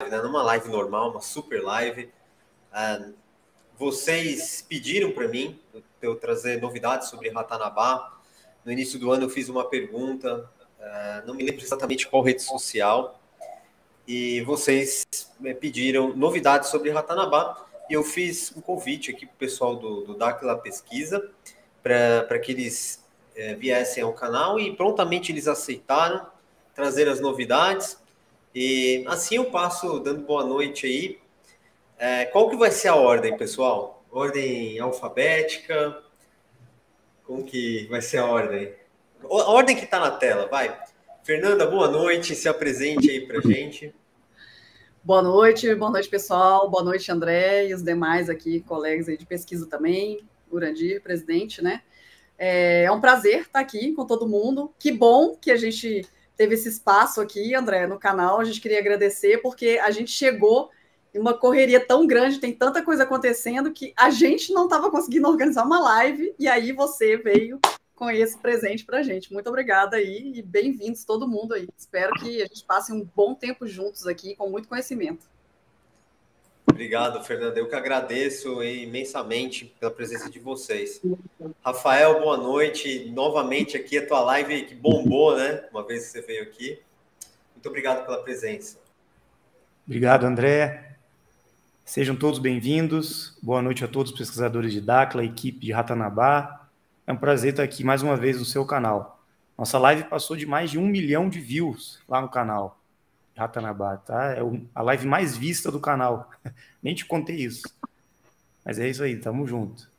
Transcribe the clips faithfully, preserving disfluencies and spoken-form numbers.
live, né? Numa live normal, uma super live. Uh, vocês pediram para mim eu trazer novidades sobre Ratanabá. No início do ano eu fiz uma pergunta, uh, não me lembro exatamente qual rede social, e vocês pediram novidades sobre Ratanabá, e eu fiz um convite aqui para o pessoal do, do Dáquila Pesquisa, para que eles é, viessem ao canal, e prontamente eles aceitaram trazer as novidades. E assim eu passo dando boa noite aí. É, qual que vai ser a ordem, pessoal? Ordem alfabética? Como que vai ser a ordem? A ordem que está na tela, vai. Fernanda, boa noite, se apresente aí para gente. Boa noite, boa noite, pessoal. Boa noite, André, e os demais aqui, colegas aí de pesquisa também. Urandir, presidente, né? É um prazer estar aqui com todo mundo. Que bom que a gente teve esse espaço aqui, André, no canal. A gente queria agradecer, porque a gente chegou em uma correria tão grande, tem tanta coisa acontecendo, que a gente não estava conseguindo organizar uma live, e aí você veio com esse presente para a gente. Muito obrigada aí, e bem-vindos todo mundo aí. Espero que a gente passe um bom tempo juntos aqui, com muito conhecimento. Obrigado, Fernanda. Eu que agradeço imensamente pela presença de vocês. Rafael, boa noite. Novamente aqui a tua live que bombou, né? Uma vez que você veio aqui. Muito obrigado pela presença. Obrigado, André. Sejam todos bem-vindos. Boa noite a todos os pesquisadores de Dáquila, equipe de Ratanabá. É um prazer estar aqui mais uma vez no seu canal. Nossa live passou de mais de um milhão de views lá no canal de Ratanabá, tá? É a live mais vista do canal. Nem te contei isso. Mas é isso aí, tamo junto.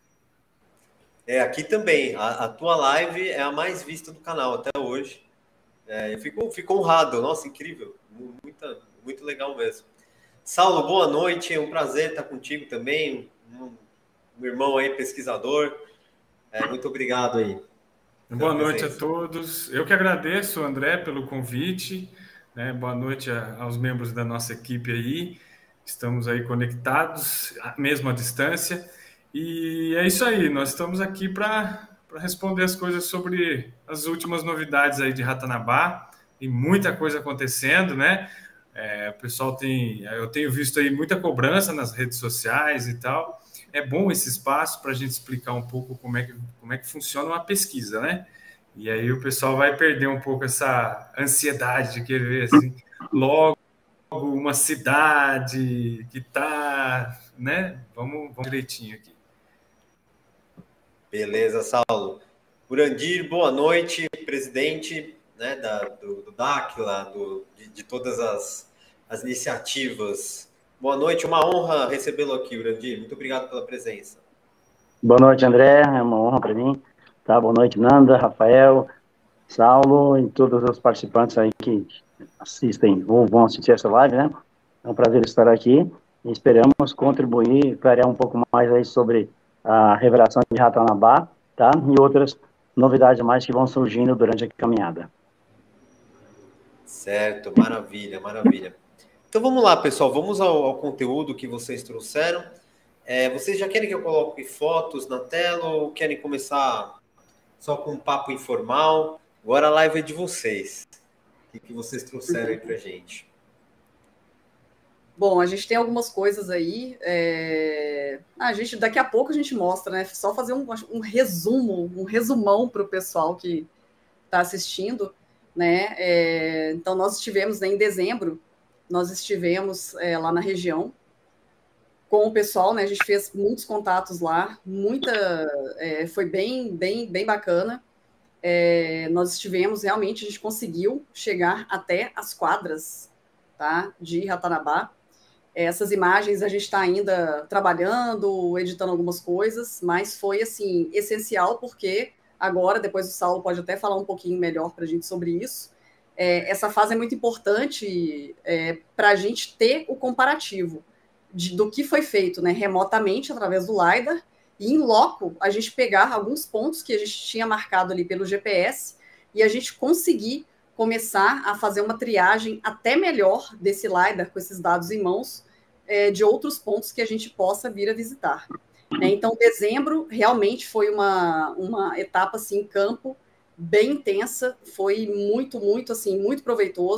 É, aqui também. A, a tua live é a mais vista do canal até hoje. É, eu fico, fico honrado. Nossa, incrível. Muito, muito legal mesmo. Saulo, boa noite. É um prazer estar contigo também. Um, um irmão aí, pesquisador. É, muito obrigado aí. Boa noite a todos. Eu que agradeço, André, pelo convite. Né? Boa noite a, aos membros da nossa equipe aí. Estamos aí conectados, mesmo à distância. E é isso aí, nós estamos aqui para responder as coisas sobre as últimas novidades aí de Ratanabá. Tem muita coisa acontecendo, né? É, o pessoal tem... Eu tenho visto aí muita cobrança nas redes sociais e tal. É bom esse espaço para a gente explicar um pouco como é, que, como é que funciona uma pesquisa, né? E aí o pessoal vai perder um pouco essa ansiedade de querer, assim, logo uma cidade que está, né? Vamos, vamos direitinho aqui. Beleza, Saulo. Urandir, boa noite, presidente, né, da, do, do Dáquila, do, de, de todas as, as iniciativas. Boa noite, uma honra recebê-lo aqui, Urandir. Muito obrigado pela presença. Boa noite, André. É uma honra para mim. Tá? Boa noite, Nanda, Rafael, Saulo e todos os participantes aí que assistem ou vão assistir essa live, né? É um prazer estar aqui e esperamos contribuir, clarear um pouco mais aí sobre a revelação de Ratanabá, tá? E outras novidades mais que vão surgindo durante a caminhada. Certo, maravilha, maravilha. Então vamos lá, pessoal, vamos ao, ao conteúdo que vocês trouxeram. É, vocês já querem que eu coloque fotos na tela ou querem começar só com um papo informal? Agora a live é de vocês. O que, que vocês trouxeram aí pra gente? Bom, a gente tem algumas coisas aí. É... A gente, daqui a pouco a gente mostra, né? Só fazer um, um resumo, um resumão para o pessoal que está assistindo, né? É... Então, nós estivemos, né, em dezembro, nós estivemos é, lá na região com o pessoal, né? A gente fez muitos contatos lá, muita, é, foi bem, bem, bem bacana. É, nós estivemos, realmente, a gente conseguiu chegar até as quadras, tá, de Ratanabá. Essas imagens a gente está ainda trabalhando, editando algumas coisas, mas foi, assim, essencial, porque agora, depois o Saulo pode até falar um pouquinho melhor para a gente sobre isso, é, essa fase é muito importante é, para a gente ter o comparativo de, do que foi feito, né, remotamente, através do LiDAR, e em loco, a gente pegar alguns pontos que a gente tinha marcado ali pelo G P S e a gente conseguir começar a fazer uma triagem até melhor desse LiDAR, com esses dados em mãos, é, de outros pontos que a gente possa vir a visitar. Né? Então, dezembro realmente foi uma, uma etapa, assim, em campo, bem intensa, foi muito, muito, assim, muito proveitoso.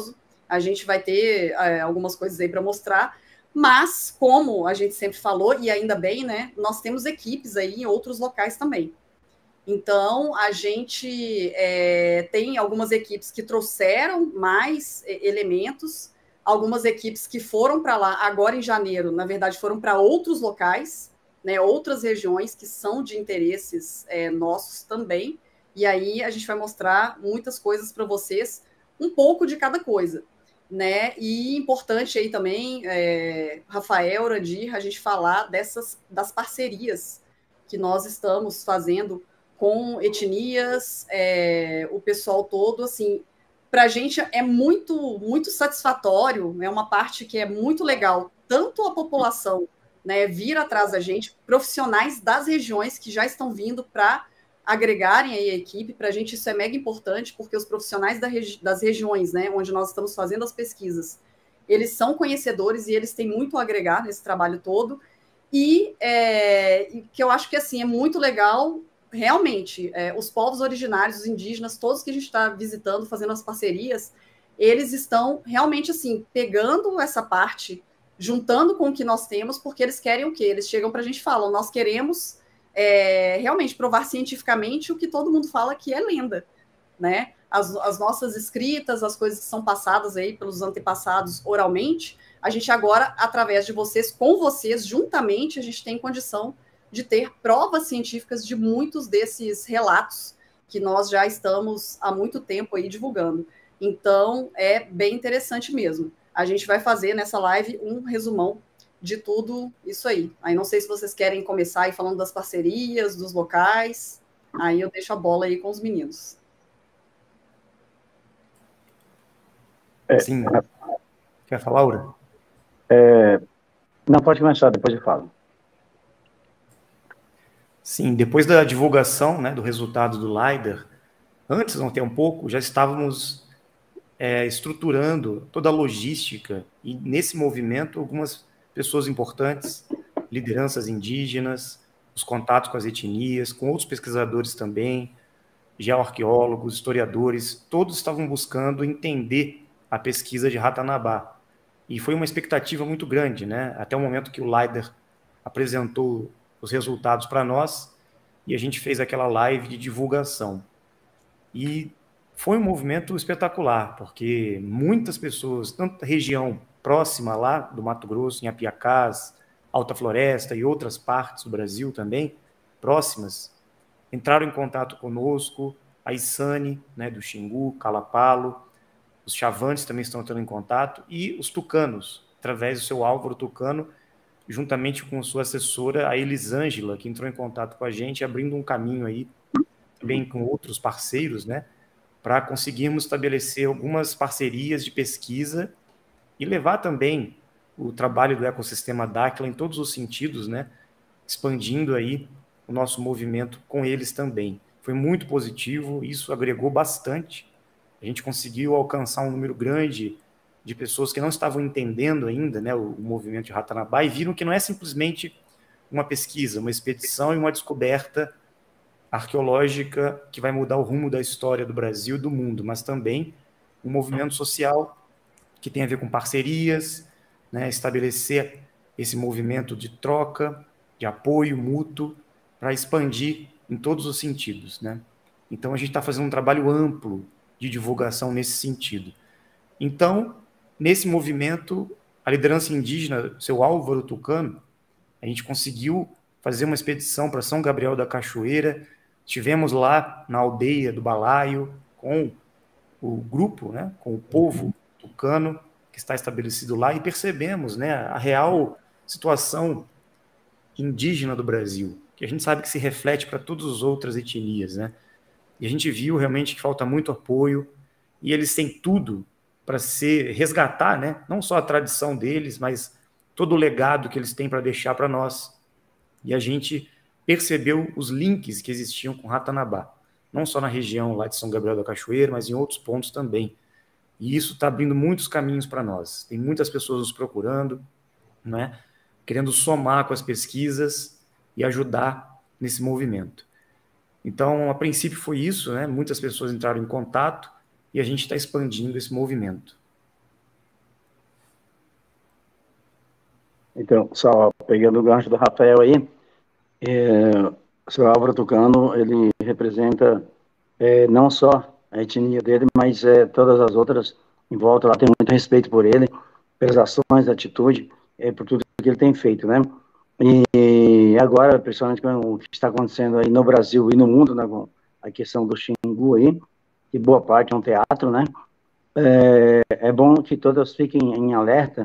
a gente vai ter é, algumas coisas aí para mostrar, mas, como a gente sempre falou, e ainda bem, né, nós temos equipes aí em outros locais também. Então, a gente é, tem algumas equipes que trouxeram mais elementos, algumas equipes que foram para lá agora em janeiro, na verdade, foram para outros locais, né, outras regiões que são de interesses é, nossos também, e aí a gente vai mostrar muitas coisas para vocês, um pouco de cada coisa, né, e importante aí também, é, Rafael, Urandir, a gente falar dessas, das parcerias que nós estamos fazendo com etnias, é, o pessoal todo, assim, para a gente é muito, muito satisfatório, é uma parte que é muito legal, tanto a população, né, vir atrás da gente, profissionais das regiões que já estão vindo para agregarem aí a equipe, para a gente isso é mega importante, porque os profissionais da regi das regiões, né, onde nós estamos fazendo as pesquisas, eles são conhecedores e eles têm muito a agregar nesse trabalho todo, e é, que eu acho que, assim, é muito legal. Realmente, é, os povos originários, os indígenas, todos que a gente está visitando, fazendo as parcerias, eles estão realmente, assim, pegando essa parte, juntando com o que nós temos, porque eles querem o quê? Eles chegam para a gente e falam, nós queremos é, realmente provar cientificamente o que todo mundo fala que é lenda, né? As, as nossas escritas, as coisas que são passadas aí pelos antepassados oralmente, a gente agora, através de vocês, com vocês, juntamente, a gente tem condição de ter provas científicas de muitos desses relatos que nós já estamos há muito tempo aí divulgando. Então, é bem interessante mesmo. A gente vai fazer nessa live um resumão de tudo isso aí. Aí não sei se vocês querem começar aí falando das parcerias, dos locais. Aí eu deixo a bola aí com os meninos. Sim. Quer falar, Laura? É... Não, pode começar, depois eu falo. Sim, depois da divulgação, né, do resultado do LiDAR, antes, até um pouco, já estávamos é, estruturando toda a logística e, nesse movimento, algumas pessoas importantes, lideranças indígenas, os contatos com as etnias, com outros pesquisadores também, geoarqueólogos, historiadores, todos estavam buscando entender a pesquisa de Ratanabá. E foi uma expectativa muito grande, né? Até o momento que o LiDAR apresentou os resultados para nós, e a gente fez aquela live de divulgação. E foi um movimento espetacular, porque muitas pessoas, tanto da região próxima lá do Mato Grosso, em Apiacás, Alta Floresta e outras partes do Brasil também, próximas, entraram em contato conosco, a Isane, né, do Xingu, Calapalo, os Chavantes também estão entrando em contato, e os tucanos, através do seu Álvaro Tucano, juntamente com sua assessora, a Elisângela, que entrou em contato com a gente, abrindo um caminho aí, também com outros parceiros, né, para conseguirmos estabelecer algumas parcerias de pesquisa e levar também o trabalho do ecossistema Dáquila em todos os sentidos, né, expandindo aí o nosso movimento com eles também. Foi muito positivo, isso agregou bastante. A gente conseguiu alcançar um número grande de pessoas que não estavam entendendo ainda, né, o, o movimento de Ratanabá, e viram que não é simplesmente uma pesquisa, uma expedição e uma descoberta arqueológica que vai mudar o rumo da história do Brasil e do mundo, mas também um movimento social que tem a ver com parcerias, né, estabelecer esse movimento de troca, de apoio mútuo, para expandir em todos os sentidos, né? Então, a gente está fazendo um trabalho amplo de divulgação nesse sentido. Então, nesse movimento, a liderança indígena, seu Álvaro Tucano, a gente conseguiu fazer uma expedição para São Gabriel da Cachoeira. Estivemos lá na aldeia do Balaio com o grupo, né, com o povo tucano que está estabelecido lá, e percebemos, né, a real situação indígena do Brasil, que a gente sabe que se reflete para todas as outras etnias, né? E a gente viu realmente que falta muito apoio, e eles têm tudo para ser resgatar, né, não só a tradição deles, mas todo o legado que eles têm para deixar para nós. E a gente percebeu os links que existiam com Ratanabá, não só na região lá de São Gabriel da Cachoeira, mas em outros pontos também. E isso está abrindo muitos caminhos para nós. Tem muitas pessoas nos procurando, né, querendo somar com as pesquisas e ajudar nesse movimento. Então, a princípio foi isso, né? Muitas pessoas entraram em contato e a gente está expandindo esse movimento. Então, só pegando o gancho do Rafael aí, é, o senhor Álvaro Tucano, ele representa é, não só a etnia dele, mas é, todas as outras em volta lá, tem muito respeito por ele, pelas ações, atitude, é, por tudo que ele tem feito, né? E agora, principalmente com o que está acontecendo aí no Brasil e no mundo, né, com a questão do Xingu aí, que boa parte é um teatro, né? É, é bom que todas fiquem em alerta,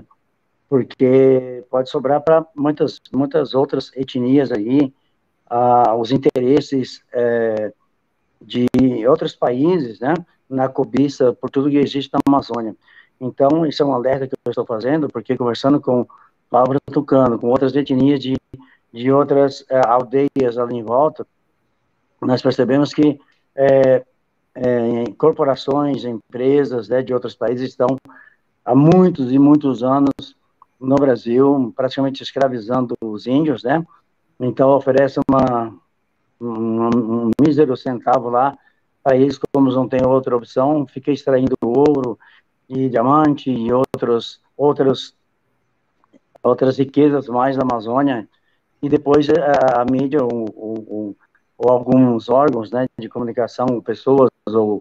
porque pode sobrar para muitas, muitas outras etnias aí, ah, os interesses é, de outros países, né, na cobiça por tudo que existe na Amazônia. Então, isso é um alerta que eu estou fazendo, porque conversando com o Álvaro Tucano, com outras etnias de, de outras é, aldeias ali em volta, nós percebemos que é, é, corporações, empresas, né, de outros países estão há muitos e muitos anos no Brasil, praticamente escravizando os índios, né? Então oferece uma, um, um mísero centavo lá para eles, como não tem outra opção, fica extraindo ouro e diamante e outros, outros, outras riquezas mais da Amazônia, e depois a, a mídia ou, ou, ou alguns órgãos, né, de comunicação, pessoas ou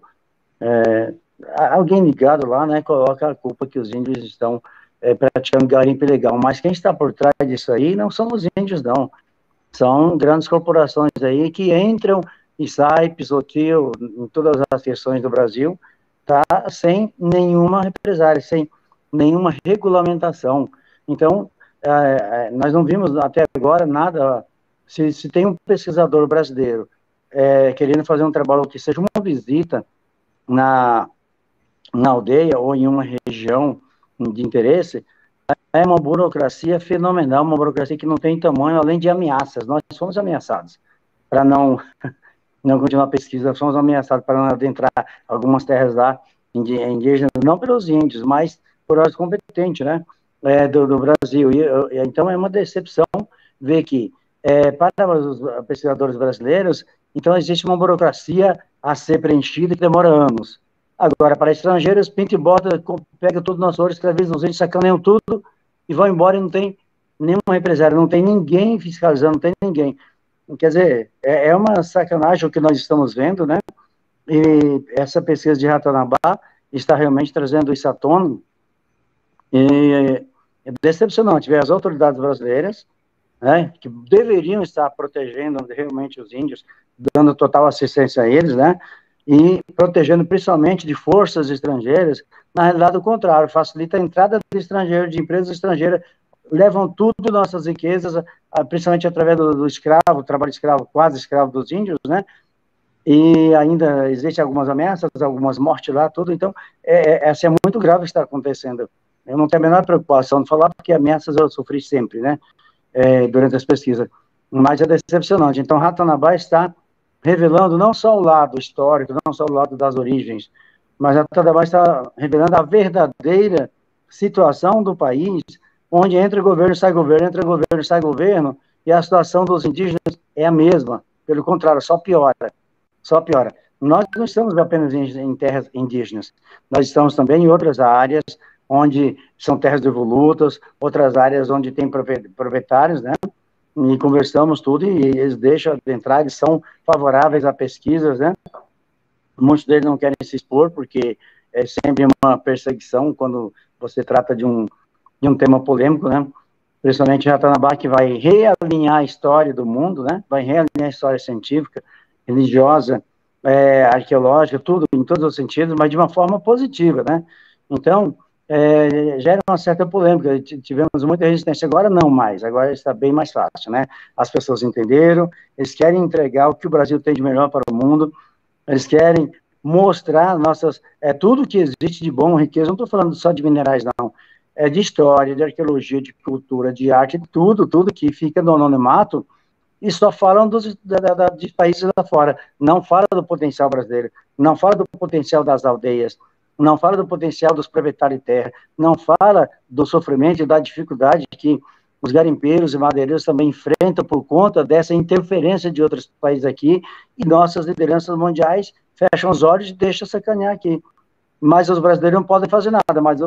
é, alguém ligado lá, né, coloca a culpa que os índios estão é, praticando garimpo ilegal, mas quem está por trás disso aí não são os índios, não, são grandes corporações aí que entram e saem, pisoteiam em todas as questões do Brasil, tá, sem nenhuma represália, sem nenhuma regulamentação. Então, é, nós não vimos até agora nada, se, se tem um pesquisador brasileiro é, querendo fazer um trabalho que seja uma visita na, na aldeia ou em uma região de interesse, é uma burocracia fenomenal, uma burocracia que não tem tamanho, além de ameaças. Nós somos ameaçados para não, não continuar a pesquisa, somos ameaçados para não adentrar algumas terras lá indígenas, não pelos índios, mas por órgãos competentes, né, é, do, do Brasil. E, e, então é uma decepção ver que, é, para os pesquisadores brasileiros, então existe uma burocracia a ser preenchida que demora anos. Agora, para estrangeiros, pinta e bota, pega tudo nas flores, escravizam os índios, sacaneiam tudo e vão embora e não tem nenhum empresário, não tem ninguém fiscalizando, não tem ninguém. Quer dizer, é, é uma sacanagem o que nós estamos vendo, né? E essa pesquisa de Ratanabá está realmente trazendo isso à tona. E é decepcionante ver as autoridades brasileiras, né, que deveriam estar protegendo realmente os índios, dando total assistência a eles, né, e protegendo principalmente de forças estrangeiras. Na realidade, o contrário, facilita a entrada de estrangeiros, de empresas estrangeiras, levam tudo nossas riquezas, principalmente através do, do escravo, trabalho escravo, quase escravo dos índios, né, e ainda existem algumas ameaças, algumas mortes lá, tudo. Então, é, é, é muito grave o que está acontecendo. Eu não tenho a menor preocupação de falar, porque ameaças eu sofri sempre, né, é, durante as pesquisas, mas é decepcionante. Então, Ratanabá está revelando não só o lado histórico, não só o lado das origens, mas Ratanabá está revelando a verdadeira situação do país, onde entra governo, sai governo, entra governo, sai governo, e a situação dos indígenas é a mesma, pelo contrário, só piora, só piora. Nós não estamos apenas em, em terras indígenas, nós estamos também em outras áreas, onde são terras devolutas, outras áreas onde tem proprietários, né, e conversamos tudo, e eles deixam entrar, eles são favoráveis a pesquisas, né, muitos deles não querem se expor, porque é sempre uma perseguição quando você trata de um, de um tema polêmico, né, principalmente Ratanabá, que vai realinhar a história do mundo, né, vai realinhar a história científica, religiosa, é, arqueológica, tudo, em todos os sentidos, mas de uma forma positiva, né, então, É, gera uma certa polêmica, tivemos muita resistência, agora não mais, agora está bem mais fácil, né, as pessoas entenderam, eles querem entregar o que o Brasil tem de melhor para o mundo, eles querem mostrar nossas, é, tudo que existe de bom, riqueza, não estou falando só de minerais, não, é de história, de arqueologia, de cultura, de arte, de tudo, tudo que fica no anonimato, e só falam dos da, da, de países lá fora, não fala do potencial brasileiro, não fala do potencial das aldeias, não fala do potencial dos proprietários de terra, não fala do sofrimento e da dificuldade que os garimpeiros e madeireiros também enfrentam por conta dessa interferência de outros países aqui, e nossas lideranças mundiais fecham os olhos e deixam sacanear aqui. Mas os brasileiros não podem fazer nada, mas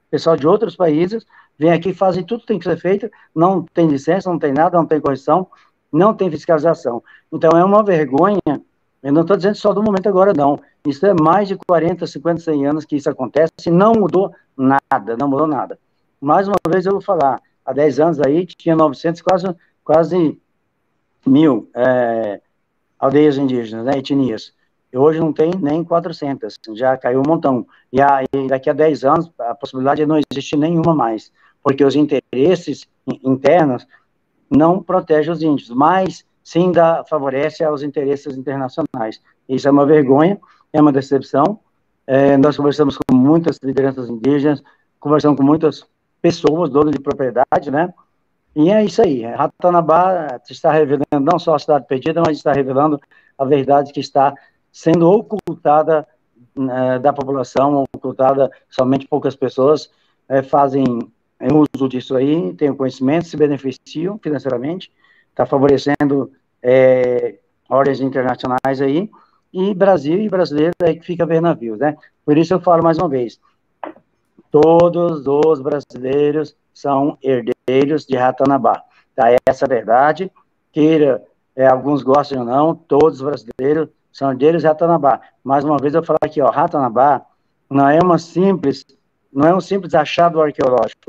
pessoal de outros países, vem aqui, fazem tudo que tem que ser feito, não tem licença, não tem nada, não tem correção, não tem fiscalização. Então, é uma vergonha, eu não estou dizendo só do momento agora, não. Isso é mais de quarenta, cinquenta, cem anos que isso acontece e não mudou nada, não mudou nada. Mais uma vez eu vou falar, há dez anos aí tinha novecentos, quase, quase mil é, aldeias indígenas, né, etnias. E hoje não tem nem quatrocentas, já caiu um montão. E aí, daqui a dez anos, a possibilidade é não existe nenhuma mais, porque os interesses internos não protegem os índios, mas sim dá, favorece aos interesses internacionais. Isso é uma vergonha, é uma decepção. É, nós conversamos com muitas lideranças indígenas, conversamos com muitas pessoas, donos de propriedade, né? E é isso aí. Ratanabá está revelando não só a cidade perdida, mas está revelando a verdade que está sendo ocultada né, da população, ocultada somente poucas pessoas é, fazem uso disso aí, têm o conhecimento, se beneficiam financeiramente, está favorecendo é, ordens internacionais aí, e Brasil e brasileiro aí que fica ver navios, né? Por isso eu falo mais uma vez, todos os brasileiros são herdeiros de Ratanabá, tá? Essa é a verdade, queira, é, alguns gostem ou não, todos os brasileiros são herdeiros de Ratanabá. Mais uma vez eu falo aqui, ó, Ratanabá não é uma simples, não é um simples achado arqueológico,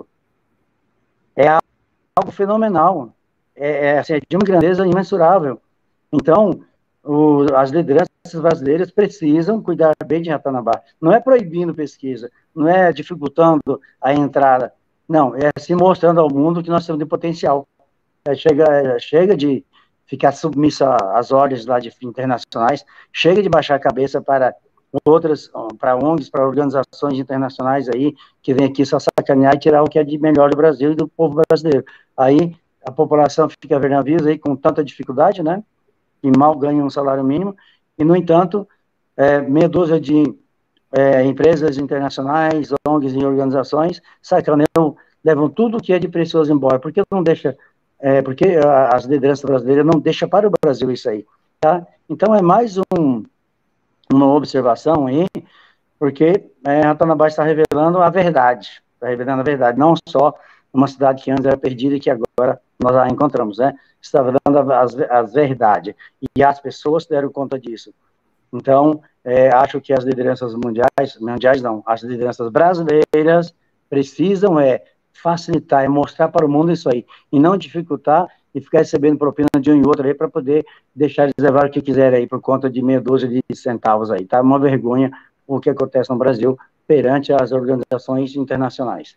é algo fenomenal, é, é, assim, é de uma grandeza imensurável. Então, o, as lideranças brasileiras precisam cuidar bem de Ratanabá. Não é proibindo pesquisa, não é dificultando a entrada, não, é se mostrando ao mundo que nós temos de potencial. É, chega, é, chega de ficar submisso às ordens lá de internacionais, chega de baixar a cabeça para outras, para O N Gs, para organizações internacionais aí, que vem aqui só sacanear e tirar o que é de melhor do Brasil e do povo brasileiro. Aí a população fica vendo navios aí com tanta dificuldade, né, e mal ganha um salário mínimo, e no entanto, é, meia dúzia de é, empresas internacionais, O N Gs e organizações sacaneiam, levam tudo o que é de precioso embora, porque não deixa, é, porque as lideranças brasileiras não deixam para o Brasil isso aí, tá? Então é mais um uma observação aí, porque é, Ratanabá está revelando a verdade, está revelando a verdade, não só uma cidade que antes era perdida e que agora nós a encontramos, né? Está revelando as, as verdades, e as pessoas deram conta disso. Então, é, acho que as lideranças mundiais, mundiais não, as lideranças brasileiras precisam é, facilitar e mostrar para o mundo isso aí, e não dificultar e ficar recebendo propina de um e outro aí para poder deixar eles levar o que quiserem aí por conta de meia dúzia de centavos aí. Tá uma vergonha o que acontece no Brasil perante as organizações internacionais.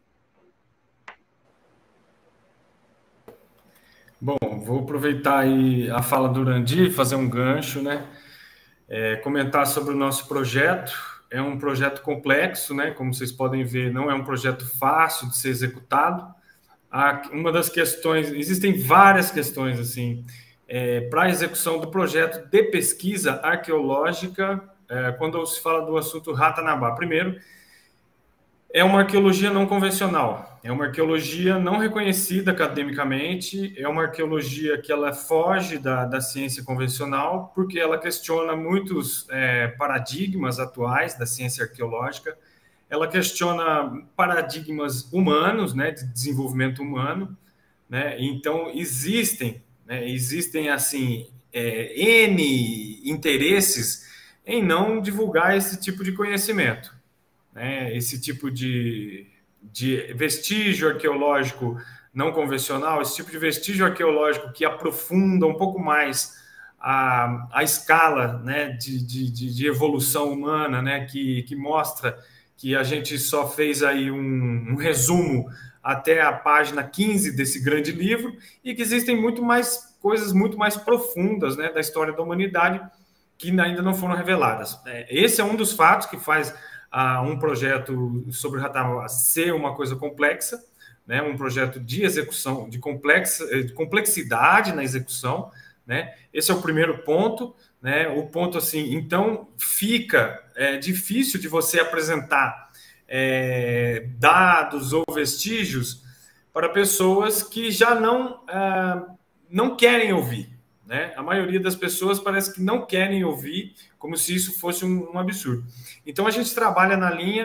Bom, vou aproveitar aí a fala do Urandi, fazer um gancho, né? É, comentar sobre o nosso projeto. É um projeto complexo, né? Como vocês podem ver, não é um projeto fácil de ser executado. Uma das questões, existem várias questões assim, é, para a execução do projeto de pesquisa arqueológica, é, quando se fala do assunto Ratanabá. Primeiro, é uma arqueologia não convencional, é uma arqueologia não reconhecida academicamente, é uma arqueologia que ela foge da, da ciência convencional, porque ela questiona muitos é, paradigmas atuais da ciência arqueológica. Ela questiona paradigmas humanos, né, de desenvolvimento humano, né? Então existem, né, existem assim é, N interesses em não divulgar esse tipo de conhecimento, né? Esse tipo de, de vestígio arqueológico não convencional, esse tipo de vestígio arqueológico que aprofunda um pouco mais a, a escala, né, de, de, de evolução humana, né, que, que mostra que a gente só fez aí um, um resumo até a página quinze desse grande livro, e que existem muito mais coisas muito mais profundas, né, da história da humanidade que ainda não foram reveladas. Esse é um dos fatos que faz ah, um projeto sobre Ratanabá ser uma coisa complexa, né, um projeto de execução, de, complexa, de complexidade na execução, né? Esse é o primeiro ponto, né? O ponto assim, então fica é, difícil de você apresentar é, dados ou vestígios para pessoas que já não é, não querem ouvir, né? A maioria das pessoas parece que não querem ouvir, como se isso fosse um, um absurdo. Então a gente trabalha na linha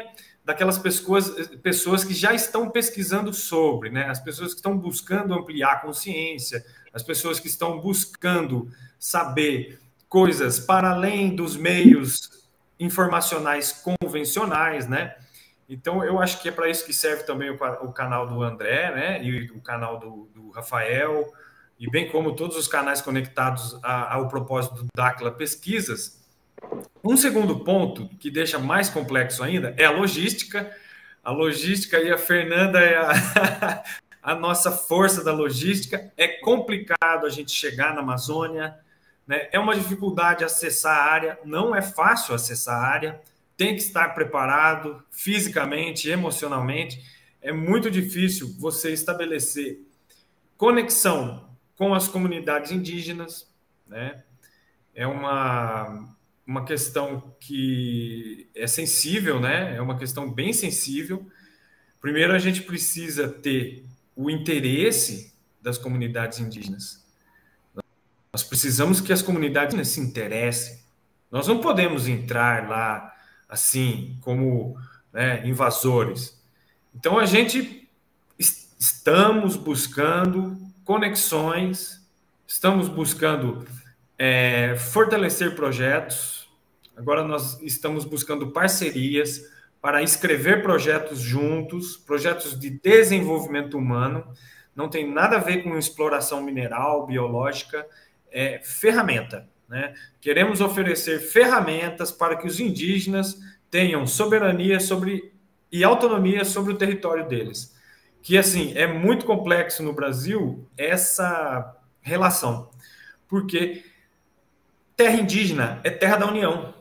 daquelas pessoas, pessoas que já estão pesquisando sobre, né? As pessoas que estão buscando ampliar a consciência, as pessoas que estão buscando saber coisas para além dos meios informacionais convencionais, né? Então, eu acho que é para isso que serve também o, o canal do André, né? E o canal do, do Rafael, e bem como todos os canais conectados a, ao propósito do Dacla Pesquisas. Um segundo ponto, que deixa mais complexo ainda, é a logística. A logística, e a Fernanda é a, a nossa força da logística. É complicado a gente chegar na Amazônia, né? É uma dificuldade acessar a área, não é fácil acessar a área, tem que estar preparado fisicamente, emocionalmente. É muito difícil você estabelecer conexão com as comunidades indígenas, né? É uma, uma questão que é sensível, né? É uma questão bem sensível. Primeiro, a gente precisa ter o interesse das comunidades indígenas. Nós precisamos que as comunidades se interessem. Nós não podemos entrar lá assim, como, né, invasores. Então, a gente est- estamos buscando conexões, estamos buscando é, fortalecer projetos. Agora nós estamos buscando parcerias para escrever projetos juntos, projetos de desenvolvimento humano. Não tem nada a ver com exploração mineral, biológica, é ferramenta, né? Queremos oferecer ferramentas para que os indígenas tenham soberania sobre e autonomia sobre o território deles. Que, assim, é muito complexo no Brasil essa relação, porque terra indígena é terra da União.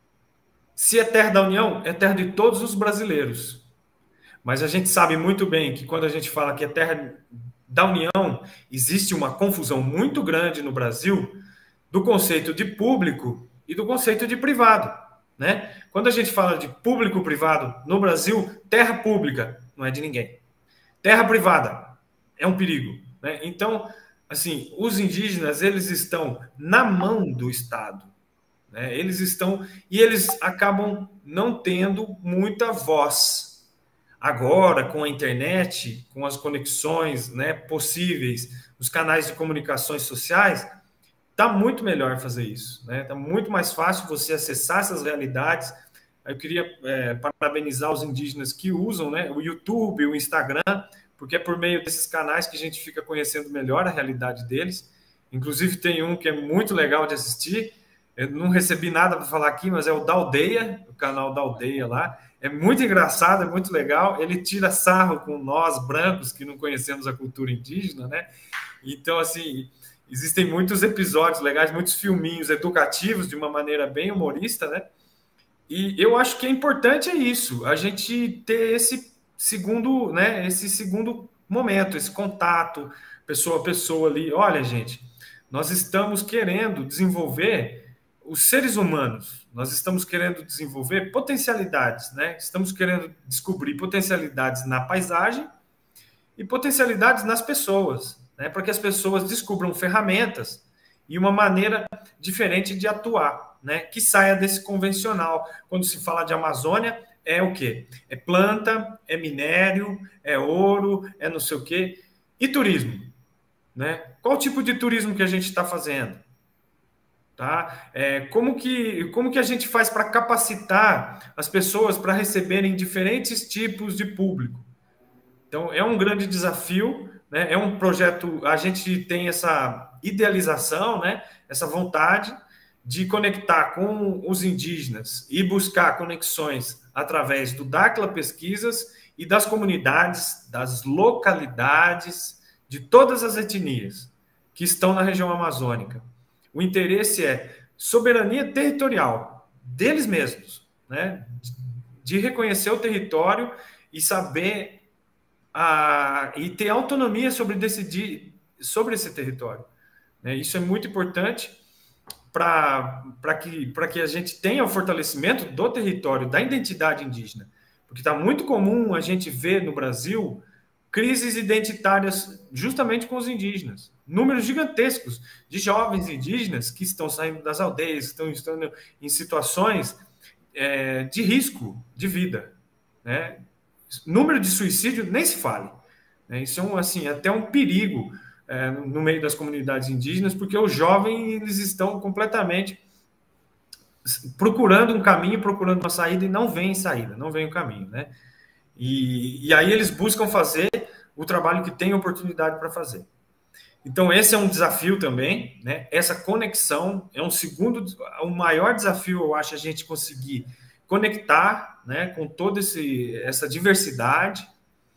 Se é terra da União, é terra de todos os brasileiros. Mas a gente sabe muito bem que quando a gente fala que é terra da União, existe uma confusão muito grande no Brasil do conceito de público e do conceito de privado, né? Quando a gente fala de público-privado no Brasil, terra pública não é de ninguém. Terra privada é um perigo, né? Então, assim, os indígenas, eles estão na mão do Estado, né? Eles estão, e eles acabam não tendo muita voz. Agora, com a internet, com as conexões, né, possíveis, os canais de comunicações sociais, está muito melhor fazer isso, né? Está muito mais fácil você acessar essas realidades. Eu queria é, parabenizar os indígenas que usam, né, o YouTube, o Instagram, porque é por meio desses canais que a gente fica conhecendo melhor a realidade deles. Inclusive, tem um que é muito legal de assistir. Eu não recebi nada para falar aqui, mas é o da Aldeia, o canal da Aldeia lá. É muito engraçado, é muito legal. Ele tira sarro com nós, brancos, que não conhecemos a cultura indígena, né? Então, assim, existem muitos episódios legais, muitos filminhos educativos, de uma maneira bem humorista, né? E eu acho que é importante é isso, a gente ter esse segundo, né, esse segundo momento, esse contato, pessoa a pessoa ali. Olha, gente, nós estamos querendo desenvolver os seres humanos, nós estamos querendo desenvolver potencialidades, né? Estamos querendo descobrir potencialidades na paisagem e potencialidades nas pessoas, né? Para que as pessoas descubram ferramentas e uma maneira diferente de atuar, né? Que saia desse convencional. Quando se fala de Amazônia, é o quê? É planta, é minério, é ouro, é não sei o quê. E turismo, né? Qual tipo de turismo que a gente está fazendo? Tá? É, como, que, como que a gente faz para capacitar as pessoas para receberem diferentes tipos de público? Então, é um grande desafio, né? É um projeto, a gente tem essa idealização, né? Essa vontade de conectar com os indígenas e buscar conexões através do Dacla Pesquisas e das comunidades, das localidades, de todas as etnias que estão na região amazônica. O interesse é soberania territorial deles mesmos, né? De reconhecer o território e saber a, e ter autonomia sobre decidir sobre esse território, né? Isso é muito importante para que, para que a gente tenha o fortalecimento do território, da identidade indígena, porque está muito comum a gente ver no Brasil crises identitárias justamente com os indígenas. Números gigantescos de jovens indígenas que estão saindo das aldeias, estão, estão em situações é, de risco de vida. né? Número de suicídio nem se fale, né? Isso é um, assim, até um perigo é, no meio das comunidades indígenas, porque os jovens eles estão completamente procurando um caminho, procurando uma saída e não vem saída, não vem o caminho, né? E, e aí eles buscam fazer o trabalho que tem oportunidade para fazer. Então esse é um desafio também, né? Essa conexão é um segundo, o maior desafio, eu acho, a gente conseguir conectar, né, com toda esse, essa diversidade.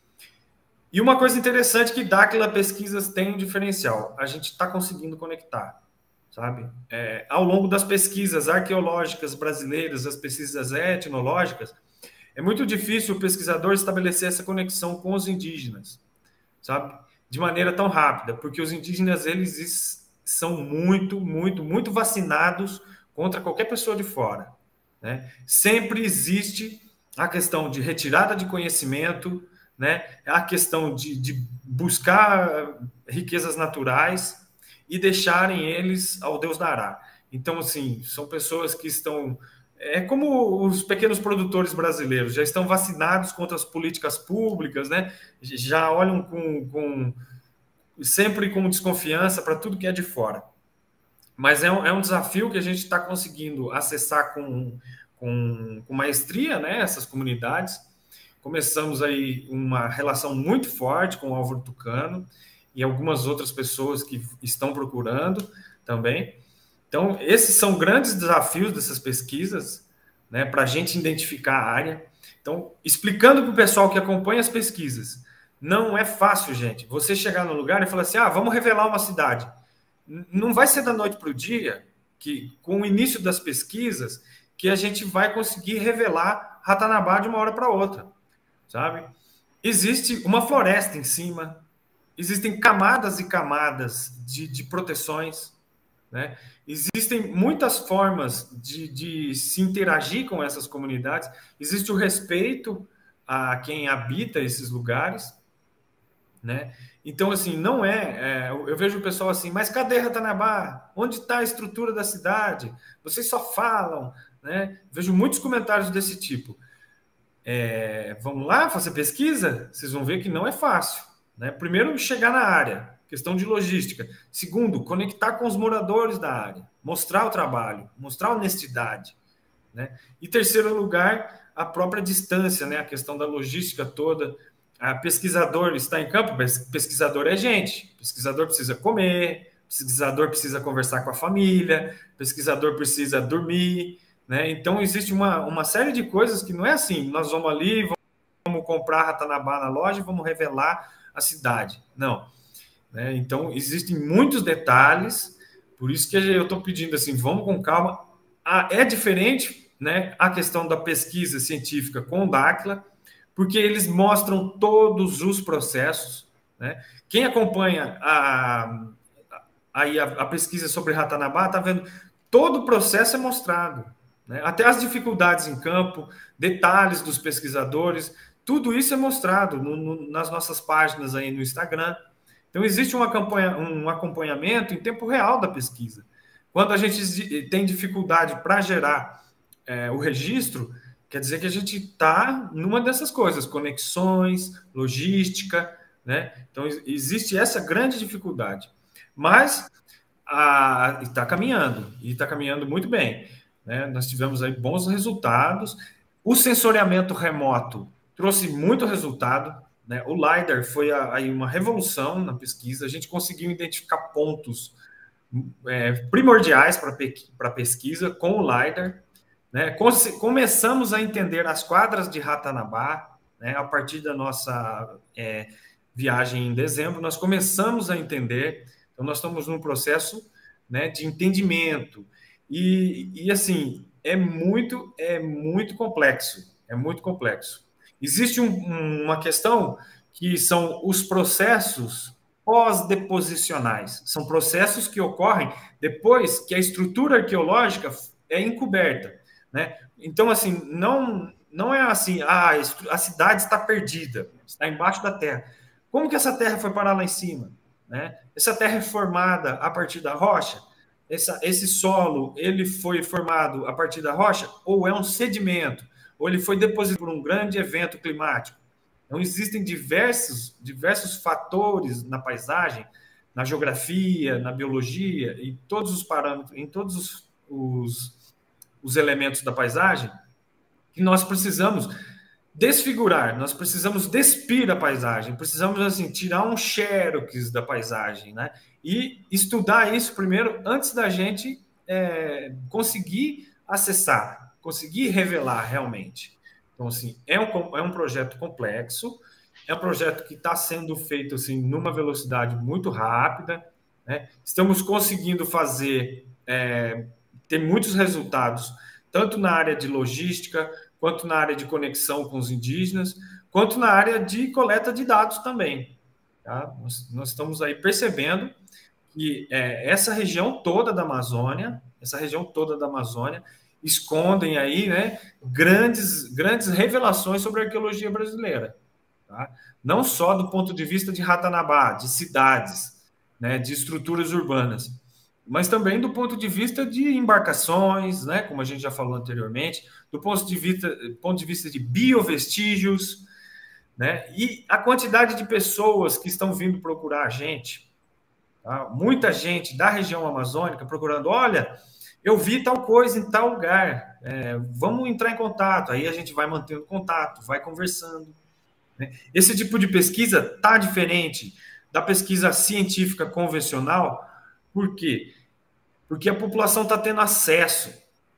E uma coisa interessante que Dáquila Pesquisas tem um diferencial, a gente está conseguindo conectar, sabe? É, ao longo das pesquisas arqueológicas brasileiras, as pesquisas etnológicas, é muito difícil o pesquisador estabelecer essa conexão com os indígenas, sabe? De maneira tão rápida, porque os indígenas, eles são muito, muito, muito vacinados contra qualquer pessoa de fora, né? Sempre existe a questão de retirada de conhecimento, né? A questão de, de buscar riquezas naturais e deixarem eles ao Deus dará. Então, assim, são pessoas que estão... É como os pequenos produtores brasileiros, já estão vacinados contra as políticas públicas, né? Já olham com, com sempre com desconfiança para tudo que é de fora. Mas é um, é um desafio que a gente está conseguindo acessar com, com, com maestria, né, essas comunidades. Começamos aí uma relação muito forte com o Álvaro Tucano e algumas outras pessoas que estão procurando também. Então, esses são grandes desafios dessas pesquisas, né, para a gente identificar a área. Então, explicando para o pessoal que acompanha as pesquisas, não é fácil, gente, você chegar no lugar e falar assim, ah, vamos revelar uma cidade. Não vai ser da noite para o dia, que com o início das pesquisas, que a gente vai conseguir revelar Ratanabá de uma hora para outra, sabe? Existe uma floresta em cima, existem camadas e camadas de, de proteções, né? Existem muitas formas de, de se interagir com essas comunidades, existe o respeito a quem habita esses lugares, né? Então, assim, não é, é... Eu vejo o pessoal assim, mas cadê Ratanabá? Onde está a estrutura da cidade? Vocês só falam, né? Vejo muitos comentários desse tipo. É, vamos lá fazer pesquisa? Vocês vão ver que não é fácil, né? Primeiro, chegar na área, questão de logística. Segundo, conectar com os moradores da área, mostrar o trabalho, mostrar a honestidade, né? E terceiro lugar, a própria distância, né? A questão da logística toda. A pesquisador está em campo, pesquisador é gente, pesquisador precisa comer, pesquisador precisa conversar com a família, pesquisador precisa dormir, né? Então, existe uma, uma série de coisas que não é assim, nós vamos ali, vamos comprar Ratanabá na loja e vamos revelar a cidade. Não. Né? Então, existem muitos detalhes, por isso que eu estou pedindo assim, vamos com calma. Ah, é diferente, né, a questão da pesquisa científica com o Dáquila, porque eles mostram todos os processos, né? Quem acompanha a, a, a, a pesquisa sobre Ratanabá está vendo todo o processo é mostrado, né? Até as dificuldades em campo, detalhes dos pesquisadores, tudo isso é mostrado no, no, nas nossas páginas aí no Instagram. Então, existe um, acompanha, um acompanhamento em tempo real da pesquisa. Quando a gente tem dificuldade para gerar é, o registro, quer dizer que a gente está numa dessas coisas, conexões, logística, né? Então, existe essa grande dificuldade. Mas está caminhando, e está caminhando muito bem, né? Nós tivemos aí bons resultados. O sensoriamento remoto trouxe muito resultado, né? O LiDAR foi a, aí uma revolução na pesquisa. A gente conseguiu identificar pontos é, primordiais para a pesquisa com o LiDAR. Né? Começamos a entender as quadras de Ratanabá, né? A partir da nossa é, viagem em dezembro, nós começamos a entender, então nós estamos num processo, né, de entendimento, e, e assim, é muito, é muito complexo, é muito complexo. Existe um, um, uma questão que são os processos pós-deposicionais, são processos que ocorrem depois que a estrutura arqueológica é encoberta. Né? Então, assim, não, não é assim, ah, a cidade está perdida, está embaixo da terra. Como que essa terra foi parar lá em cima? Né? Essa terra é formada a partir da rocha? Essa, esse solo, ele foi formado a partir da rocha? Ou é um sedimento? ou ele foi depositado por um grande evento climático. Então, existem diversos, diversos fatores na paisagem, na geografia, na biologia, em todos os parâmetros, em todos os, os, os elementos da paisagem, que nós precisamos desfigurar, nós precisamos despir a paisagem, precisamos assim, tirar um xerox da paisagem, né? E estudar isso primeiro antes da gente é, conseguir acessar, conseguir revelar realmente. Então, assim, é um, é um projeto complexo, é um projeto que está sendo feito assim, numa velocidade muito rápida, né? Estamos conseguindo fazer, é, ter muitos resultados, tanto na área de logística, quanto na área de conexão com os indígenas, quanto na área de coleta de dados também. Tá? Nós, nós estamos aí percebendo que é, essa região toda da Amazônia, essa região toda da Amazônia, escondem aí, né, grandes, grandes revelações sobre a arqueologia brasileira. Tá? Não só do ponto de vista de Ratanabá, de cidades, né, de estruturas urbanas, mas também do ponto de vista de embarcações, né, como a gente já falou anteriormente, do ponto de vista, ponto de, vista de biovestígios, né, e a quantidade de pessoas que estão vindo procurar a gente. Tá? Muita gente da região amazônica procurando, olha, eu vi tal coisa em tal lugar, é, vamos entrar em contato. Aí a gente vai mantendo contato, vai conversando. Né? Esse tipo de pesquisa está diferente da pesquisa científica convencional. Por quê? Porque a população está tendo acesso.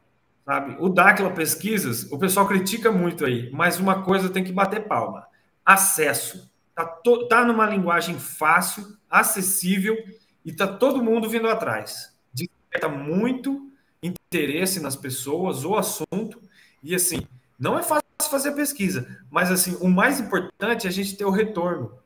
Sabe? O Dáquila Pesquisas, o pessoal critica muito aí, mas uma coisa tem que bater palma. Acesso. Está tá numa linguagem fácil, acessível, e está todo mundo vindo atrás. Desperta muito interesse nas pessoas, o assunto, e assim, não é fácil fazer pesquisa, mas assim, o mais importante é a gente ter o retorno.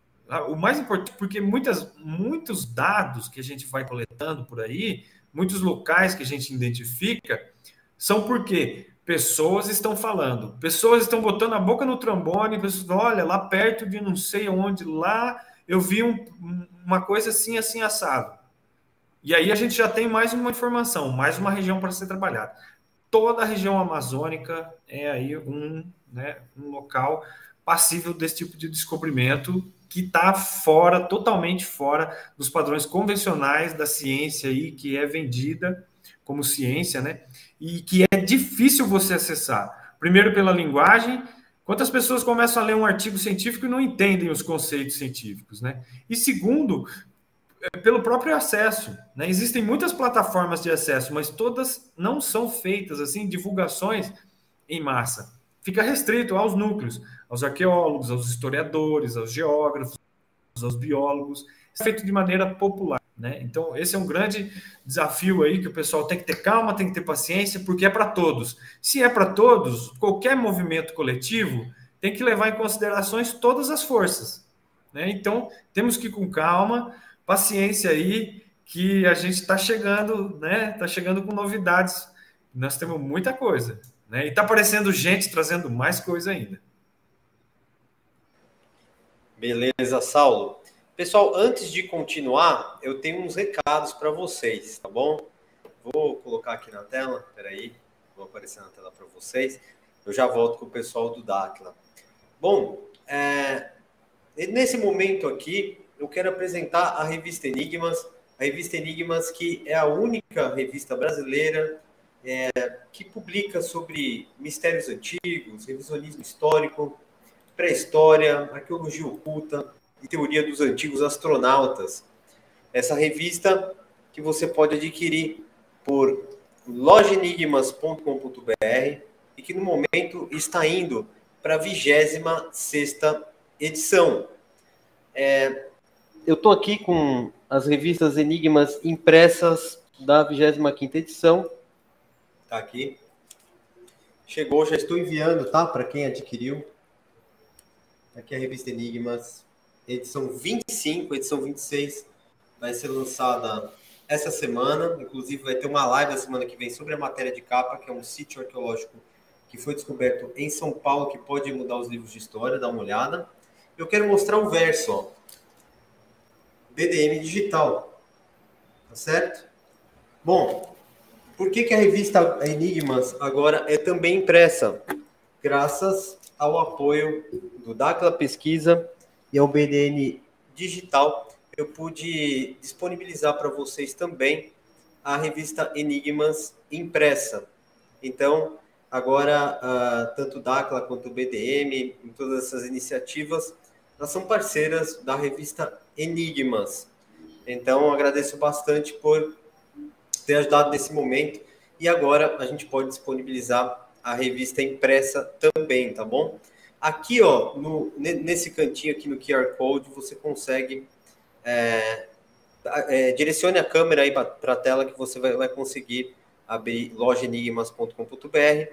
O mais importante, porque muitas, muitos dados que a gente vai coletando por aí, muitos locais que a gente identifica, são porque pessoas estão falando, pessoas estão botando a boca no trombone, pessoas, olha, lá perto de não sei onde, lá eu vi um, uma coisa assim, assim, assado. E aí a gente já tem mais uma informação, mais uma região para ser trabalhada. Toda a região amazônica é aí um, né, um local passível desse tipo de descobrimento que está fora, totalmente fora dos padrões convencionais da ciência aí, que é vendida como ciência, né? E que é difícil você acessar. Primeiro pela linguagem, quantas pessoas começam a ler um artigo científico e não entendem os conceitos científicos, né? E segundo, pelo próprio acesso, né? Existem muitas plataformas de acesso, mas todas não são feitas assim, divulgações em massa. Fica restrito aos núcleos, aos arqueólogos, aos historiadores, aos geógrafos, aos biólogos. Isso é feito de maneira popular, né? Então, esse é um grande desafio aí que o pessoal tem que ter calma, tem que ter paciência, porque é para todos. Se é para todos, qualquer movimento coletivo tem que levar em considerações todas as forças, né? Então, temos que ir com calma, paciência aí, que a gente está chegando, né? Está chegando com novidades. Nós temos muita coisa, né? E está aparecendo gente trazendo mais coisa ainda. Beleza, Saulo. Pessoal, antes de continuar, eu tenho uns recados para vocês, tá bom? Vou colocar aqui na tela, peraí, vou aparecer na tela para vocês. Eu já volto com o pessoal do Dáquila. Bom, é, nesse momento aqui, eu quero apresentar a revista Enigmas, a revista Enigmas que é a única revista brasileira é, que publica sobre mistérios antigos, revisionismo histórico, pré-história, arqueologia oculta e teoria dos antigos astronautas. Essa revista que você pode adquirir por loja enigmas ponto com ponto br e que no momento está indo para a vigésima sexta edição. É, eu estou aqui com as revistas Enigmas impressas da vigésima quinta edição. Está aqui. Chegou, já estou enviando, tá? Para quem adquiriu. Aqui é a revista Enigmas, edição vinte e cinco, edição vinte e seis, vai ser lançada essa semana. Inclusive, vai ter uma live na semana que vem sobre a matéria de capa, que é um sítio arqueológico que foi descoberto em São Paulo, que pode mudar os livros de história, dá uma olhada. Eu quero mostrar um verso, ó. B D M digital, tá certo? Bom, por que que a revista Enigmas agora é também impressa? graças ao apoio do Dacla Pesquisa e ao B D N Digital, eu pude disponibilizar para vocês também a revista Enigmas impressa. Então, agora, uh, tanto o Dacla quanto o B D M, em todas essas iniciativas, elas são parceiras da revista Enigmas. Então, agradeço bastante por ter ajudado nesse momento. E agora a gente pode disponibilizar a revista impressa também, tá bom? Aqui, ó, no, nesse cantinho aqui no Q R Code, você consegue... É, é, direcione a câmera aí para a tela que você vai, vai conseguir abrir loja enigmas ponto com ponto b r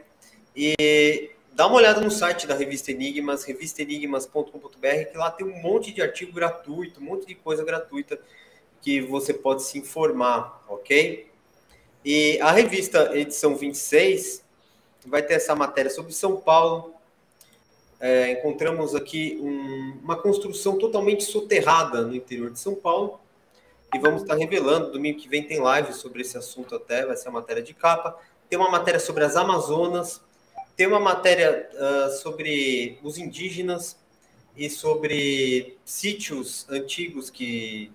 e dá uma olhada no site da revista Enigmas, revista enigmas ponto com ponto b r, que lá tem um monte de artigo gratuito, um monte de coisa gratuita que você pode se informar, ok? E a revista edição vinte e seis vai ter essa matéria sobre São Paulo. É, encontramos aqui um, uma construção totalmente soterrada no interior de São Paulo e vamos estar revelando, domingo que vem tem live sobre esse assunto até, vai ser a matéria de capa. Tem uma matéria sobre as Amazonas, tem uma matéria uh, sobre os indígenas e sobre sítios antigos que...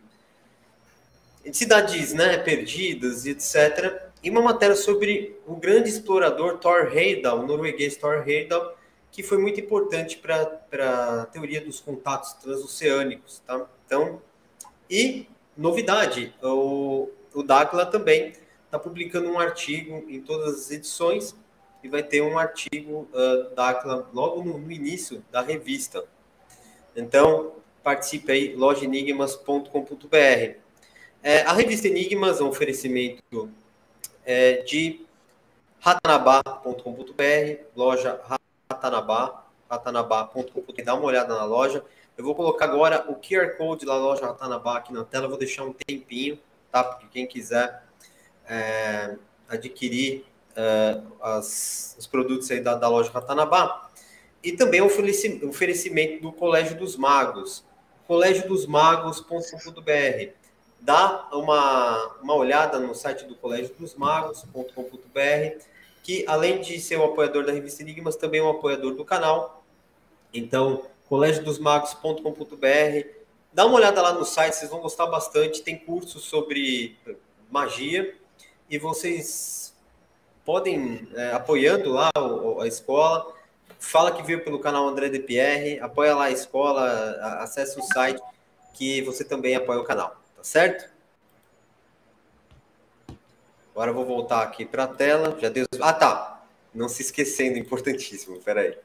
cidades, né, perdidas e etcétera. E uma matéria sobre o grande explorador Thor Heyerdahl, o norueguês Thor Heyerdahl, que foi muito importante para a teoria dos contatos transoceânicos, tá? Então, e novidade, o, o Dacla também está publicando um artigo em todas as edições e vai ter um artigo uh, Dacla logo no, no início da revista. Então, participe aí, loja enigmas ponto com ponto b r. É, a revista Enigmas é um oferecimento é, de ratanabá ponto com ponto b r, loja Ratanabá, ratanabá ponto com ponto b r, dá uma olhada na loja. Eu vou colocar agora o Q R Code da loja Ratanabá aqui na tela, vou deixar um tempinho, tá? Porque quem quiser é, adquirir é, as, os produtos aí da, da loja Ratanabá. E também o oferecimento, oferecimento do Colégio dos Magos, colégio dos magos ponto com ponto b r. Dá uma, uma olhada no site do colégio dos magos ponto com ponto b r, que além de ser um apoiador da revista Enigmas, também é um apoiador do canal. Então, colégio dos magos ponto com ponto b r, dá uma olhada lá no site, vocês vão gostar bastante. Tem cursos sobre magia e vocês podem, é, apoiando lá a, a escola, fala que veio pelo canal André D P R, apoia lá a escola, acesse o site que você também apoia o canal. Certo? Agora eu vou voltar aqui para a tela. Já deu... Ah, tá. Não se esquecendo, importantíssimo. Espera aí.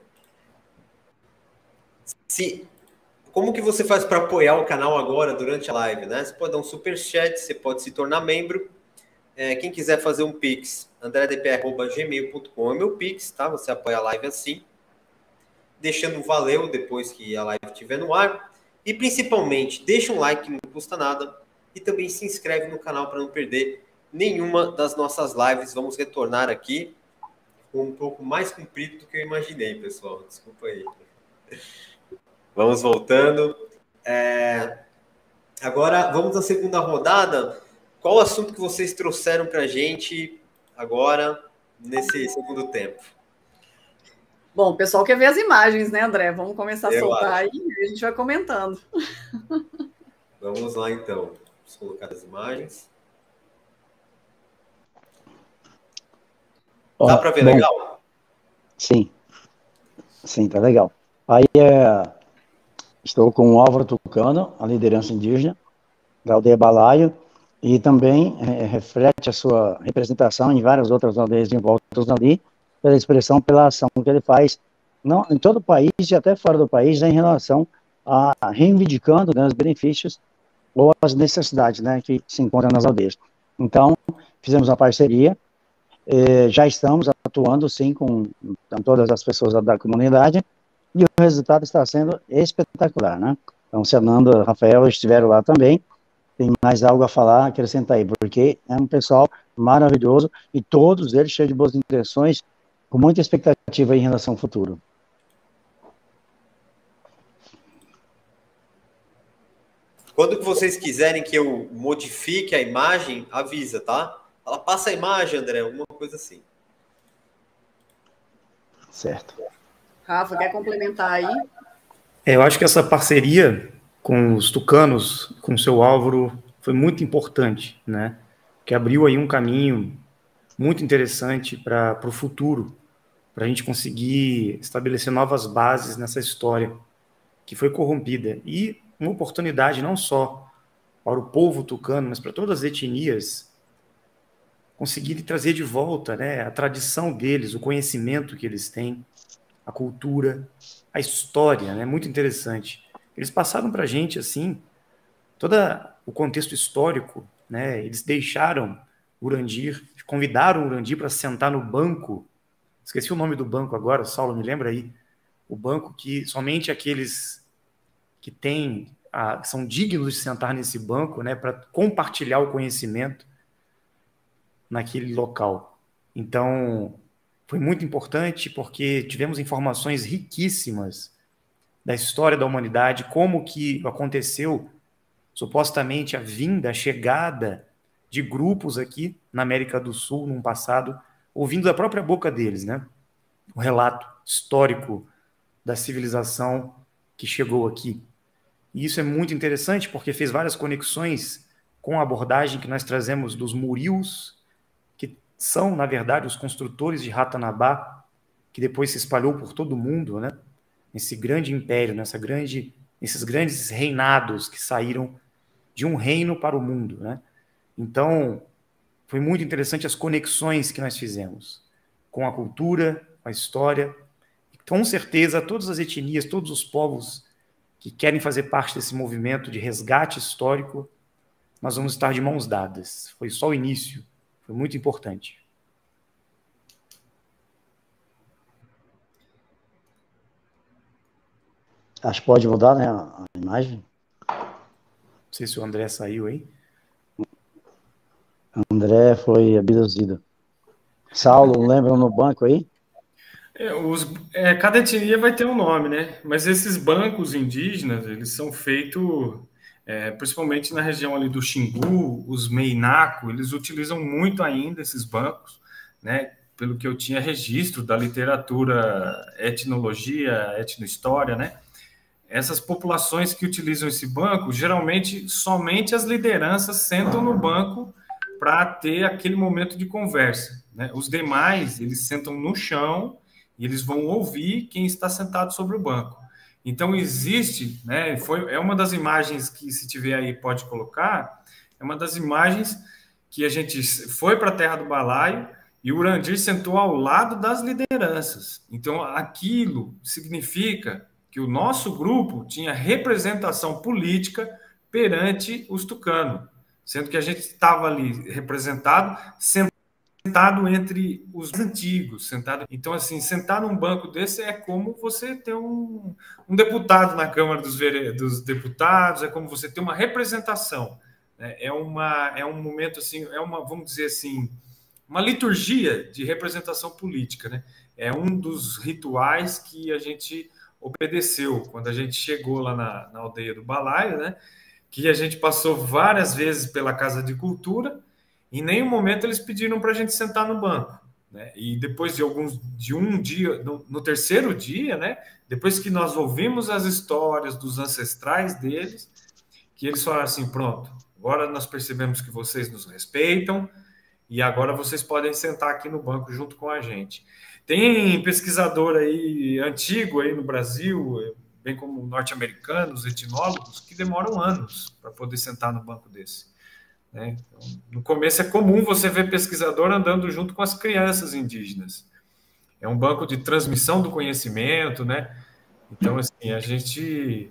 Se... Como que você faz para apoiar o canal agora, durante a live, né? Você pode dar um superchat, você pode se tornar membro. É, quem quiser fazer um Pix, andré d p r arroba gmail ponto com é meu Pix, tá? Você apoia a live assim. Deixando um valeu depois que a live estiver no ar. E, principalmente, deixa um like, não custa nada. E também se inscreve no canal para não perder nenhuma das nossas lives. Vamos retornar aqui com um pouco mais comprido do que eu imaginei, pessoal. Desculpa aí. Vamos voltando. É... Agora, vamos à segunda rodada. Qual o assunto que vocês trouxeram para a gente agora, nesse segundo tempo? Bom, o pessoal quer ver as imagens, né, André? Vamos começar a eu soltar acho. aí e a gente vai comentando. Vamos lá, então. Vamos colocar as imagens. Dá para ver bom, legal? Sim. Sim, tá legal. Aí é, estou com o Álvaro Tucano, a liderança indígena da aldeia Balaio, e também é, reflete a sua representação em várias outras aldeias envoltas ali, pela expressão, pela ação que ele faz, não, em todo o país e até fora do país, né, em relação a reivindicando, né, os benefícios ou as necessidades, né, que se encontram nas aldeias. Então, fizemos uma parceria, eh, já estamos atuando, sim, com, com todas as pessoas da, da comunidade, e o resultado está sendo espetacular, né? Então, se a Nanda e o Rafael estiveram lá também, tem mais algo a falar, acrescentar aí, porque é um pessoal maravilhoso, e todos eles cheios de boas intenções, com muita expectativa em relação ao futuro. Quando que vocês quiserem que eu modifique a imagem, avisa, tá? Ela passa a imagem, André, alguma coisa assim. Certo. Rafa, quer complementar aí? É, eu acho que essa parceria com os tucanos, com o seu Álvaro, foi muito importante, né? Que abriu aí um caminho muito interessante para o futuro, para a gente conseguir estabelecer novas bases nessa história que foi corrompida. E uma oportunidade não só para o povo tucano, mas para todas as etnias conseguirem trazer de volta, né, a tradição deles, o conhecimento que eles têm, a cultura, a história, né, muito interessante. Eles passaram para a gente, assim, todo o contexto histórico, né, eles deixaram Urandir, convidaram Urandir para sentar no banco, esqueci o nome do banco agora, Saulo, me lembra aí, o banco que somente aqueles que têm, a, são dignos de sentar nesse banco, né, para compartilhar o conhecimento naquele local. Então, foi muito importante porque tivemos informações riquíssimas da história da humanidade, como que aconteceu supostamente a vinda, a chegada de grupos aqui na América do Sul, num passado, ouvindo da própria boca deles, né? O relato histórico da civilização que chegou aqui. E isso é muito interessante porque fez várias conexões com a abordagem que nós trazemos dos Murios, que são, na verdade, os construtores de Ratanabá, que depois se espalhou por todo o mundo, né? Nesse grande império, nessa grande, nesses grandes reinados que saíram de um reino para o mundo, né? Então, foi muito interessante as conexões que nós fizemos com a cultura, com a história. E, com certeza, todas as etnias, todos os povos que querem fazer parte desse movimento de resgate histórico, nós vamos estar de mãos dadas. Foi só o início, foi muito importante. Acho que pode mudar, né, a imagem. Não sei se o André saiu aí. André foi abduzido. Saulo, lembram no banco aí? É, os, é, cada etnia vai ter um nome, né? Mas esses bancos indígenas, eles são feitos, é, principalmente na região ali do Xingu, os Meinaco, eles utilizam muito ainda esses bancos, né? Pelo que eu tinha registro da literatura etnologia, etnohistória, né? Essas populações que utilizam esse banco, geralmente somente as lideranças sentam no banco para ter aquele momento de conversa, né? Os demais, eles sentam no chão e eles vão ouvir quem está sentado sobre o banco. Então, existe, né, foi, é uma das imagens que, se tiver aí, pode colocar, é uma das imagens que a gente foi para a Terra do Balaio e o Urandir sentou ao lado das lideranças. Então, aquilo significa que o nosso grupo tinha representação política perante os tucanos, sendo que a gente estava ali representado, sentado entre os antigos, sentado. Então, assim, sentar num banco desse é como você ter um, um deputado na Câmara dos, Vere... dos Deputados, é como você ter uma representação, né? É uma, é um momento assim, é uma, vamos dizer assim, uma liturgia de representação política, né? É um dos rituais que a gente obedeceu quando a gente chegou lá na, na aldeia do Balaio, né? Que a gente passou várias vezes pela Casa de Cultura. Em nenhum momento eles pediram para a gente sentar no banco, né? E depois de alguns de um dia, no, no terceiro dia, né? Depois que nós ouvimos as histórias dos ancestrais deles, que eles falaram assim: pronto, agora nós percebemos que vocês nos respeitam e agora vocês podem sentar aqui no banco junto com a gente. Tem pesquisador aí antigo aí no Brasil, bem como norte-americanos, etnólogos, que demoram anos para poder sentar no banco desse, né? Então, no começo é comum você ver pesquisador andando junto com as crianças indígenas. É um banco de transmissão do conhecimento, né? Então, assim, a gente...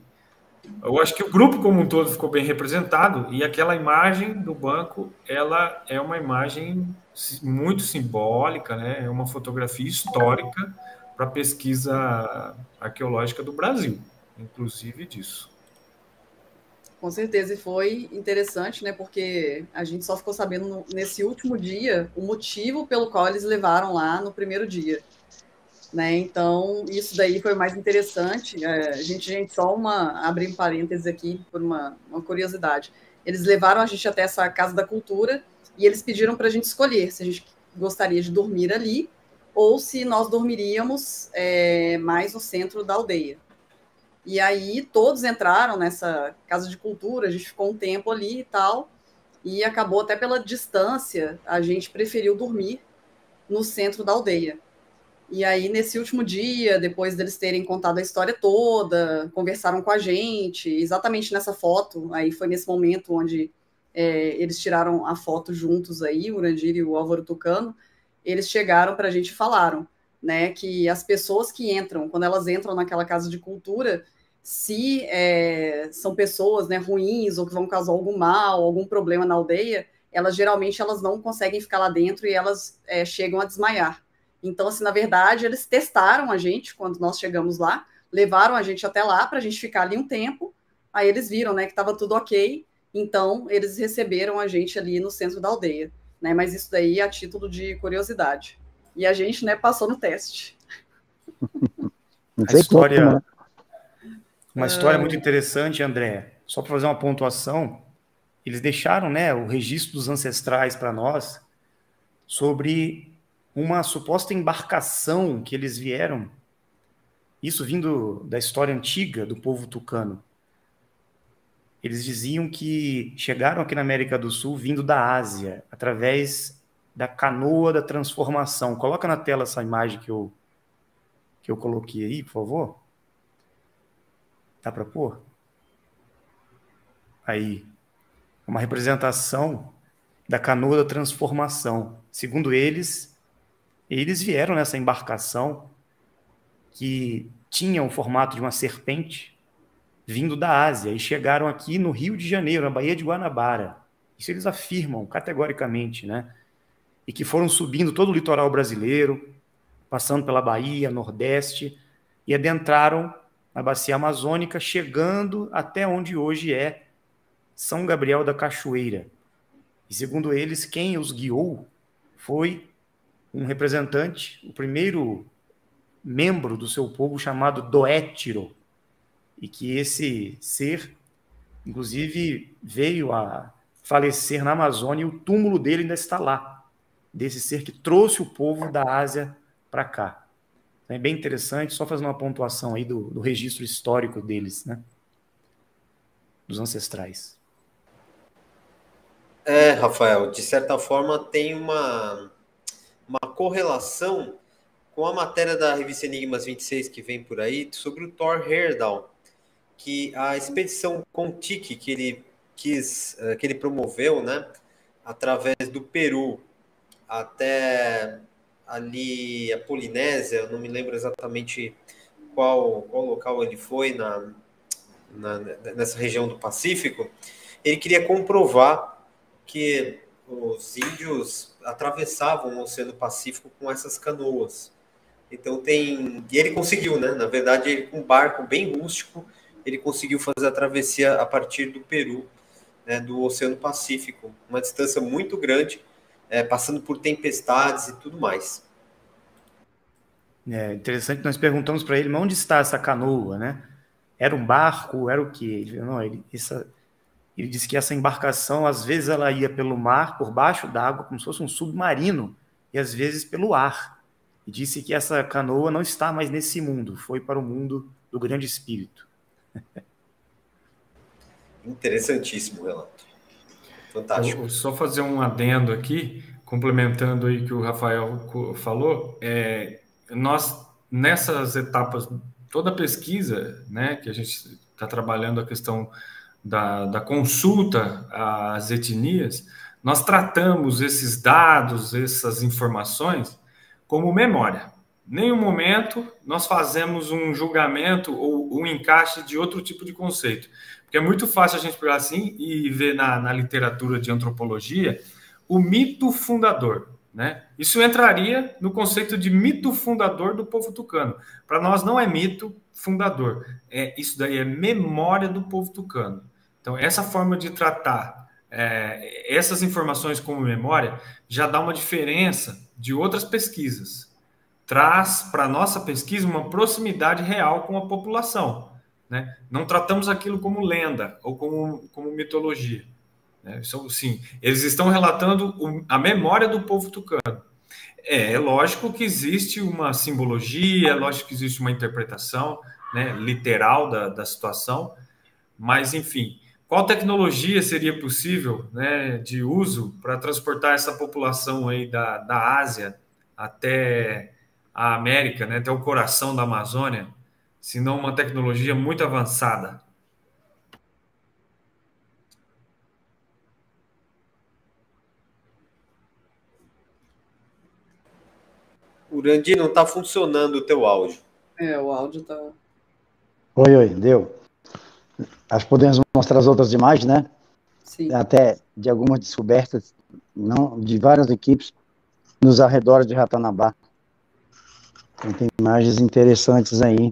Eu acho que o grupo como um todo ficou bem representado e aquela imagem do banco, ela é uma imagem muito simbólica, né? É uma fotografia histórica para a pesquisa arqueológica do Brasil, inclusive disso. Com certeza, e foi interessante, né? Porque a gente só ficou sabendo no, nesse último dia o motivo pelo qual eles levaram lá no primeiro dia, né? Então, isso daí foi mais interessante. É, a gente, gente, só uma, abrir um parênteses aqui por uma, uma curiosidade. Eles levaram a gente até essa Casa da Cultura e eles pediram para a gente escolher se a gente gostaria de dormir ali ou se nós dormiríamos é, mais no centro da aldeia. E aí todos entraram nessa casa de cultura, a gente ficou um tempo ali e tal, e acabou até pela distância, a gente preferiu dormir no centro da aldeia. E aí, nesse último dia, depois deles terem contado a história toda, conversaram com a gente, exatamente nessa foto, aí foi nesse momento onde é, eles tiraram a foto juntos aí, o Urandir e o Álvaro Tucano, eles chegaram para a gente e falaram, né, que as pessoas que entram, quando elas entram naquela casa de cultura, se é, são pessoas, né, ruins ou que vão causar algum mal, algum problema na aldeia, elas geralmente elas não conseguem ficar lá dentro e elas é, chegam a desmaiar. Então, assim, na verdade, eles testaram a gente quando nós chegamos lá, levaram a gente até lá para a gente ficar ali um tempo, aí eles viram, né, que estava tudo ok, então eles receberam a gente ali no centro da aldeia, né, mas isso daí é a título de curiosidade. E a gente, né, passou no teste. A história, uma história muito interessante, André, só para fazer uma pontuação, eles deixaram, né, o registro dos ancestrais para nós sobre uma suposta embarcação que eles vieram, isso vindo da história antiga do povo tucano. Eles diziam que chegaram aqui na América do Sul vindo da Ásia, através da canoa da transformação. Coloca na tela essa imagem que eu, que eu coloquei aí, por favor. Dá para pôr? Aí. Uma representação da canoa da transformação. Segundo eles, eles vieram nessa embarcação que tinha o formato de uma serpente, vindo da Ásia, e chegaram aqui no Rio de Janeiro, na Baía de Guanabara. Isso eles afirmam categoricamente, né? E que foram subindo todo o litoral brasileiro, passando pela Bahia, Nordeste, e adentraram na Bacia Amazônica, chegando até onde hoje é São Gabriel da Cachoeira. E segundo eles, quem os guiou foi um representante, o primeiro membro do seu povo chamado Doétiro, e que esse ser, inclusive, veio a falecer na Amazônia, e o túmulo dele ainda está lá, desse ser que trouxe o povo da Ásia para cá. Então, é bem interessante, só fazer uma pontuação aí do, do registro histórico deles, né? Dos ancestrais. É, Rafael, de certa forma tem uma, uma correlação com a matéria da revista Enigmas vinte e seis que vem por aí, sobre o Thor Heyerdahl, que a expedição Kon-Tiki que ele quis, que ele promoveu, né, através do Peru até ali a Polinésia, eu não me lembro exatamente qual, qual local ele foi na, na, nessa região do Pacífico, ele queria comprovar que os índios atravessavam o Oceano Pacífico com essas canoas. Então tem... E ele conseguiu, né? Na verdade, ele, com um barco bem rústico, ele conseguiu fazer a travessia a partir do Peru, né, do Oceano Pacífico. Uma distância muito grande, é, passando por tempestades e tudo mais. É interessante, nós perguntamos para ele, mas onde está essa canoa, né? Era um barco? Era o quê? Ele, não, ele, essa, ele disse que essa embarcação, às vezes, ela ia pelo mar, por baixo d'água, como se fosse um submarino, e às vezes pelo ar. E disse que essa canoa não está mais nesse mundo, foi para o mundo do grande espírito. Interessantíssimo relato. Fantástico. Vou só fazer um adendo aqui, complementando aí o que o Rafael falou. É, nós, nessas etapas, toda a pesquisa, né, que a gente está trabalhando a questão da, da consulta às etnias, nós tratamos esses dados, essas informações, como memória. Em nenhum momento nós fazemos um julgamento ou um encaixe de outro tipo de conceito. Porque é muito fácil a gente pegar assim e ver na, na literatura de antropologia o mito fundador, né? Isso entraria no conceito de mito fundador do povo tucano. Para nós não é mito fundador, é, isso daí é memória do povo tucano. Então, essa forma de tratar é, essas informações como memória já dá uma diferença de outras pesquisas. Traz para a nossa pesquisa uma proximidade real com a população, né? Não tratamos aquilo como lenda ou como, como mitologia, né? Então, sim, eles estão relatando a memória do povo tucano. É, é lógico que existe uma simbologia, é lógico que existe uma interpretação, né, literal da, da situação, mas, enfim, qual tecnologia seria possível, né, de uso para transportar essa população aí da, da Ásia até a América, né, até o coração da Amazônia, se não uma tecnologia muito avançada? Urandir, não está funcionando o teu áudio. É, o áudio tá... Oi, oi, deu. Acho que podemos mostrar as outras imagens, né? Sim. Até de algumas descobertas, não, de várias equipes nos arredores de Ratanabá. Tem imagens interessantes aí.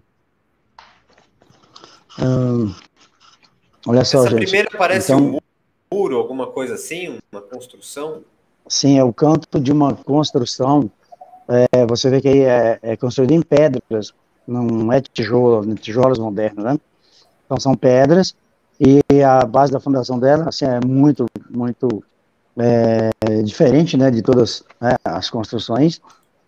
Hum, olha só, Essa gente. primeira parece Então, um muro, alguma coisa assim, uma construção. sim, é o canto de uma construção. É, você vê que aí é, é construído em pedras, não é tijolo, tijolos modernos, né? Então são pedras e a base da fundação dela assim, é muito, muito é, diferente, né, de todas, né, as construções.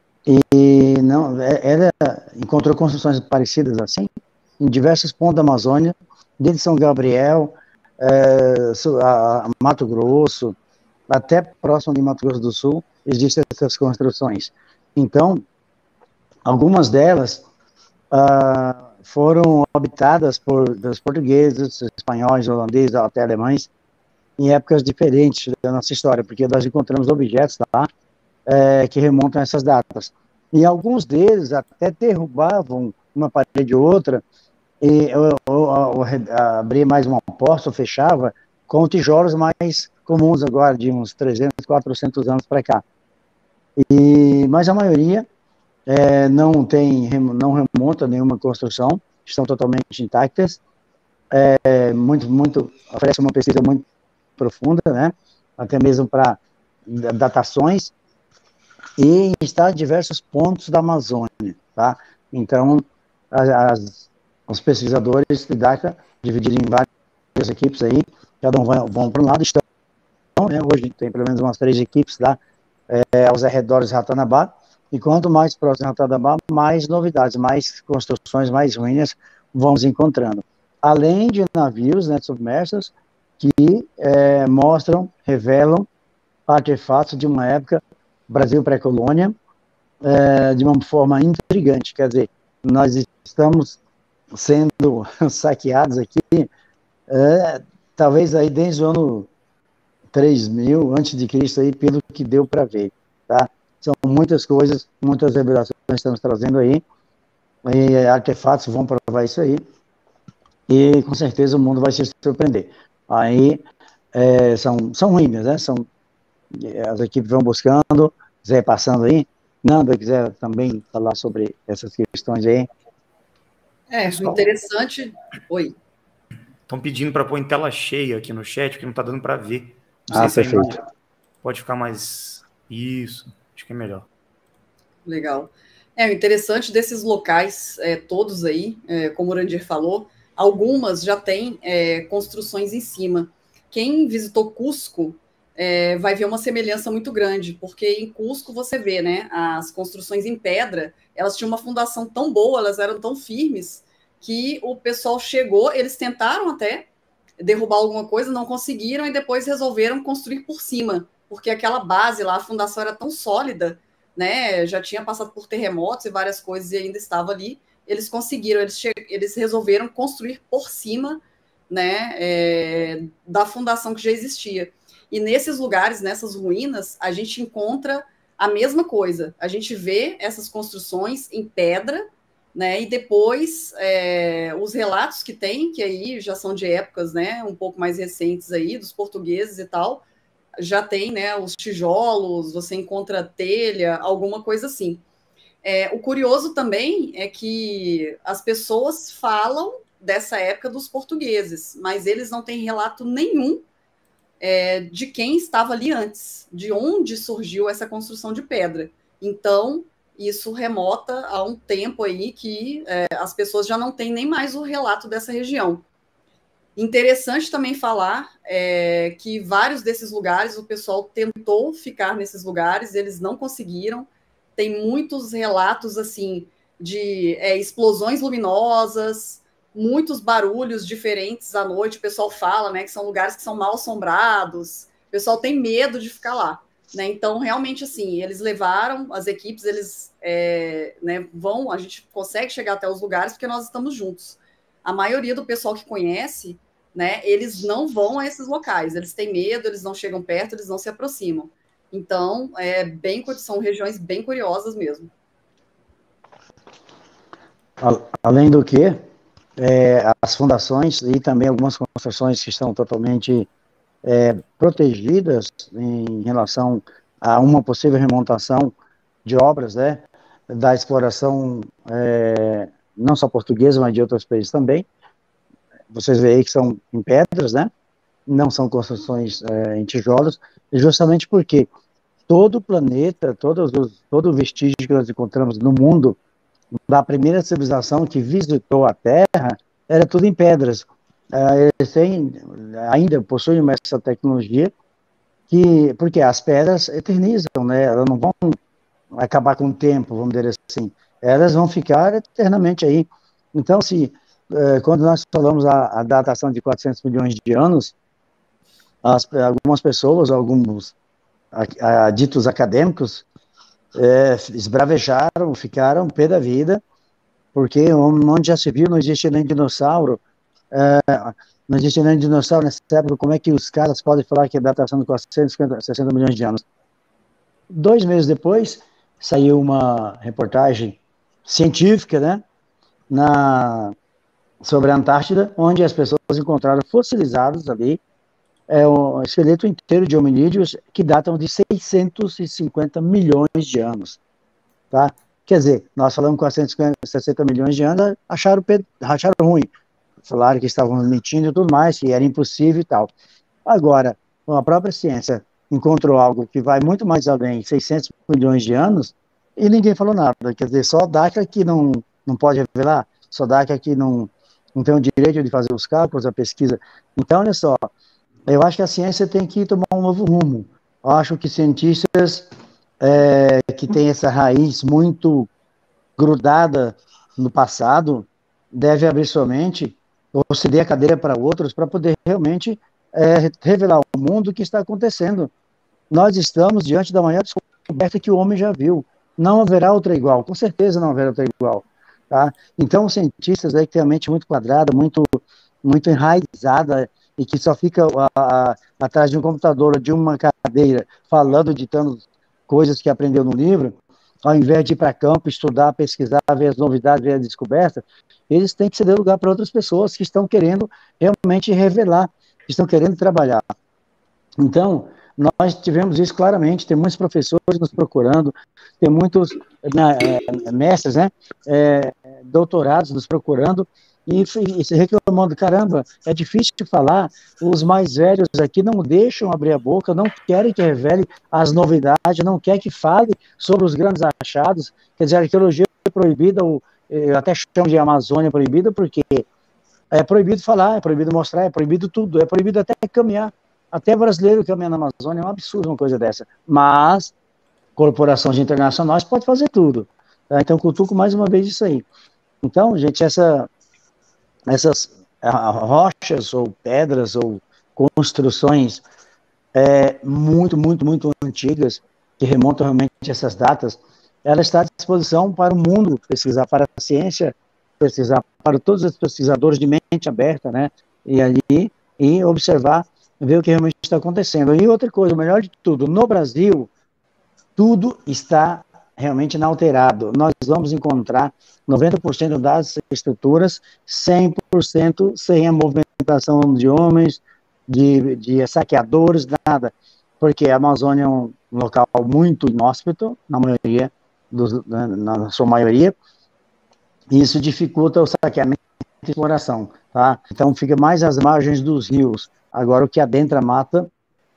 E não, é, ela encontrou construções parecidas assim em diversos pontos da Amazônia, desde São Gabriel, é, a, a Mato Grosso, até próximo de Mato Grosso do Sul, existem essas construções. Então, algumas delas ah, foram habitadas por dos portugueses, espanhóis, holandeses, até alemães, em épocas diferentes da nossa história, porque nós encontramos objetos lá é, que remontam a essas datas. E alguns deles até derrubavam uma parede ou outra, e ou, ou, ou, abria mais uma porta, ou fechava, com tijolos mais comuns agora, de uns trezentos, quatrocentos anos para cá. E, mas a maioria é, não tem, não remonta a nenhuma construção, estão totalmente intactas, é, muito, muito, oferece uma pesquisa muito profunda, né, até mesmo para datações, e está em diversos pontos da Amazônia, tá? Então, as, os pesquisadores de data, divididos em várias equipes aí, cada um vão, vão para um lado, estão, né, hoje tem pelo menos umas três equipes lá, é, aos arredores de Ratanabá, e quanto mais próximo de Ratanabá, mais novidades, mais construções, mais ruínas vamos encontrando. Além de navios, né, submersos, que é, mostram, revelam artefatos de uma época, Brasil pré-colônia, é, de uma forma intrigante. Quer dizer, nós estamos sendo saqueados aqui, é, talvez aí desde o ano três mil antes de Cristo aí, pelo que deu para ver, tá? São muitas coisas, muitas revelações que estamos trazendo aí, e artefatos vão provar isso aí, e com certeza o mundo vai se surpreender. Aí é, são, são ruínas, né? São, as equipes vão buscando, Zé passando aí. Nanda, quiser também falar sobre essas questões aí? É, interessante. Oi. Estão pedindo para pôr em tela cheia aqui no chat, porque não está dando para ver. Não Ah, sei se perfeito. pode ficar mais... Isso, acho que é melhor. Legal. É, o interessante desses locais, é, todos aí, é, como o Urandir falou, algumas já têm é, construções em cima. Quem visitou Cusco é, vai ver uma semelhança muito grande, porque em Cusco você vê, né, as construções em pedra, elas tinham uma fundação tão boa, elas eram tão firmes, que o pessoal chegou, eles tentaram até derrubar alguma coisa, não conseguiram, e depois resolveram construir por cima, porque aquela base lá, a fundação era tão sólida, né, já tinha passado por terremotos e várias coisas e ainda estava ali, eles conseguiram, eles, eles resolveram construir por cima, né, é, da fundação que já existia. E nesses lugares, nessas ruínas, a gente encontra a mesma coisa, a gente vê essas construções em pedra, né, e depois é, os relatos que tem, que aí já são de épocas, né, um pouco mais recentes aí, dos portugueses e tal, já tem, né, os tijolos, você encontra telha, alguma coisa assim. É, o curioso também é que as pessoas falam dessa época dos portugueses, mas eles não têm relato nenhum é, de quem estava ali antes, de onde surgiu essa construção de pedra. Então, isso remota a um tempo aí que é, as pessoas já não têm nem mais o relato dessa região. Interessante também falar é, que vários desses lugares, o pessoal tentou ficar nesses lugares, eles não conseguiram, tem muitos relatos, assim, de é, explosões luminosas, muitos barulhos diferentes à noite, o pessoal fala, né, que são lugares que são mal assombrados, o pessoal tem medo de ficar lá, né, então, realmente, assim, eles levaram, as equipes, eles é, né, vão, a gente consegue chegar até os lugares porque nós estamos juntos. A maioria do pessoal que conhece, né, eles não vão a esses locais, eles têm medo, eles não chegam perto, eles não se aproximam. Então, é bem, são regiões bem curiosas mesmo. Além do que, é, as fundações e também algumas construções que estão totalmente é, protegidas em relação a uma possível remontação de obras, né, da exploração é, não só portuguesa, mas de outros países também. Vocês veem aí que são em pedras, né, não são construções é, em tijolos, justamente porque todo o planeta, todos os, todo o vestígio que nós encontramos no mundo, da primeira civilização que visitou a Terra, era tudo em pedras. Uh, eles têm, ainda possuem essa tecnologia, que, porque as pedras eternizam, né? Elas não vão acabar com o tempo, vamos dizer assim. Elas vão ficar eternamente aí. Então, se, uh, quando nós falamos a, a datação de quatrocentos milhões de anos, as, algumas pessoas, alguns a, a, ditos acadêmicos, É, esbravejaram, ficaram pé da vida, porque onde já se viu, não existe nem dinossauro, é, não existe nem dinossauro nessa época, como é que os caras podem falar que a datação de quatrocentos e sessenta milhões de anos? Dois meses depois, saiu uma reportagem científica, né, na, sobre a Antártida, onde as pessoas encontraram fossilizados ali, é um esqueleto inteiro de hominídeos que datam de seiscentos e cinquenta milhões de anos, tá? Quer dizer, nós falamos quatrocentos e sessenta milhões de anos, acharam, acharam ruim, falaram que estavam mentindo e tudo mais, que era impossível e tal. Agora, a própria ciência encontrou algo que vai muito mais além, seiscentos milhões de anos, e ninguém falou nada. Quer dizer, só a DACA que não, não pode revelar, só a DACA que não, não tem o direito de fazer os cálculos, a pesquisa. Então, olha só, eu acho que a ciência tem que tomar um novo rumo. Eu acho que cientistas é, que têm essa raiz muito grudada no passado devem abrir sua mente ou ceder a cadeira para outros para poder realmente é, revelar ao mundo o que está acontecendo. Nós estamos diante da maior descoberta que o homem já viu. Não haverá outra igual, com certeza não haverá outra igual. Tá? Então, cientistas aí que têm a mente muito quadrada, muito, muito enraizada, e que só fica a, a, atrás de um computador ou de uma cadeira falando, ditando coisas que aprendeu no livro, ao invés de ir para campo, estudar, pesquisar, ver as novidades, ver a descoberta, eles têm que ceder lugar para outras pessoas que estão querendo realmente revelar, que estão querendo trabalhar. Então, nós tivemos isso claramente, tem muitos professores nos procurando, tem muitos né, mestres, né, é, doutorados nos procurando, e, e se reclamando, caramba, é difícil de falar, os mais velhos aqui não deixam abrir a boca, não querem que revele as novidades, não querem que fale sobre os grandes achados, quer dizer, a arqueologia é proibida, ou, eu até chamo de Amazônia proibida, porque é proibido falar, é proibido mostrar, é proibido tudo, é proibido até caminhar, até brasileiro caminhar na Amazônia, é um absurdo uma coisa dessa, mas corporações internacionais podem fazer tudo, tá? Então cutuco mais uma vez isso aí. Então, gente, essa essas rochas ou pedras ou construções é, muito, muito, muito antigas, que remontam realmente a essas datas, ela está à disposição para o mundo pesquisar, para a ciência pesquisar, para todos os pesquisadores de mente aberta, né, e ali, e observar, ver o que realmente está acontecendo. E outra coisa, o melhor de tudo, no Brasil, tudo está realmente inalterado. Nós vamos encontrar noventa por cento das estruturas, cem por cento sem a movimentação de homens, de, de saqueadores, nada. Porque a Amazônia é um local muito inóspito, na maioria, dos, na, na sua maioria, e isso dificulta o saqueamento e exploração, tá? Então fica mais às margens dos rios. Agora o que adentra a mata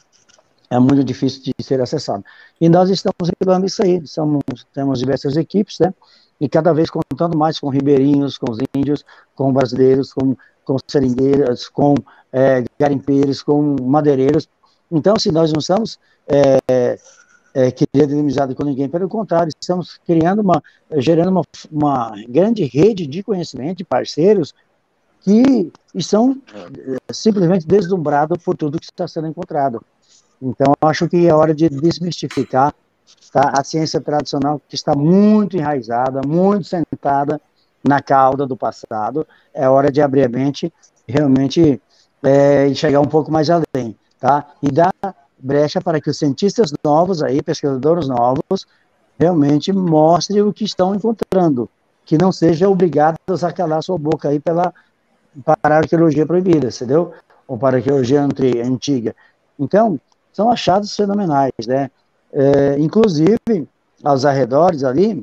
é muito difícil de ser acessado. E nós estamos revelando isso aí, somos, temos diversas equipes, né, e cada vez contando mais com ribeirinhos, com os índios, com brasileiros, com, com seringueiras, com é, garimpeiros, com madeireiros. Então, se nós não estamos é, é, querer ter inimizade com ninguém, pelo contrário, estamos criando uma, gerando uma, uma grande rede de conhecimento, de parceiros, que estão é, simplesmente deslumbrados por tudo que está sendo encontrado. Então, eu acho que é hora de desmistificar, tá, a ciência tradicional, que está muito enraizada, muito sentada na cauda do passado. É hora de abrir a mente, realmente, é, e chegar um pouco mais além, tá? E dar brecha para que os cientistas novos, aí, pesquisadores novos, realmente mostrem o que estão encontrando, que não sejam obrigados a calar sua boca aí pela, para a arqueologia proibida, entendeu? Ou para a arqueologia antiga. Então, são achados fenomenais, né? É, inclusive, aos arredores ali,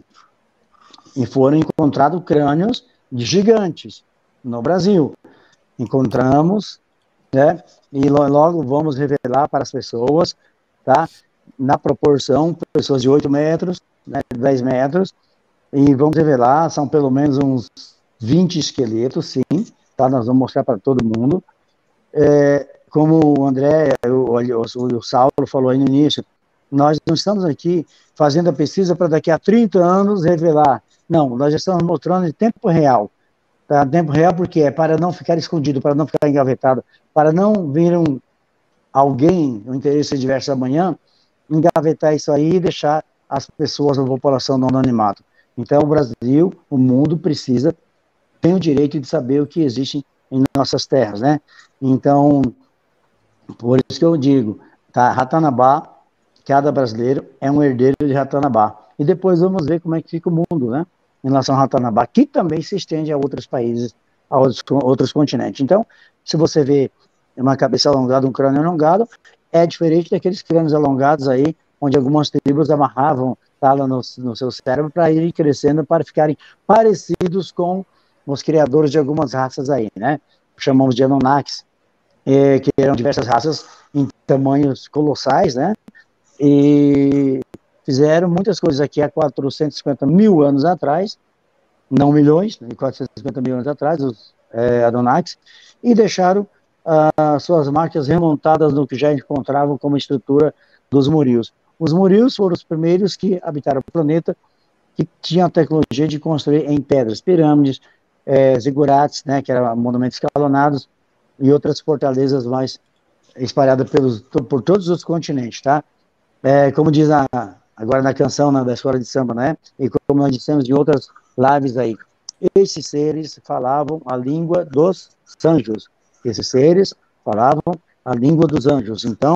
e foram encontrados crânios de gigantes no Brasil. Encontramos, né? E logo vamos revelar para as pessoas, tá? Na proporção, pessoas de oito metros, né, dez metros, e vamos revelar, são pelo menos uns vinte esqueletos, sim, tá? Nós vamos mostrar para todo mundo. É, como o André, o, o, o Saulo falou aí no início, nós não estamos aqui fazendo a pesquisa para daqui a trinta anos revelar. Não, nós já estamos mostrando em tempo real. Tá? Tempo real porque é para não ficar escondido, para não ficar engavetado, para não vir um, alguém, um interesse diverso amanhã, engavetar isso aí e deixar as pessoas, a população no anonimato. Então, o Brasil, o mundo precisa, tem o direito de saber o que existe em nossas terras, né? Então, por isso que eu digo, tá? Ratanabá, cada brasileiro é um herdeiro de Ratanabá. E depois vamos ver como é que fica o mundo, né? Em relação a Ratanabá, que também se estende a outros países, a outros, outros continentes. Então, se você vê uma cabeça alongada, um crânio alongado, é diferente daqueles crânios alongados aí, onde algumas tribos amarravam tala no, no seu cérebro para irem crescendo, para ficarem parecidos com os criadores de algumas raças aí, né? Chamamos de Anunnakis, é, que eram diversas raças em tamanhos colossais, né? E fizeram muitas coisas aqui há quatrocentos e cinquenta mil anos atrás, não milhões, quatrocentos e cinquenta mil anos atrás, os é, Anunnakis, e deixaram uh, suas marcas remontadas no que já encontravam como estrutura dos Morios. Os Morios foram os primeiros que habitaram o planeta, que tinham a tecnologia de construir em pedras, pirâmides, é, zigurates, né, que eram monumentos escalonados, e outras fortalezas mais espalhadas pelos, por todos os continentes, tá? É, como diz a, agora na canção, né, da escola de samba, né? E como nós dissemos em outras lives aí, esses seres falavam a língua dos anjos. Esses seres falavam a língua dos anjos. Então,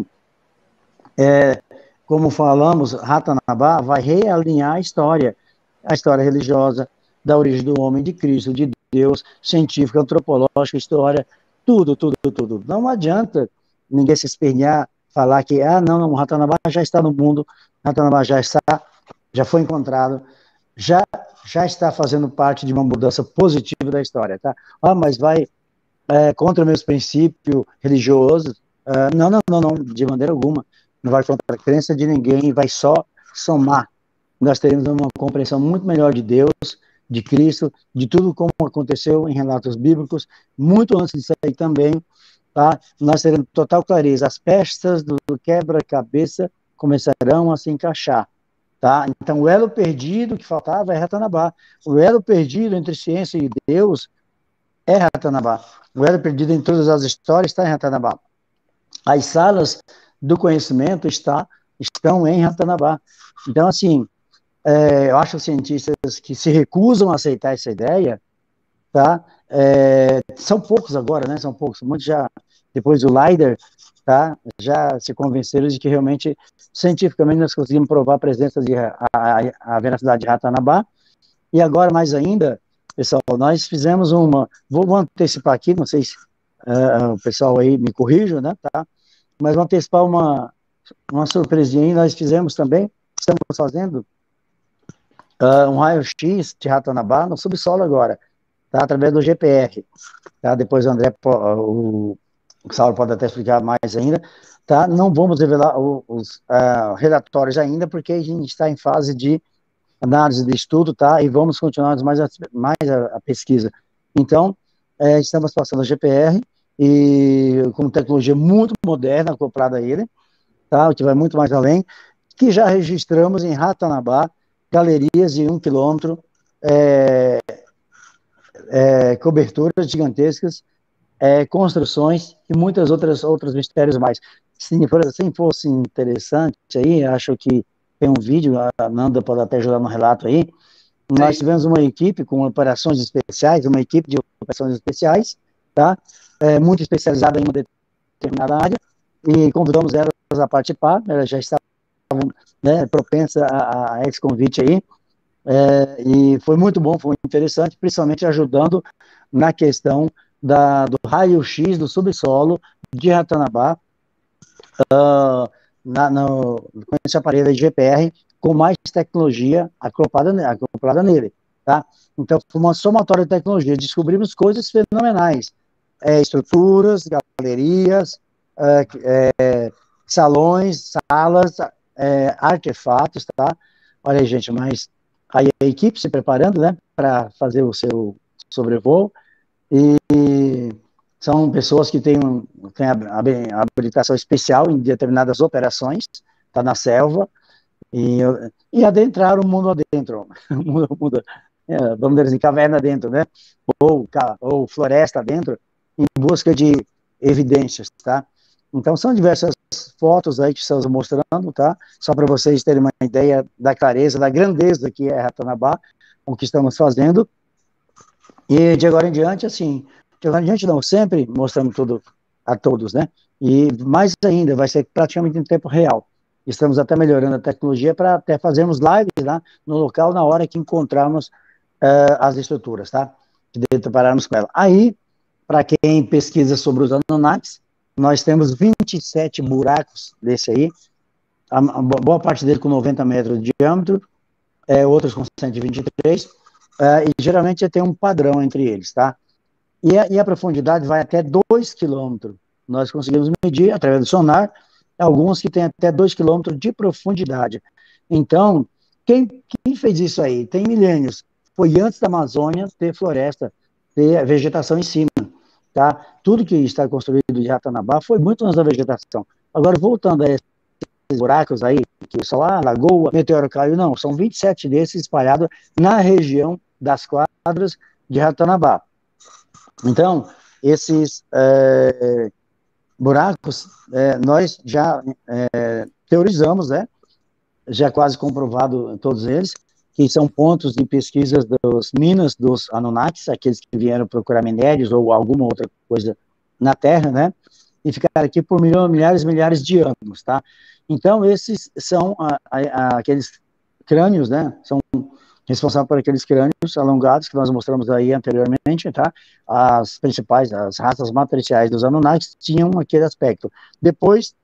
é, como falamos, Ratanabá vai realinhar a história, a história religiosa, da origem do homem, de Cristo, de Deus, científica, antropológica, história, tudo, tudo, tudo. Não adianta ninguém se espernear, falar que, ah, não, não, o Ratanabá já está no mundo, Ratanabá já está, já foi encontrado, já, já está fazendo parte de uma mudança positiva da história, tá? Ah, mas vai é, contra meus princípios religiosos? Ah, não, não, não, não, de maneira alguma. Não vai contra a crença de ninguém, vai só somar. Nós teremos uma compreensão muito melhor de Deus, de Cristo, de tudo como aconteceu em relatos bíblicos, muito antes disso aí também, tá? Nós teremos total clareza, as peças do quebra-cabeça começarão a se encaixar, tá? Então, o elo perdido que faltava é Ratanabá, o elo perdido entre ciência e Deus é Ratanabá, o elo perdido em todas as histórias está em Ratanabá, as salas do conhecimento está, estão em Ratanabá. Então, assim, é, eu acho que os cientistas que se recusam a aceitar essa ideia, tá? É, são poucos agora, né? São poucos. Muitos já, depois do LiDAR, tá? Já se convenceram de que realmente, cientificamente, nós conseguimos provar a presença de a, a, a veracidade de Ratanabá. E agora, mais ainda, pessoal, nós fizemos uma. Vou, vou antecipar aqui, não sei se uh, o pessoal aí me corrija, né? Tá? Mas vou antecipar uma, uma surpresinha aí. Nós fizemos também, estamos fazendo. Uh, um raio-x de Ratanabá no subsolo agora, tá? Através do G P R, tá? Depois o André, o, o Saulo pode até explicar mais ainda, tá? Não vamos revelar o, os uh, relatórios ainda, porque a gente está em fase de análise de estudo, tá? E vamos continuar mais a, mais a, a pesquisa. Então, é, estamos passando o G P R, e com tecnologia muito moderna acoplada a ele, tá? O que vai muito mais além, que já registramos em Ratanabá, galerias de um quilômetro, é, é, coberturas gigantescas, é, construções e muitas outras outros mistérios mais. Se, se fosse interessante aí, acho que tem um vídeo, a Nanda pode até ajudar no relato aí. Nós tivemos uma equipe com operações especiais, uma equipe de operações especiais, tá? É, muito especializada em uma determinada área, e convidamos elas a participar, elas já estavam, né, propensas a, a esse convite aí, é, e foi muito bom, foi interessante, principalmente ajudando na questão da, do raio-x do subsolo de Ratanabá, uh, na, no, com esse aparelho de G P R, com mais tecnologia acoplada, acoplada nele, tá? Então, foi uma somatória de tecnologia, descobrimos coisas fenomenais, é, estruturas, galerias, é, é, salões, salas, é, artefatos, tá? Olha aí, gente, mas aí a equipe se preparando, né, para fazer o seu sobrevoo, e são pessoas que têm, têm a habilitação especial em determinadas operações, tá na selva, e, e adentrar o mundo adentro, mundo, mundo, é, vamos dizer assim, caverna dentro, né, ou, ou floresta dentro, em busca de evidências, tá? Então, são diversas fotos aí que estamos mostrando, tá? Só para vocês terem uma ideia da clareza, da grandeza que é Ratanabá, o que estamos fazendo. E de agora em diante, assim, de agora em diante não, sempre mostramos tudo a todos, né? E mais ainda, vai ser praticamente em tempo real. Estamos até melhorando a tecnologia para até fazermos lives lá no local na hora que encontrarmos uh, as estruturas, tá? Que depararmos com ela. Aí, para quem pesquisa sobre os Anunnakis, nós temos vinte e sete buracos desse aí, a, a boa parte dele com noventa metros de diâmetro, é, outros com cento e vinte e três, é, e geralmente tem um padrão entre eles, tá? E a, e a profundidade vai até dois quilômetros. Nós conseguimos medir, através do sonar, alguns que têm até dois quilômetros de profundidade. Então, quem, quem fez isso aí? Tem milênios. Foi antes da Amazônia ter floresta, ter vegetação em cima, tá? Tudo que está construído de Ratanabá foi muito antes da vegetação. Agora, voltando a esses buracos aí, que são lá, lagoa, meteoro caiu, não, são vinte e sete desses espalhados na região das quadras de Ratanabá. Então, esses é, buracos, é, nós já é, teorizamos, né? Já quase comprovado todos eles, que são pontos de pesquisas das minas dos Anunnakis, aqueles que vieram procurar minérios ou alguma outra coisa na Terra, né? E ficaram aqui por milhões, milhares e milhares de anos, tá? Então, esses são a, a, a, aqueles crânios, né? São responsáveis por aqueles crânios alongados que nós mostramos aí anteriormente, tá? As principais, as raças matriciais dos Anunnakis tinham aquele aspecto. Depois,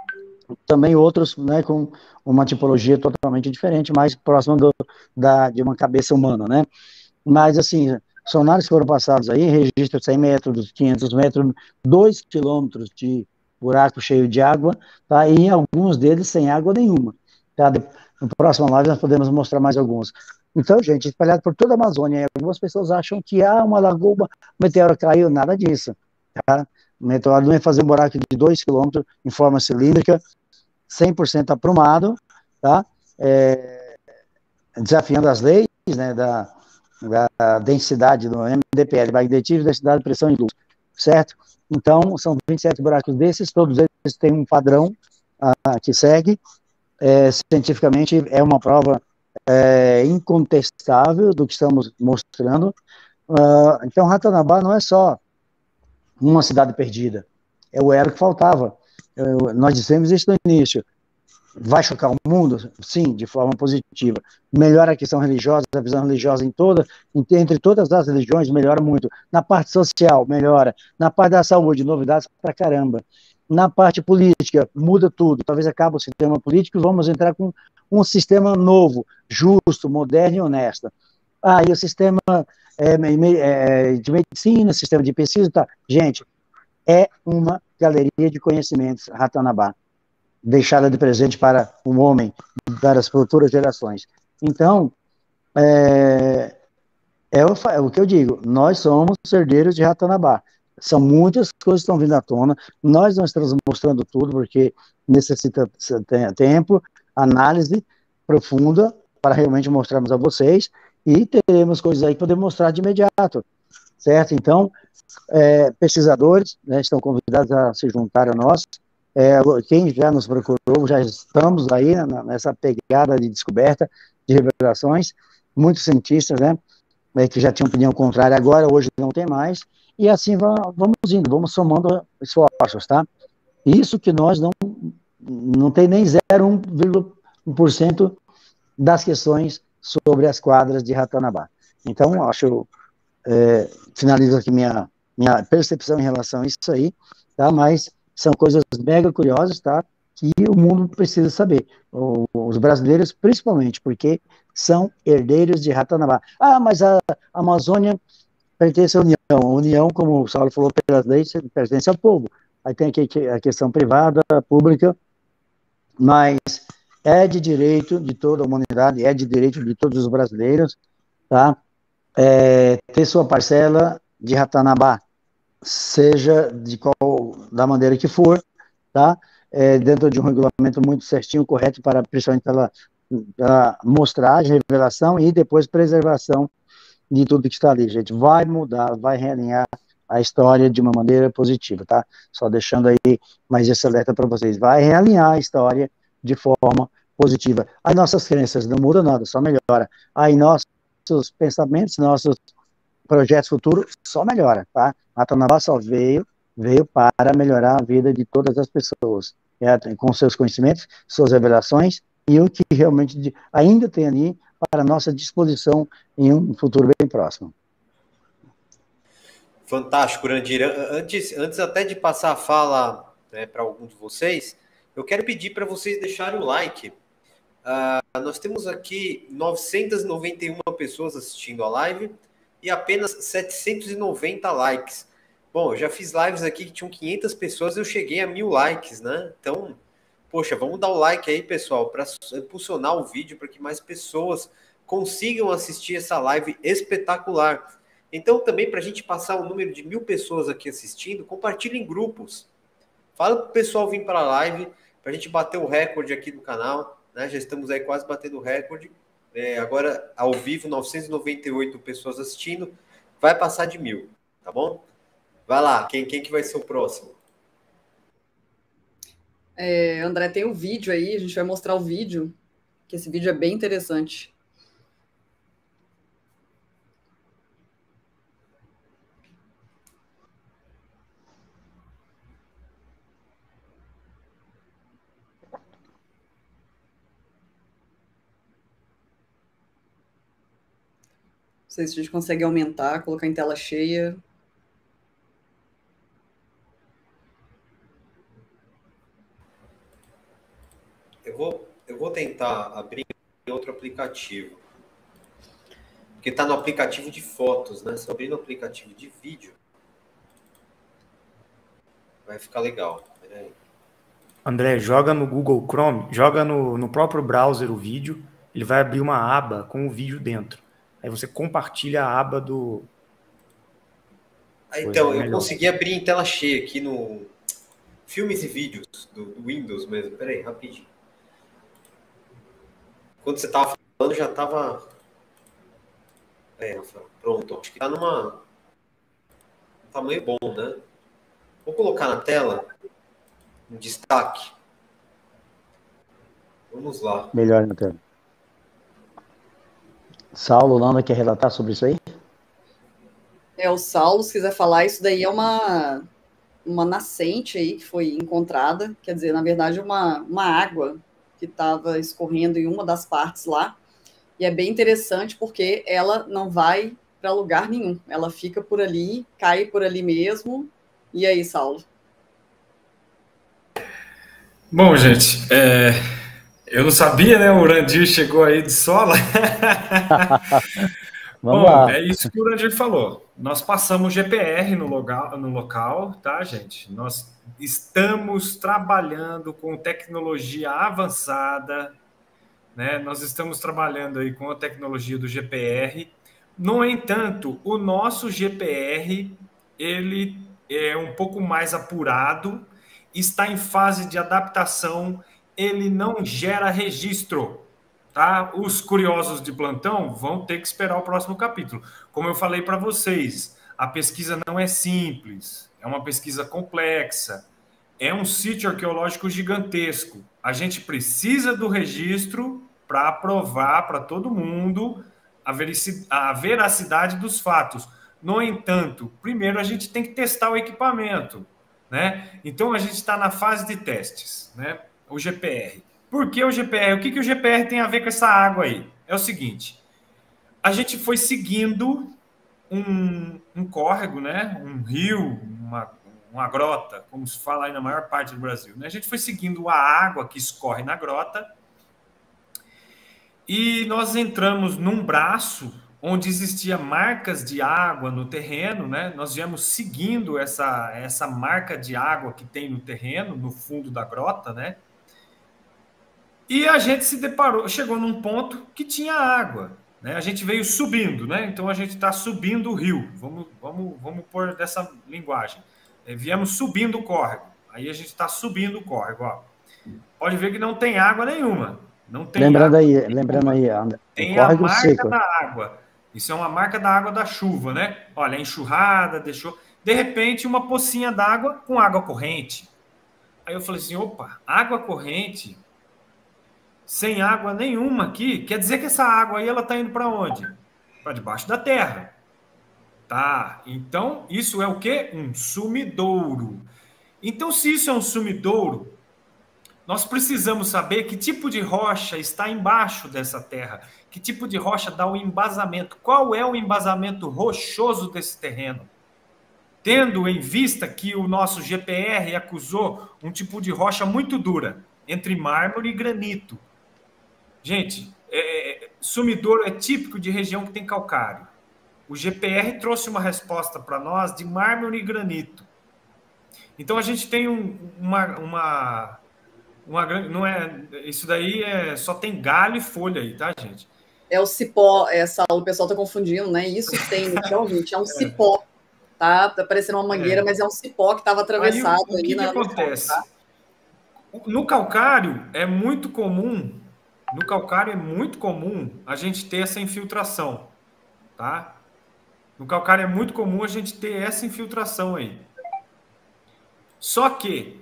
também outros, né, com uma tipologia totalmente diferente, mais próxima do, da, de uma cabeça humana, né? Mas, assim, sonares que foram passados aí, registro cem metros, quinhentos metros, dois quilômetros de buraco cheio de água, tá? E alguns deles sem água nenhuma, tá? No próximo live nós podemos mostrar mais alguns. Então, gente, espalhado por toda a Amazônia, algumas pessoas acham que há ah, uma lagoa, um meteoro caiu, nada disso, tá? O meteoro vai fazer um buraco de dois quilômetros em forma cilíndrica, cem por cento aprumado, tá? É, desafiando as leis, né, da, da densidade do M D P L, magnetismo, densidade, pressão e luz, certo? Então, são vinte e sete buracos desses, todos eles têm um padrão ah, que segue, é, cientificamente é uma prova é, incontestável do que estamos mostrando. Uh, então, Ratanabá não é só uma cidade perdida, é o elo que faltava. Eu, nós dissemos isso no início. Vai chocar o mundo? Sim, de forma positiva. Melhora a questão religiosa, a visão religiosa em toda, entre todas as religiões, melhora muito. Na parte social, melhora. Na parte da saúde, novidades pra caramba. Na parte política, muda tudo. Talvez acabe o sistema político e vamos entrar com um sistema novo, justo, moderno e honesto. Ah, e o sistema é, é, de medicina, sistema de pesquisa, tá? Gente, é uma galeria de conhecimentos, Ratanabá, deixada de presente para o homem, para as futuras gerações. Então, é, é, o, é o que eu digo, nós somos herdeiros de Ratanabá. São muitas coisas que estão vindo à tona, nós não estamos mostrando tudo, porque necessita tempo, análise profunda para realmente mostrarmos a vocês, e teremos coisas aí para demonstrar de imediato, certo? Então, é, pesquisadores, né, estão convidados a se juntar a nós. É, quem já nos procurou, já estamos aí nessa pegada de descoberta, de revelações. Muitos cientistas, né, que já tinham opinião contrária agora, hoje não tem mais, e assim vamos indo, vamos somando esforços, tá? Isso que nós não, não tem nem zero vírgula um por cento das questões sobre as quadras de Ratanabá. Então, acho, é, finalizo aqui minha, minha percepção em relação a isso aí, tá? Mas são coisas mega curiosas, tá? Que o mundo precisa saber. O, os brasileiros, principalmente, porque são herdeiros de Ratanabá. Ah, mas a Amazônia pertence à União. A União, como o Saulo falou, pelas leis, pertence ao povo. Aí tem aqui a questão privada, pública, mas é de direito de toda a humanidade, é de direito de todos os brasileiros, tá? É, ter sua parcela de Ratanabá, seja de qual, da maneira que for, tá? É, dentro de um regulamento muito certinho, correto, para, principalmente pela, pela mostragem, revelação e depois preservação de tudo que está ali. A gente vai mudar, vai realinhar a história de uma maneira positiva, tá? Só deixando aí mais esse alerta para vocês. Vai realinhar a história de forma positiva. Aí nossas crenças não mudam nada, só melhora. Aí nossos pensamentos, nossos projetos futuros só melhora, tá? Ratanabá só veio, veio para melhorar a vida de todas as pessoas, certo? Com seus conhecimentos, suas revelações e o que realmente ainda tem ali para nossa disposição em um futuro bem próximo. Fantástico, Urandir. Antes, antes até de passar a fala, né, para algum de vocês, eu quero pedir para vocês deixarem o like. Uh, nós temos aqui novecentas e noventa e uma pessoas assistindo a live e apenas setecentos e noventa likes. Bom, eu já fiz lives aqui que tinham quinhentas pessoas, eu cheguei a mil likes, né? Então, poxa, vamos dar o like aí, pessoal, para impulsionar o vídeo, para que mais pessoas consigam assistir essa live espetacular. Então, também, para a gente passar o número de mil pessoas aqui assistindo, compartilhe em grupos. Fala para o pessoal vir para a live, para a gente bater o recorde aqui do canal, né? Já estamos aí quase batendo o recorde. É, agora, ao vivo, novecentas e noventa e oito pessoas assistindo, vai passar de mil, tá bom? Vai lá, quem, quem que vai ser o próximo? É, André, tem um vídeo aí, a gente vai mostrar o vídeo, que esse vídeo é bem interessante. Não sei se a gente consegue aumentar, colocar em tela cheia. Eu vou, eu vou tentar abrir outro aplicativo. Porque está no aplicativo de fotos, né? Se eu abrir no aplicativo de vídeo, vai ficar legal. Peraí. André, joga no Google Chrome, joga no, no próprio browser o vídeo, ele vai abrir uma aba com o vídeo dentro. Aí você compartilha a aba do... Ah, então, é eu consegui abrir em tela cheia aqui no Filmes e Vídeos do, do Windows mesmo. Peraí, rapidinho. Quando você estava falando, já estava... É, pronto. Acho que está numa... um tamanho bom, né? Vou colocar na tela um destaque. Vamos lá. Melhor na tela. Saulo, Nanda, quer relatar sobre isso aí? É, o Saulo, se quiser falar, isso daí é uma, uma nascente aí que foi encontrada, quer dizer, na verdade, uma, uma água que estava escorrendo em uma das partes lá, e é bem interessante porque ela não vai para lugar nenhum, ela fica por ali, cai por ali mesmo. E aí, Saulo? Bom, gente, é... eu não sabia, né? O Urandir chegou aí de sola. Vamos Bom, lá. é isso que o Urandir falou. Nós passamos G P R no local, no local, tá, gente? Nós estamos trabalhando com tecnologia avançada, né? Nós estamos trabalhando aí com a tecnologia do G P R. No entanto, o nosso G P R, ele é um pouco mais apurado, está em fase de adaptação ele não gera registro. Tá? Os curiosos de plantão vão ter que esperar o próximo capítulo. Como eu falei para vocês, a pesquisa não é simples, é uma pesquisa complexa, é um sítio arqueológico gigantesco. A gente precisa do registro para provar para todo mundo a veracidade dos fatos. No entanto, primeiro a gente tem que testar o equipamento, né? Então a gente está na fase de testes, né? O G P R. Por que o G P R? O que, que o G P R tem a ver com essa água aí? É o seguinte, a gente foi seguindo um, um córrego, né? Um rio, uma, uma grota, como se fala aí na maior parte do Brasil, né? A gente foi seguindo a água que escorre na grota e nós entramos num braço onde existia marcas de água no terreno, né? Nós viemos seguindo essa, essa marca de água que tem no terreno, no fundo da grota, né? E a gente se deparou, chegou num ponto que tinha água, né? A gente veio subindo, né? Então a gente está subindo o rio. Vamos, vamos, vamos pôr dessa linguagem. É, viemos subindo o córrego. Aí a gente está subindo o córrego, ó. Pode ver que não tem água nenhuma. Não tem lembrando água aí, nenhuma. lembrando aí, André. Tem a marca seco. da água. Isso é uma marca da água da chuva, né? Olha, a enxurrada deixou. De repente, uma pocinha d'água com água corrente. Aí eu falei assim: opa, água corrente. Sem água nenhuma aqui, quer dizer que essa água aí ela está indo para onde? Para debaixo da terra. Tá, então isso é o quê? Um sumidouro. Então, se isso é um sumidouro, nós precisamos saber que tipo de rocha está embaixo dessa terra, que tipo de rocha dá o embasamento, qual é o embasamento rochoso desse terreno. Tendo em vista que o nosso G P R acusou um tipo de rocha muito dura, entre mármore e granito. Gente, é, sumidouro é típico de região que tem calcário. O G P R trouxe uma resposta para nós de mármore e granito. Então a gente tem um, uma, uma, uma, não é, isso daí é só tem galho e folha aí, tá, gente? É o cipó, essa, o pessoal tá confundindo, né? Isso tem no chão, gente, é um cipó, tá? Tá parecendo uma mangueira, é. mas é um cipó que estava atravessado aí. O, o que, que na, acontece? No, tá? no calcário é muito comum. No calcário é muito comum a gente ter essa infiltração, tá? No calcário é muito comum a gente ter essa infiltração aí. Só que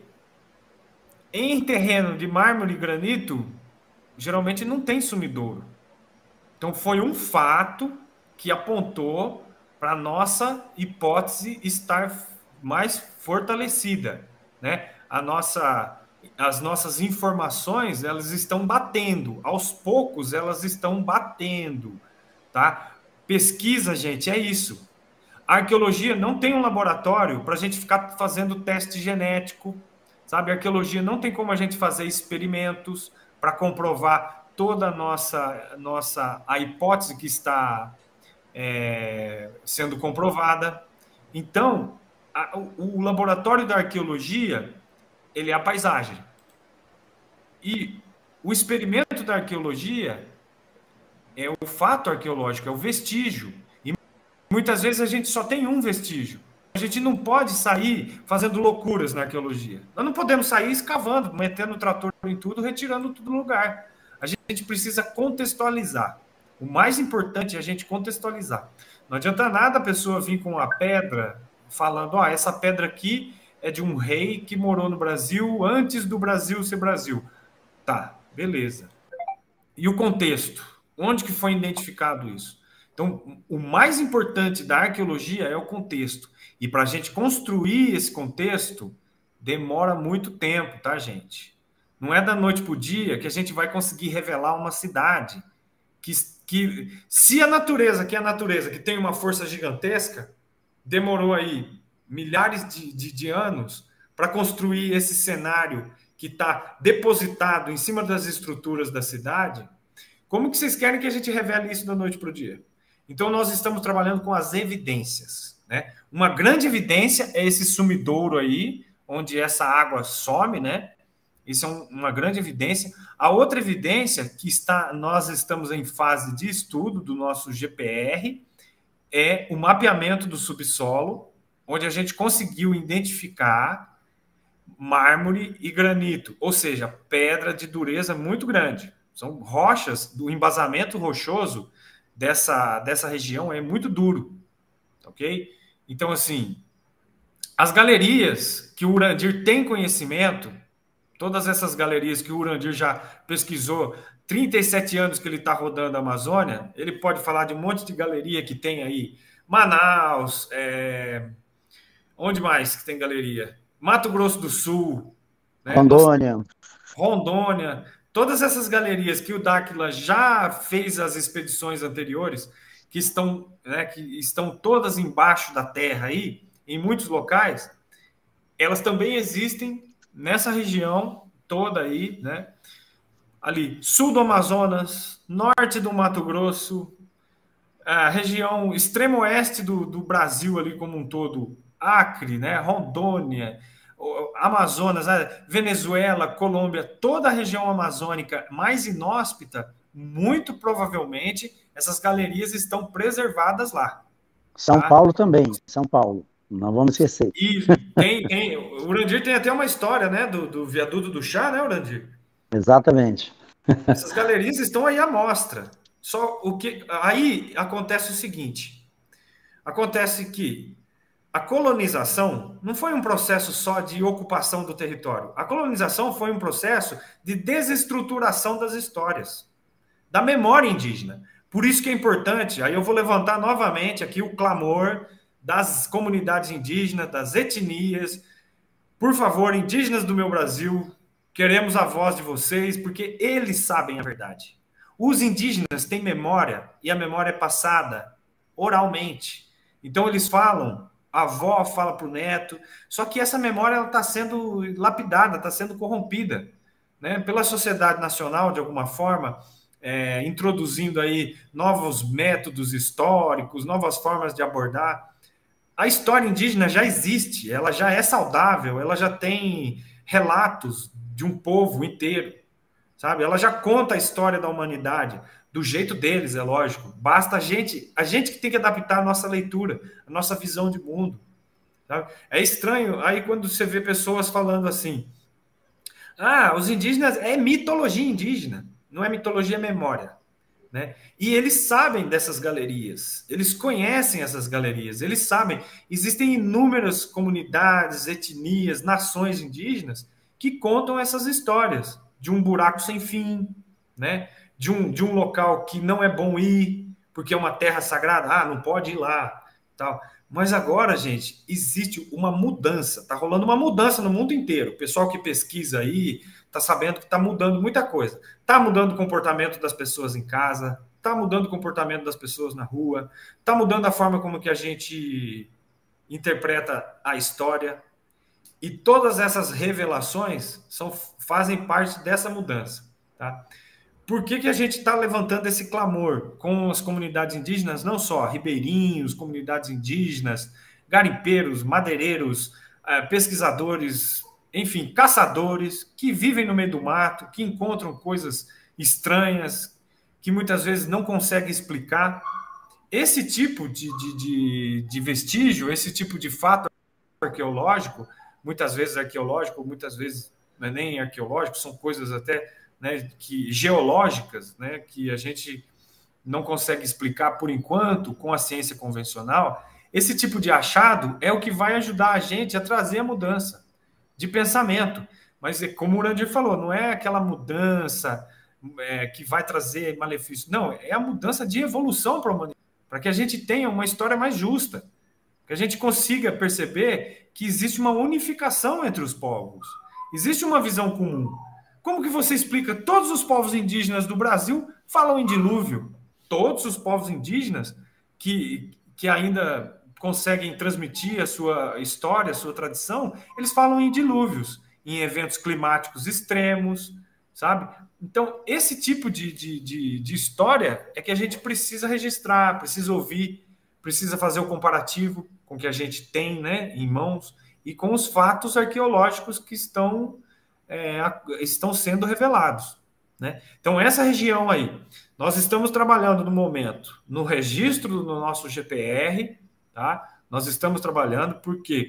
em terreno de mármore e granito, geralmente não tem sumidouro. Então foi um fato que apontou para a nossa hipótese estar mais fortalecida, né? A nossa... As nossas informações, elas estão batendo. Aos poucos, elas estão batendo, tá? Pesquisa, gente, é isso. A arqueologia não tem um laboratório para a gente ficar fazendo teste genético, sabe? A arqueologia não tem como a gente fazer experimentos para comprovar toda a nossa, nossa a hipótese que está é, sendo comprovada. Então, a, o, o laboratório da arqueologia... ele é a paisagem. E o experimento da arqueologia é o fato arqueológico, é o vestígio. E muitas vezes a gente só tem um vestígio. A gente não pode sair fazendo loucuras na arqueologia. Nós não podemos sair escavando, metendo o trator em tudo, retirando tudo do lugar. A gente precisa contextualizar. O mais importante é a gente contextualizar. Não adianta nada a pessoa vir com uma pedra falando, ó, essa pedra aqui é de um rei que morou no Brasil antes do Brasil ser Brasil. Tá, beleza. E o contexto? Onde que foi identificado isso? Então, o mais importante da arqueologia é o contexto. E para a gente construir esse contexto, demora muito tempo, tá, gente? Não é da noite para o dia que a gente vai conseguir revelar uma cidade. Que, que, se a natureza, que é a natureza, que tem uma força gigantesca, demorou aí milhares de, de, de anos para construir esse cenário que está depositado em cima das estruturas da cidade, como que vocês querem que a gente revele isso da noite para o dia? Então, nós estamos trabalhando com as evidências, né? Uma grande evidência é esse sumidouro aí, onde essa água some, né? Isso é um, uma grande evidência. A outra evidência que está, nós estamos em fase de estudo do nosso G P R é o mapeamento do subsolo, onde a gente conseguiu identificar mármore e granito, ou seja, pedra de dureza muito grande. São rochas, do embasamento rochoso dessa, dessa região é muito duro, ok? Então, assim, as galerias que o Urandir tem conhecimento, todas essas galerias que o Urandir já pesquisou, trinta e sete anos que ele está rodando a Amazônia, ele pode falar de um monte de galeria que tem aí, Manaus, é... onde mais que tem galeria? Mato Grosso do Sul, né? Rondônia. Rondônia, todas essas galerias que o Dáquila já fez as expedições anteriores, que estão, né, que estão todas embaixo da terra aí, em muitos locais, elas também existem nessa região toda aí, né? Ali, sul do Amazonas, norte do Mato Grosso, a região extremo oeste do, do Brasil ali como um todo, Acre, né, Rondônia, Amazonas, Venezuela, Colômbia, toda a região amazônica mais inóspita, muito provavelmente essas galerias estão preservadas lá. São tá? Paulo também, São Paulo, não vamos esquecer. E tem, tem, o Urandir tem até uma história, né, do, do viaduto do chá, né, Urandir? Exatamente. Essas galerias estão aí à mostra. Só o que aí acontece o seguinte: acontece que a colonização não foi um processo só de ocupação do território. A colonização foi um processo de desestruturação das histórias, da memória indígena. Por isso que é importante, aí eu vou levantar novamente aqui o clamor das comunidades indígenas, das etnias. Por favor, indígenas do meu Brasil, queremos a voz de vocês, porque eles sabem a verdade. Os indígenas têm memória, e a memória é passada oralmente. Então eles falam, a avó fala para o neto, só que essa memória está sendo lapidada, está sendo corrompida, né, pela sociedade nacional, de alguma forma, é, introduzindo aí novos métodos históricos, novas formas de abordar. A história indígena já existe, ela já é saudável, ela já tem relatos de um povo inteiro, sabe? Ela já conta a história da humanidade, do jeito deles, é lógico. Basta a gente, a gente que tem que adaptar a nossa leitura, a nossa visão de mundo. Sabe? É estranho aí quando você vê pessoas falando assim, ah, os indígenas, é mitologia indígena, não é mitologia, é memória. Né? E eles sabem dessas galerias, eles conhecem essas galerias, eles sabem, existem inúmeras comunidades, etnias, nações indígenas que contam essas histórias de um buraco sem fim, né? de, um, de um local que não é bom ir, porque é uma terra sagrada, ah, não pode ir lá, tal. Mas agora, gente, existe uma mudança, está rolando uma mudança no mundo inteiro. O pessoal que pesquisa aí está sabendo que está mudando muita coisa. Está mudando o comportamento das pessoas em casa, está mudando o comportamento das pessoas na rua, está mudando a forma como que a gente interpreta a história. E todas essas revelações são, fazem parte dessa mudança. Tá? Por que que a gente está levantando esse clamor com as comunidades indígenas, não só ribeirinhos, comunidades indígenas, garimpeiros, madeireiros, pesquisadores, enfim, caçadores, que vivem no meio do mato, que encontram coisas estranhas, que muitas vezes não conseguem explicar. Esse tipo de, de, de, de vestígio, esse tipo de fato arqueológico, muitas vezes arqueológico, muitas vezes não é nem arqueológico, são coisas até, né, que, geológicas, né, que a gente não consegue explicar por enquanto com a ciência convencional. Esse tipo de achado é o que vai ajudar a gente a trazer a mudança de pensamento. Mas, como o Urandir falou, não é aquela mudança é, que vai trazer malefício. Não, é a mudança de evolução para a humanidade, para que a gente tenha uma história mais justa, que a gente consiga perceber que existe uma unificação entre os povos, existe uma visão comum. Como que você explica? Todos os povos indígenas do Brasil falam em dilúvio. Todos os povos indígenas que, que ainda conseguem transmitir a sua história, a sua tradição, eles falam em dilúvios, em eventos climáticos extremos, sabe? Então, esse tipo de, de, de, de história é que a gente precisa registrar, precisa ouvir, precisa fazer o comparativo com o que a gente tem, né, em mãos e com os fatos arqueológicos que estão, é, estão sendo revelados. Né? Então, essa região aí, nós estamos trabalhando no momento no registro do nosso G P R, tá? Nós estamos trabalhando porque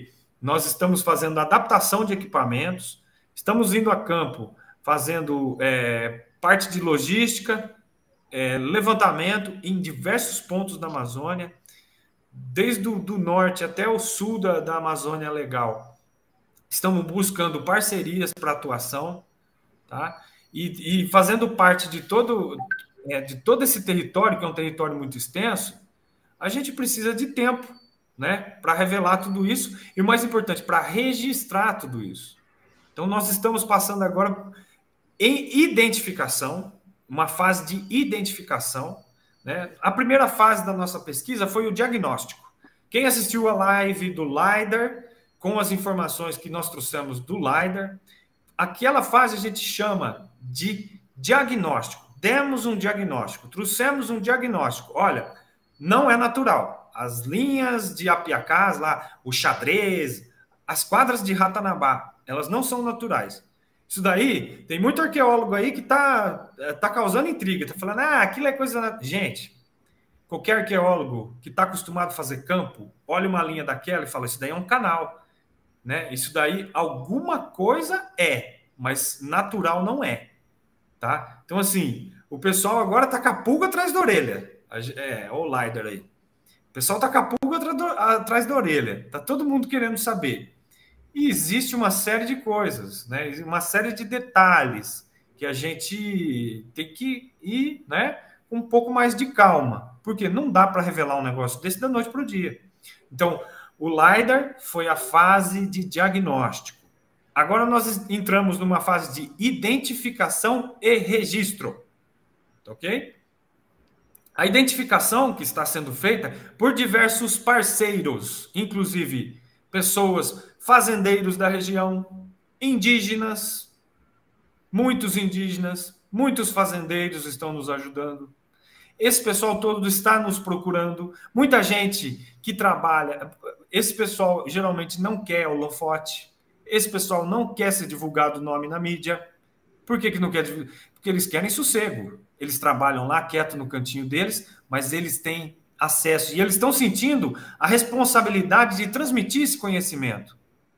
nós estamos fazendo adaptação de equipamentos, estamos indo a campo fazendo é, parte de logística, é, levantamento em diversos pontos da Amazônia, desde o do norte até o sul da, da Amazônia Legal. Estamos buscando parcerias para atuação, tá? E, e fazendo parte de todo, é, de todo esse território, que é um território muito extenso, a gente precisa de tempo, né, para revelar tudo isso e, o mais importante, para registrar tudo isso. Então, nós estamos passando agora em identificação, uma fase de identificação, né? A primeira fase da nossa pesquisa foi o diagnóstico. Quem assistiu a live do LiDAR, com as informações que nós trouxemos do LiDAR, aquela fase a gente chama de diagnóstico. Demos um diagnóstico, trouxemos um diagnóstico. Olha, não é natural. As linhas de Apiacás, lá, o xadrez, as quadras de Ratanabá, elas não são naturais. Isso daí, tem muito arqueólogo aí que está tá causando intriga, está falando, ah, aquilo é coisa... Gente, qualquer arqueólogo que está acostumado a fazer campo, olha uma linha daquela e fala, isso daí é um canal, né? Isso daí, alguma coisa é, mas natural não é, tá? Então, assim, o pessoal agora está com a pulga atrás da orelha. É, o LiDAR aí. O pessoal está com a pulga atrás da orelha. Está todo mundo querendo saber. E existe uma série de coisas, né? Uma série de detalhes que a gente tem que ir, né, com um pouco mais de calma, porque não dá para revelar um negócio desse da noite para o dia. Então, o LiDAR foi a fase de diagnóstico. Agora nós entramos numa fase de identificação e registro. Ok? A identificação que está sendo feita por diversos parceiros, inclusive pessoas, fazendeiros da região, indígenas, muitos indígenas, muitos fazendeiros estão nos ajudando. Esse pessoal todo está nos procurando. Muita gente que trabalha, esse pessoal geralmente não quer holofote, esse pessoal não quer ser divulgado o nome na mídia. Por que que não quer divulgar? Porque eles querem sossego. Eles trabalham lá quieto no cantinho deles, mas eles têm acesso e eles estão sentindo a responsabilidade de transmitir esse conhecimento.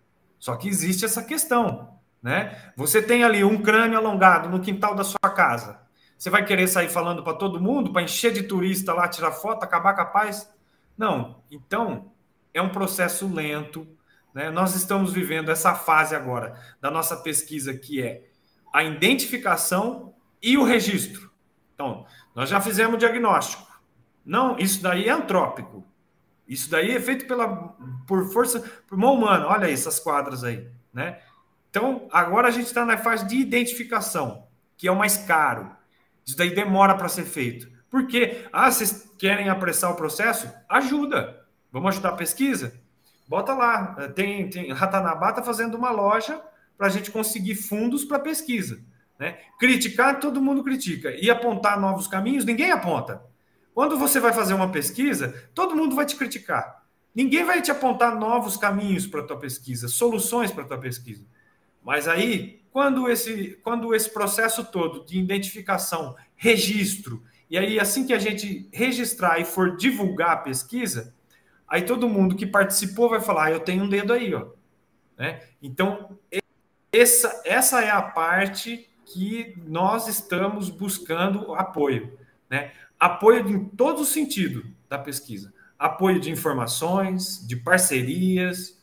Só que existe essa questão, né? Você tem ali um crânio alongado no quintal da sua casa. Você vai querer sair falando para todo mundo, para encher de turista lá, tirar foto, acabar com a paz? Não. Então, é um processo lento, né? Nós estamos vivendo essa fase agora da nossa pesquisa, que é a identificação e o registro. Então, nós já fizemos o diagnóstico. Não, isso daí é antrópico. Isso daí é feito pela, por força, por mão humana. Olha aí, essas quadras aí, né? Então, agora a gente está na fase de identificação, que é o mais caro. Isso daí demora para ser feito. Por quê? Ah, vocês querem apressar o processo? Ajuda. Vamos ajudar a pesquisa? Bota lá. Tem, tem, Ratanabá está fazendo uma loja para a gente conseguir fundos para pesquisa, né? Criticar, todo mundo critica. E apontar novos caminhos, ninguém aponta. Quando você vai fazer uma pesquisa, todo mundo vai te criticar. Ninguém vai te apontar novos caminhos para a tua pesquisa, soluções para a tua pesquisa. Mas aí, quando esse, quando esse processo todo de identificação, registro, e aí assim que a gente registrar e for divulgar a pesquisa, aí todo mundo que participou vai falar, ah, eu tenho um dedo aí, ó. Né? Então, essa, essa é a parte que nós estamos buscando apoio, né? Apoio em todo o sentido da pesquisa. Apoio de informações, de parcerias,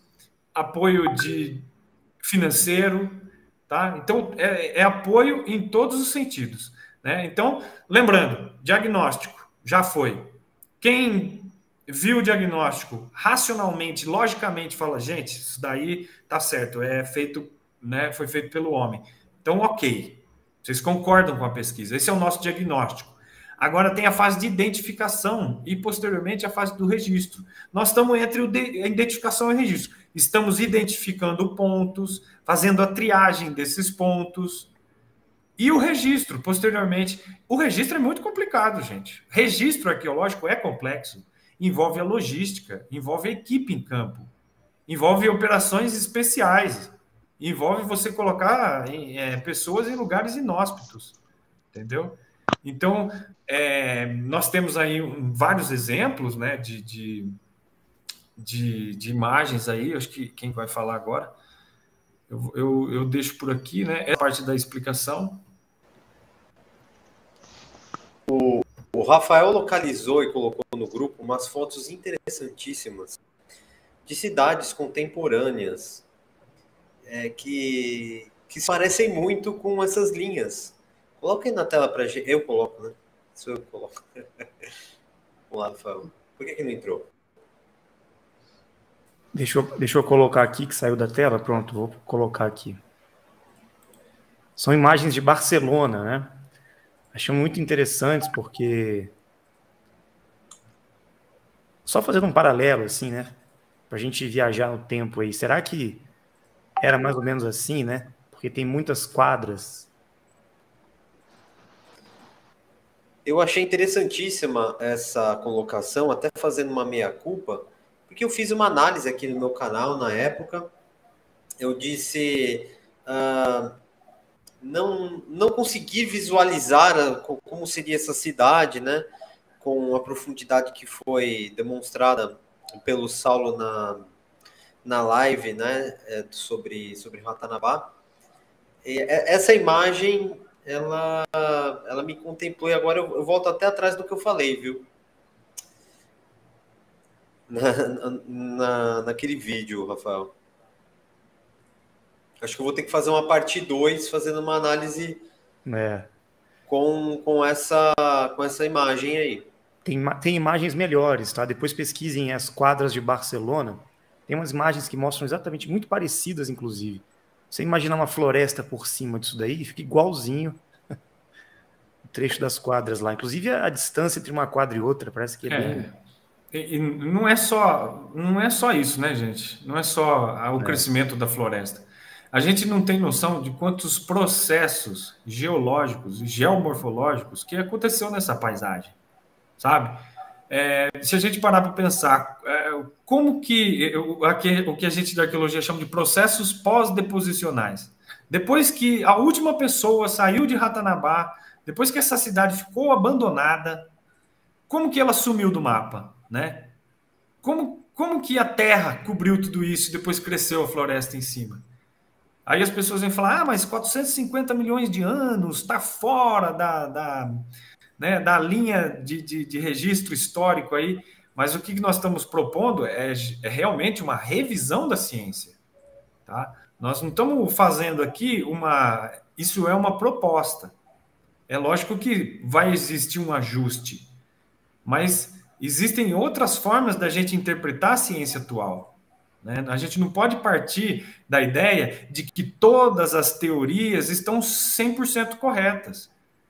apoio de financeiro, tá? Então, é, é apoio em todos os sentidos, né? Então, lembrando, diagnóstico já foi. Quem viu o diagnóstico racionalmente, logicamente, fala, gente, isso daí tá certo, é feito, né, foi feito pelo homem. Então, ok. Vocês concordam com a pesquisa. Esse é o nosso diagnóstico. Agora tem a fase de identificação e, posteriormente, a fase do registro. Nós estamos entre o de, a identificação e o registro. Estamos identificando pontos, fazendo a triagem desses pontos. E o registro, posteriormente. O registro é muito complicado, gente. Registro arqueológico é complexo. Envolve a logística, envolve a equipe em campo, envolve operações especiais, envolve você colocar é, pessoas em lugares inóspitos. Entendeu? Então, é, nós temos aí um, vários exemplos, né, de, de, de, de imagens aí, acho que quem vai falar agora, eu, eu, eu deixo por aqui, né? É parte da explicação. O, o Rafael localizou e colocou no grupo umas fotos interessantíssimas de cidades contemporâneas é, que, que se parecem muito com essas linhas. Coloque aí na tela para gente. Eu coloco, né? Se eu coloco. Vamos lá, Rafael. Por que, que não entrou? Deixa eu, deixa eu colocar aqui, que saiu da tela. Pronto, vou colocar aqui. São imagens de Barcelona, né? Achei muito interessantes porque... Só fazendo um paralelo, assim, né? Para a gente viajar no tempo aí. Será que era mais ou menos assim, né? Porque tem muitas quadras. Eu achei interessantíssima essa colocação, até fazendo uma meia-culpa, porque eu fiz uma análise aqui no meu canal na época. Eu disse... Uh, não, não consegui visualizar como seria essa cidade, né? Com a profundidade que foi demonstrada pelo Saulo na, na live, né? Sobre, sobre Ratanabá. E essa imagem... Ela, ela me contemplou e agora eu, eu volto até atrás do que eu falei, viu? Na, na, naquele vídeo, Rafael. Acho que eu vou ter que fazer uma parte dois, fazendo uma análise é. com, com, essa, com essa imagem aí. Tem, tem imagens melhores, tá? Depois pesquisem as quadras de Barcelona. Tem umas imagens que mostram exatamente, muito parecidas, inclusive. Você imagina uma floresta por cima disso daí, fica igualzinho o trecho das quadras lá. Inclusive a, a distância entre uma quadra e outra, parece que é, é bem... E, e não é só, não é só isso, né, gente? Não é só o é. crescimento da floresta. A gente não tem noção de quantos processos geológicos e geomorfológicos que aconteceu nessa paisagem, sabe? É, se a gente parar para pensar, é, como que o, o que a gente da arqueologia chama de processos pós-deposicionais. Depois que a última pessoa saiu de Ratanabá, depois que essa cidade ficou abandonada, como que ela sumiu do mapa, né? Como, como que a terra cobriu tudo isso e depois cresceu a floresta em cima? Aí as pessoas vêm falar, ah, mas quatrocentos e cinquenta milhões de anos, está fora da, da, né, da linha de, de, de registro histórico aí. Mas o que nós estamos propondo é, é realmente uma revisão da ciência. Tá? Nós não estamos fazendo aqui uma... Isso é uma proposta. É lógico que vai existir um ajuste, mas existem outras formas da gente interpretar a ciência atual. Né? A gente não pode partir da ideia de que todas as teorias estão cem por cento corretas.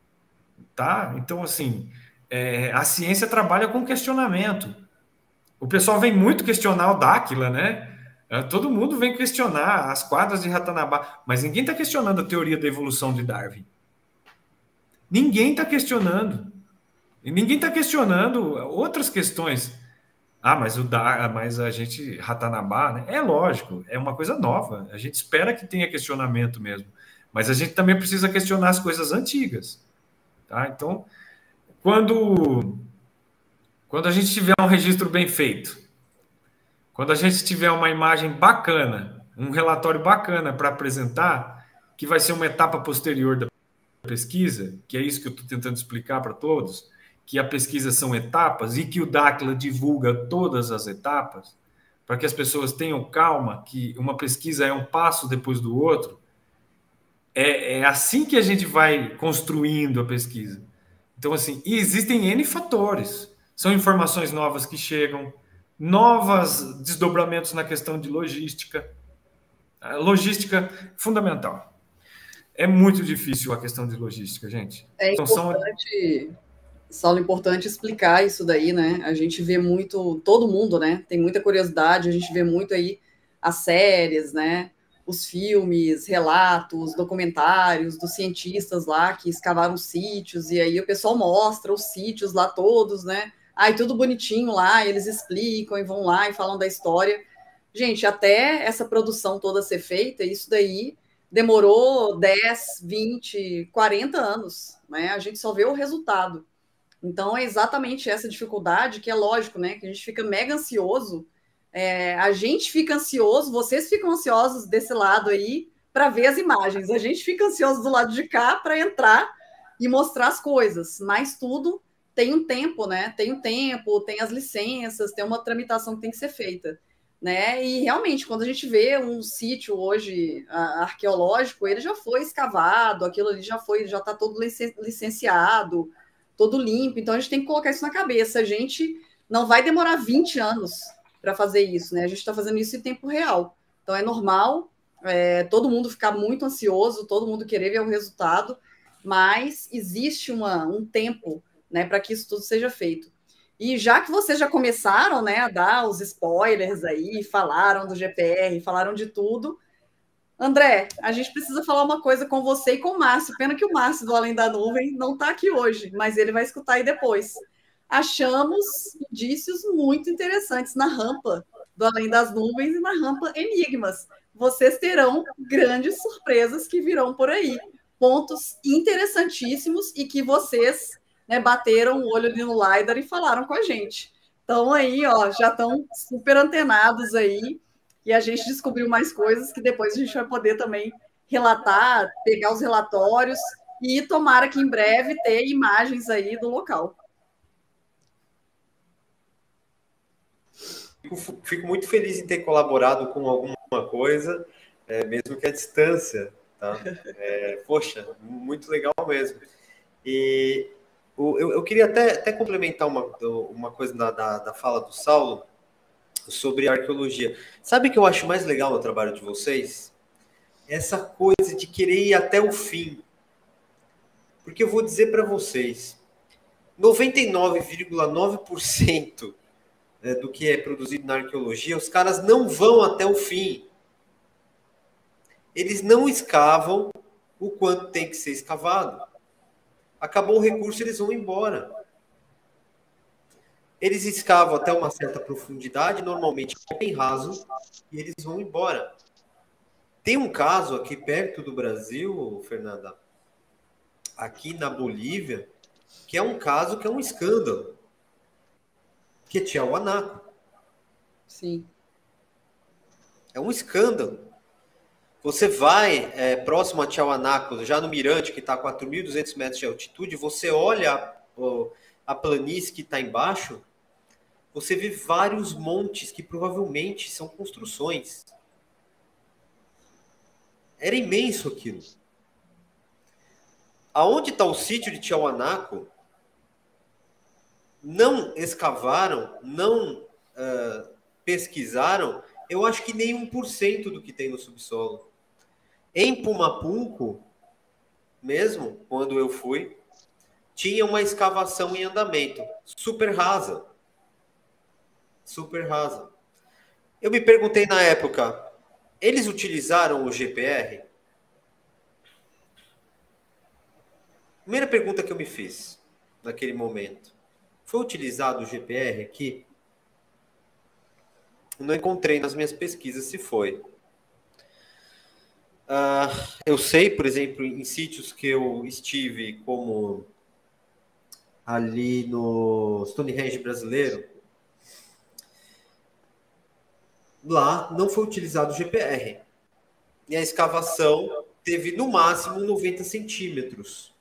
Tá? Então, assim, é, a ciência trabalha com questionamento. O pessoal vem muito questionar o Dáquila, né? Todo mundo vem questionar as quadras de Ratanabá, mas ninguém está questionando a teoria da evolução de Darwin. Ninguém está questionando. E ninguém está questionando outras questões. Ah, mas, o da, mas a gente, Ratanabá, né? É lógico, é uma coisa nova. A gente espera que tenha questionamento mesmo. Mas a gente também precisa questionar as coisas antigas. Tá? Então, quando, quando a gente tiver um registro bem feito, quando a gente tiver uma imagem bacana, um relatório bacana para apresentar, que vai ser uma etapa posterior da pesquisa, que é isso que eu estou tentando explicar para todos, que a pesquisa são etapas e que o Dáquila divulga todas as etapas, para que as pessoas tenham calma, que uma pesquisa é um passo depois do outro. É, é assim que a gente vai construindo a pesquisa. Então, assim, existem N fatores. São informações novas que chegam, novos desdobramentos na questão de logística. A logística fundamental. É muito difícil a questão de logística, gente. É então, importante, são... Saulo, importante explicar isso daí, né? A gente vê muito, todo mundo, né? Tem muita curiosidade, a gente vê muito aí as séries, né? Os filmes, relatos, documentários dos cientistas lá que escavaram sítios, e aí o pessoal mostra os sítios lá todos, né? Ai, tudo bonitinho lá, eles explicam e vão lá e falam da história. Gente, até essa produção toda ser feita, isso daí demorou dez, vinte, quarenta anos, né? A gente só vê o resultado. Então, é exatamente essa dificuldade que é lógico, né? Que a gente fica mega ansioso É, a gente fica ansioso, vocês ficam ansiosos desse lado aí para ver as imagens. A gente fica ansioso do lado de cá para entrar e mostrar as coisas, mas tudo tem um tempo, né? Tem um tempo, tem as licenças, tem uma tramitação que tem que ser feita, né? E realmente, quando a gente vê um sítio hoje a, arqueológico, ele já foi escavado, aquilo ali já foi, já está todo licenciado, todo limpo. Então a gente tem que colocar isso na cabeça. A gente não vai demorar vinte anos para fazer isso, né? A gente está fazendo isso em tempo real. Então é normal é, todo mundo ficar muito ansioso, todo mundo querer ver o resultado, mas existe uma, um tempo, né, para que isso tudo seja feito. E já que vocês já começaram, né, a dar os spoilers aí, falaram do G P R, falaram de tudo, André, a gente precisa falar uma coisa com você e com o Márcio. Pena que o Márcio do Além da Nuvem não está aqui hoje, mas ele vai escutar aí depois. Achamos indícios muito interessantes na rampa do Além das Nuvens e na rampa Enigmas. Vocês terão grandes surpresas que virão por aí. Pontos interessantíssimos e que vocês, né, bateram o olho ali no LiDAR e falaram com a gente. Então aí, ó, já estão super antenados aí e a gente descobriu mais coisas que depois a gente vai poder também relatar, pegar os relatórios e tomara que em breve ter imagens aí do local. Fico, fico muito feliz em ter colaborado com alguma coisa, é, mesmo que à distância, tá? É, poxa, muito legal mesmo. E o, eu, eu queria até, até complementar uma, uma coisa da, da, da fala do Saulo sobre arqueologia. Sabe o que eu acho mais legal no trabalho de vocês? Essa coisa de querer ir até o fim. Porque eu vou dizer para vocês, noventa e nove vírgula nove por cento do que é produzido na arqueologia, os caras não vão até o fim. Eles não escavam o quanto tem que ser escavado. Acabou o recurso, eles vão embora. Eles escavam até uma certa profundidade, normalmente bem raso, e eles vão embora. Tem um caso aqui perto do Brasil, Fernanda, aqui na Bolívia, que é um caso que é um escândalo, que é Tiahuanaco. Sim. É um escândalo. Você vai é, próximo a Tiahuanaco, já no Mirante, que está a quatro mil e duzentos metros de altitude, você olha a, a planície que está embaixo, você vê vários montes que provavelmente são construções. Era imenso aquilo. Aonde está o sítio de Tiahuanaco, não escavaram, não uh, pesquisaram, eu acho que nem um por cento do que tem no subsolo. Em Pumapunco, mesmo, quando eu fui, tinha uma escavação em andamento, super rasa. Super rasa. Eu me perguntei na época, eles utilizaram o G P R? Primeira pergunta que eu me fiz naquele momento. Foi utilizado o G P R aqui? Não encontrei nas minhas pesquisas se foi. Uh, eu sei, por exemplo, em sítios que eu estive, como ali no Stonehenge brasileiro, lá não foi utilizado o G P R. E a escavação teve no máximo noventa centímetros.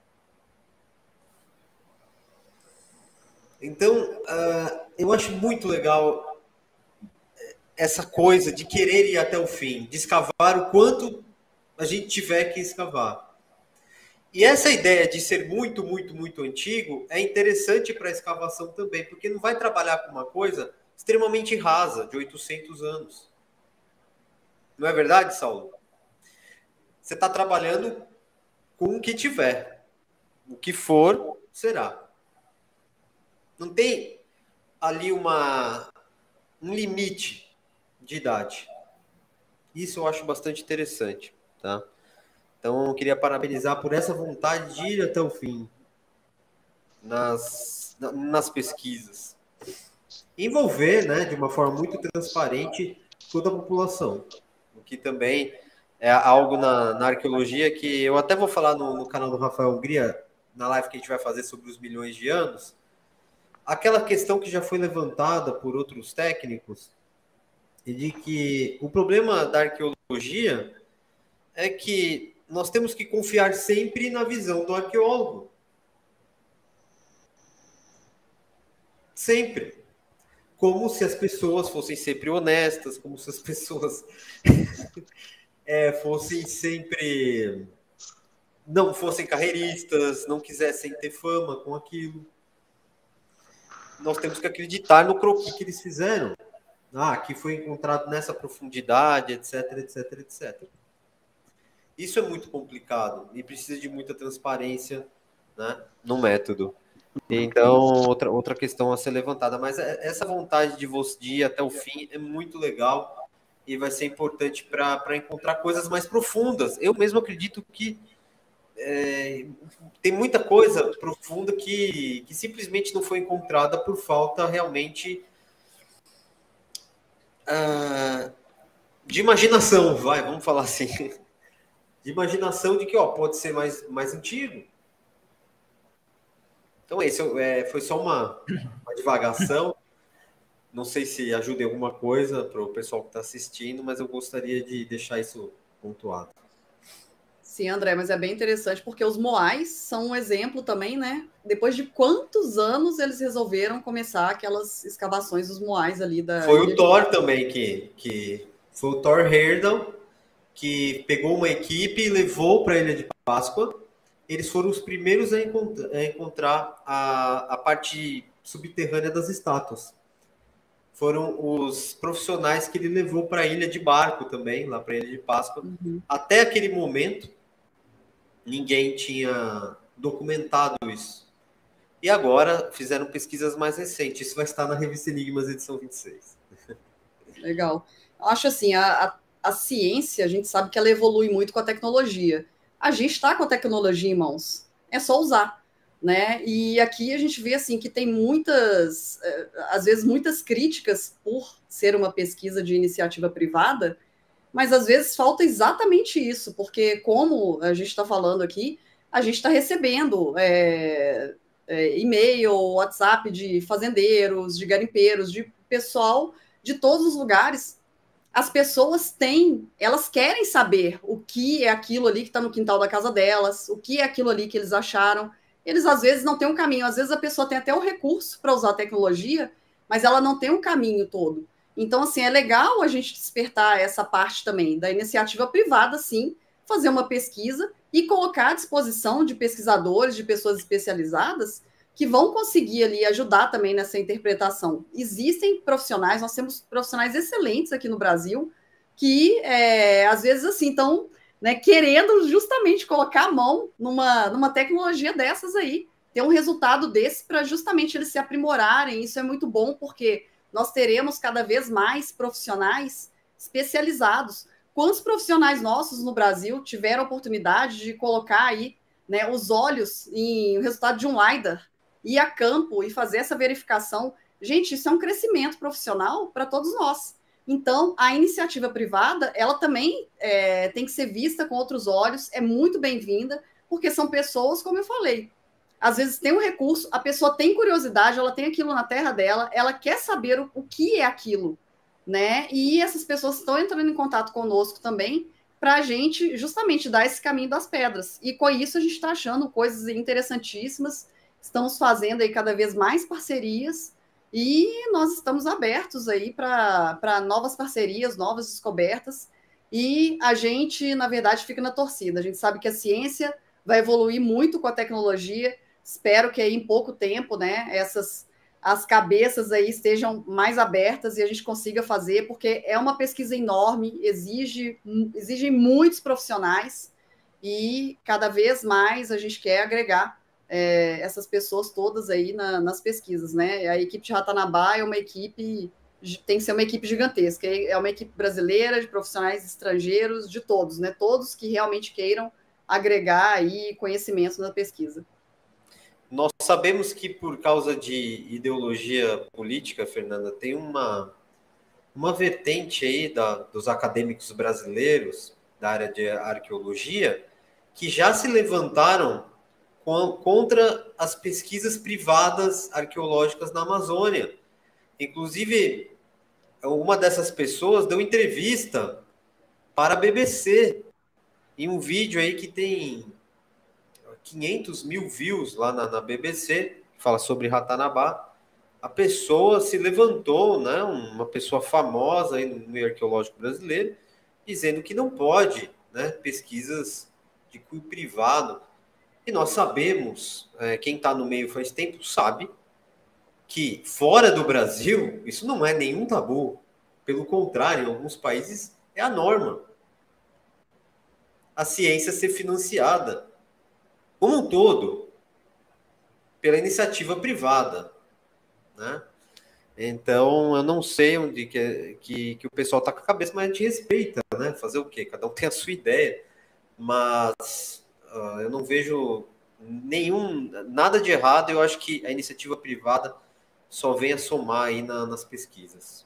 Então, uh, eu acho muito legal essa coisa de querer ir até o fim, de escavar o quanto a gente tiver que escavar. E essa ideia de ser muito, muito, muito antigo é interessante para a escavação também, porque não vai trabalhar com uma coisa extremamente rasa, de oitocentos anos. Não é verdade, Saulo? Você está trabalhando com o que tiver. O que for, será. Não tem ali uma, um limite de idade. Isso eu acho bastante interessante, tá? Então, eu queria parabenizar por essa vontade de ir até o fim nas, nas pesquisas. Envolver, né, de uma forma muito transparente toda a população. O que também é algo na, na arqueologia que eu até vou falar no, no canal do Rafael Hungria, na live que a gente vai fazer sobre os milhões de anos. Aquela questão que já foi levantada por outros técnicos e de que o problema da arqueologia é que nós temos que confiar sempre na visão do arqueólogo. Sempre. Como se as pessoas fossem sempre honestas, como se as pessoas é, fossem sempre... não fossem carreiristas, não quisessem ter fama com aquilo. Nós temos que acreditar no croquis que eles fizeram. Ah, que foi encontrado nessa profundidade, etc, etc, etcétera. Isso é muito complicado e precisa de muita transparência, né, no método. Então, outra, outra questão a ser levantada. Mas essa vontade de você de ir até o fim é muito legal e vai ser importante para encontrar coisas mais profundas. Eu mesmo acredito que É, tem muita coisa profunda que, que simplesmente não foi encontrada por falta realmente uh, de imaginação, vai, vamos falar assim, de imaginação de que ó, pode ser mais, mais antigo. Então esse é, foi só uma, uma divagação, não sei se ajuda em alguma coisa para o pessoal que está assistindo, mas eu gostaria de deixar isso pontuado. Sim, André, mas é bem interessante, porque os moais são um exemplo também, né? Depois de quantos anos eles resolveram começar aquelas escavações dos moais ali da... Foi o Thor também, que, que foi o Thor Heyerdahl, que pegou uma equipe e levou para a Ilha de Páscoa. Eles foram os primeiros a encontrar, a, encontrar a, a parte subterrânea das estátuas. Foram os profissionais que ele levou para a ilha de barco também, lá para a Ilha de Páscoa. Uhum. Até aquele momento, ninguém tinha documentado isso. E agora fizeram pesquisas mais recentes. Isso vai estar na revista Enigmas, edição vinte e seis. Legal. Acho assim, a, a, a ciência, a gente sabe que ela evolui muito com a tecnologia. A gente está com a tecnologia em mãos. É só usar, né? E aqui a gente vê assim que tem muitas, às vezes muitas críticas por ser uma pesquisa de iniciativa privada, mas às vezes falta exatamente isso, porque como a gente está falando aqui, a gente está recebendo é, é, e-mail, WhatsApp de fazendeiros, de garimpeiros, de pessoal de todos os lugares. As pessoas têm, elas querem saber o que é aquilo ali que está no quintal da casa delas, o que é aquilo ali que eles acharam. Eles às vezes não têm um caminho, às vezes a pessoa tem até o recurso para usar a tecnologia, mas ela não tem um caminho todo. Então, assim, é legal a gente despertar essa parte também da iniciativa privada, sim, fazer uma pesquisa e colocar à disposição de pesquisadores, de pessoas especializadas que vão conseguir ali ajudar também nessa interpretação. Existem profissionais, nós temos profissionais excelentes aqui no Brasil que, é, às vezes, assim, estão, né, querendo justamente colocar a mão numa, numa tecnologia dessas aí, ter um resultado desse para justamente eles se aprimorarem. Isso é muito bom, porque nós teremos cada vez mais profissionais especializados. Quantos profissionais nossos no Brasil tiveram a oportunidade de colocar aí, né, os olhos em o resultado de um LiDAR, ir a campo e fazer essa verificação? Gente, isso é um crescimento profissional para todos nós. Então, a iniciativa privada, ela também é, tem que ser vista com outros olhos, é muito bem-vinda, porque são pessoas, como eu falei, às vezes tem um recurso, a pessoa tem curiosidade, ela tem aquilo na terra dela, ela quer saber o, o que é aquilo, né? E essas pessoas estão entrando em contato conosco também para a gente justamente dar esse caminho das pedras. E com isso a gente está achando coisas interessantíssimas, estamos fazendo aí cada vez mais parcerias e nós estamos abertos aí para novas parcerias, novas descobertas. E a gente, na verdade, fica na torcida. A gente sabe que a ciência vai evoluir muito com a tecnologia. Espero que aí em pouco tempo, né, essas as cabeças aí estejam mais abertas e a gente consiga fazer, porque é uma pesquisa enorme, exige exigem muitos profissionais e cada vez mais a gente quer agregar é, essas pessoas todas aí na, nas pesquisas, né? A equipe de Ratanabá é uma equipe, tem que ser uma equipe gigantesca, é uma equipe brasileira, de profissionais estrangeiros, de todos, né? Todos que realmente queiram agregar aí conhecimento na pesquisa. Nós sabemos que por causa de ideologia política, Fernanda, tem uma, uma vertente aí da, dos acadêmicos brasileiros da área de arqueologia que já se levantaram com, contra as pesquisas privadas arqueológicas na Amazônia. Inclusive, uma dessas pessoas deu entrevista para a B B C, em um vídeo aí que tem quinhentos mil views lá na, na B B C, que fala sobre Ratanabá. A pessoa se levantou, né, uma pessoa famosa aí no meio arqueológico brasileiro, dizendo que não pode, né, pesquisas de cunho privado. E nós sabemos, é, quem está no meio faz tempo sabe, que fora do Brasil, isso não é nenhum tabu. Pelo contrário, em alguns países é a norma. A ciência ser financiada, como um todo, pela iniciativa privada, né? Então, eu não sei onde que, que, que o pessoal está com a cabeça, mas a gente respeita, né? Fazer o quê? Cada um tem a sua ideia. Mas uh, eu não vejo nenhum, nada de errado. Eu acho que a iniciativa privada só vem a somar aí na, nas pesquisas.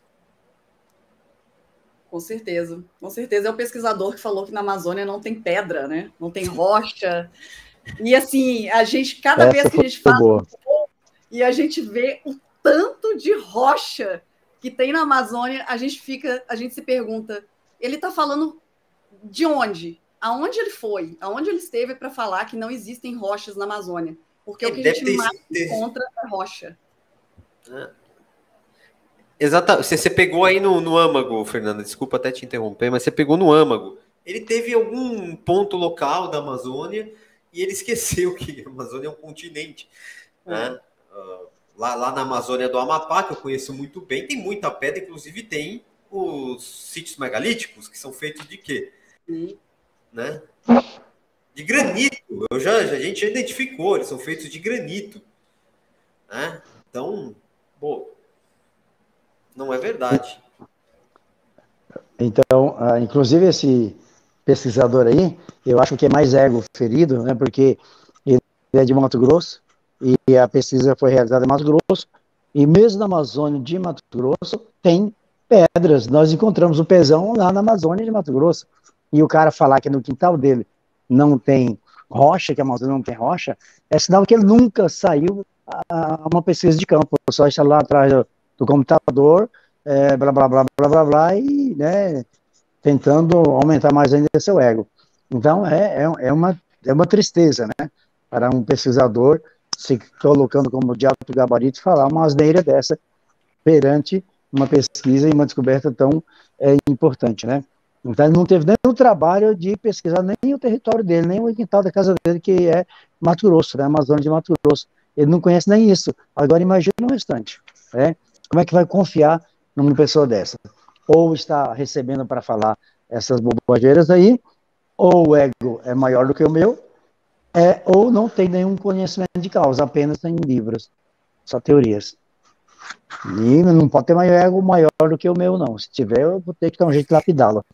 Com certeza. Com certeza é o pesquisador que falou que na Amazônia não tem pedra, né? Não tem rocha. E assim, a gente, cada Essa vez que a gente faz boa. e a gente vê o tanto de rocha que tem na Amazônia, a gente fica, a gente se pergunta, ele está falando de onde? Aonde ele foi? Aonde ele esteve para falar que não existem rochas na Amazônia? Porque É, o que a deve gente ter- mais ter- encontra é rocha. Exatamente. Você, você pegou aí no, no âmago, Fernanda, desculpa até te interromper, mas você pegou no âmago. Ele teve algum ponto local da Amazônia e ele esqueceu que a Amazônia é um continente, né? Uh, lá, lá na Amazônia do Amapá, que eu conheço muito bem, tem muita pedra, inclusive tem os sítios megalíticos, que são feitos de quê? Sim. Né? De granito. Eu já, já- a gente já identificou, eles são feitos de granito. Né? Então, pô, não é verdade. Então, ah, inclusive esse pesquisador aí, eu acho que é mais ego ferido, né, porque ele é de Mato Grosso e a pesquisa foi realizada em Mato Grosso e mesmo na Amazônia de Mato Grosso tem pedras. Nós encontramos o pezão lá na Amazônia de Mato Grosso e o cara falar que no quintal dele não tem rocha, que a Amazônia não tem rocha, é sinal que ele nunca saiu a uma pesquisa de campo, só está lá atrás do, do computador, é, blá, blá, blá, blá, blá, blá, e, né, tentando aumentar mais ainda seu ego. Então, é, é, é, uma, é uma tristeza, né, para um pesquisador se colocando como de alto gabarito falar uma asneira dessa perante uma pesquisa e uma descoberta tão é, importante, né. Então, ele não teve nem o trabalho de pesquisar nem o território dele, nem o quintal da casa dele, que é Mato Grosso, né, Amazônia de Mato Grosso. Ele não conhece nem isso. Agora, imagina o restante, né? Como é que vai confiar numa pessoa dessa? Ou está recebendo para falar essas bobageiras aí, ou o ego é maior do que o meu, é, ou não tem nenhum conhecimento de causa, apenas tem livros, só teorias. E não pode ter mais ego maior do que o meu, não. Se tiver, eu vou ter que dar um jeito de lapidá-lo.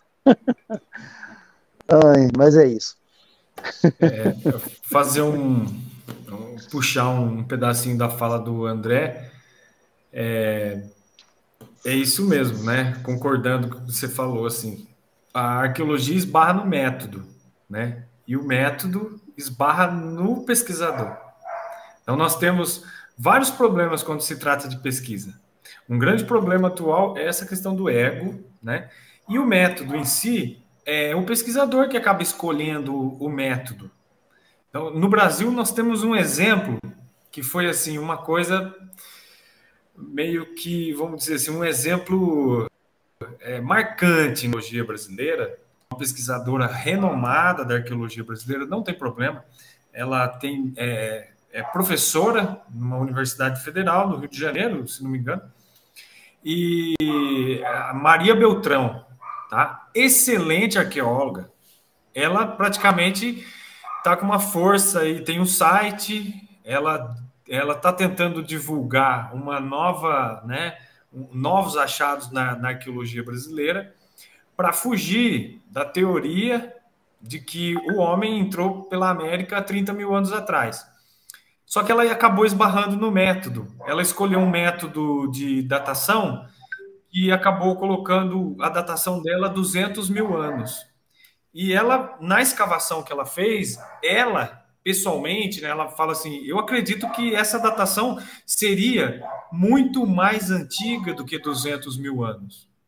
Ai, mas é isso. É, fazer um, um puxar um pedacinho da fala do André, é, é isso mesmo, né? Concordando com o que você falou, assim, a arqueologia esbarra no método, né? E o método esbarra no pesquisador. Então nós temos vários problemas quando se trata de pesquisa. Um grande problema atual é essa questão do ego, né? E o método em si é o pesquisador que acaba escolhendo o método. Então, no Brasil, nós temos um exemplo que foi assim uma coisa meio que, vamos dizer assim, um exemplo é, marcante na arqueologia brasileira. Uma pesquisadora renomada da arqueologia brasileira, não tem problema. Ela tem, é, é professora numa universidade federal no Rio de Janeiro, se não me engano. E a Maria Beltrão, tá? Excelente arqueóloga. Ela praticamente está com uma força e tem um site. Ela ela está tentando divulgar uma nova, né, novos achados na, na arqueologia brasileira para fugir da teoria de que o homem entrou pela América há trinta mil anos atrás. Só que ela acabou esbarrando no método. Ela escolheu um método de datação e acabou colocando a datação dela a duzentos mil anos. E ela, na escavação que ela fez, ela, pessoalmente, né, ela fala assim, eu acredito que essa datação seria muito mais antiga do que duzentos mil anos.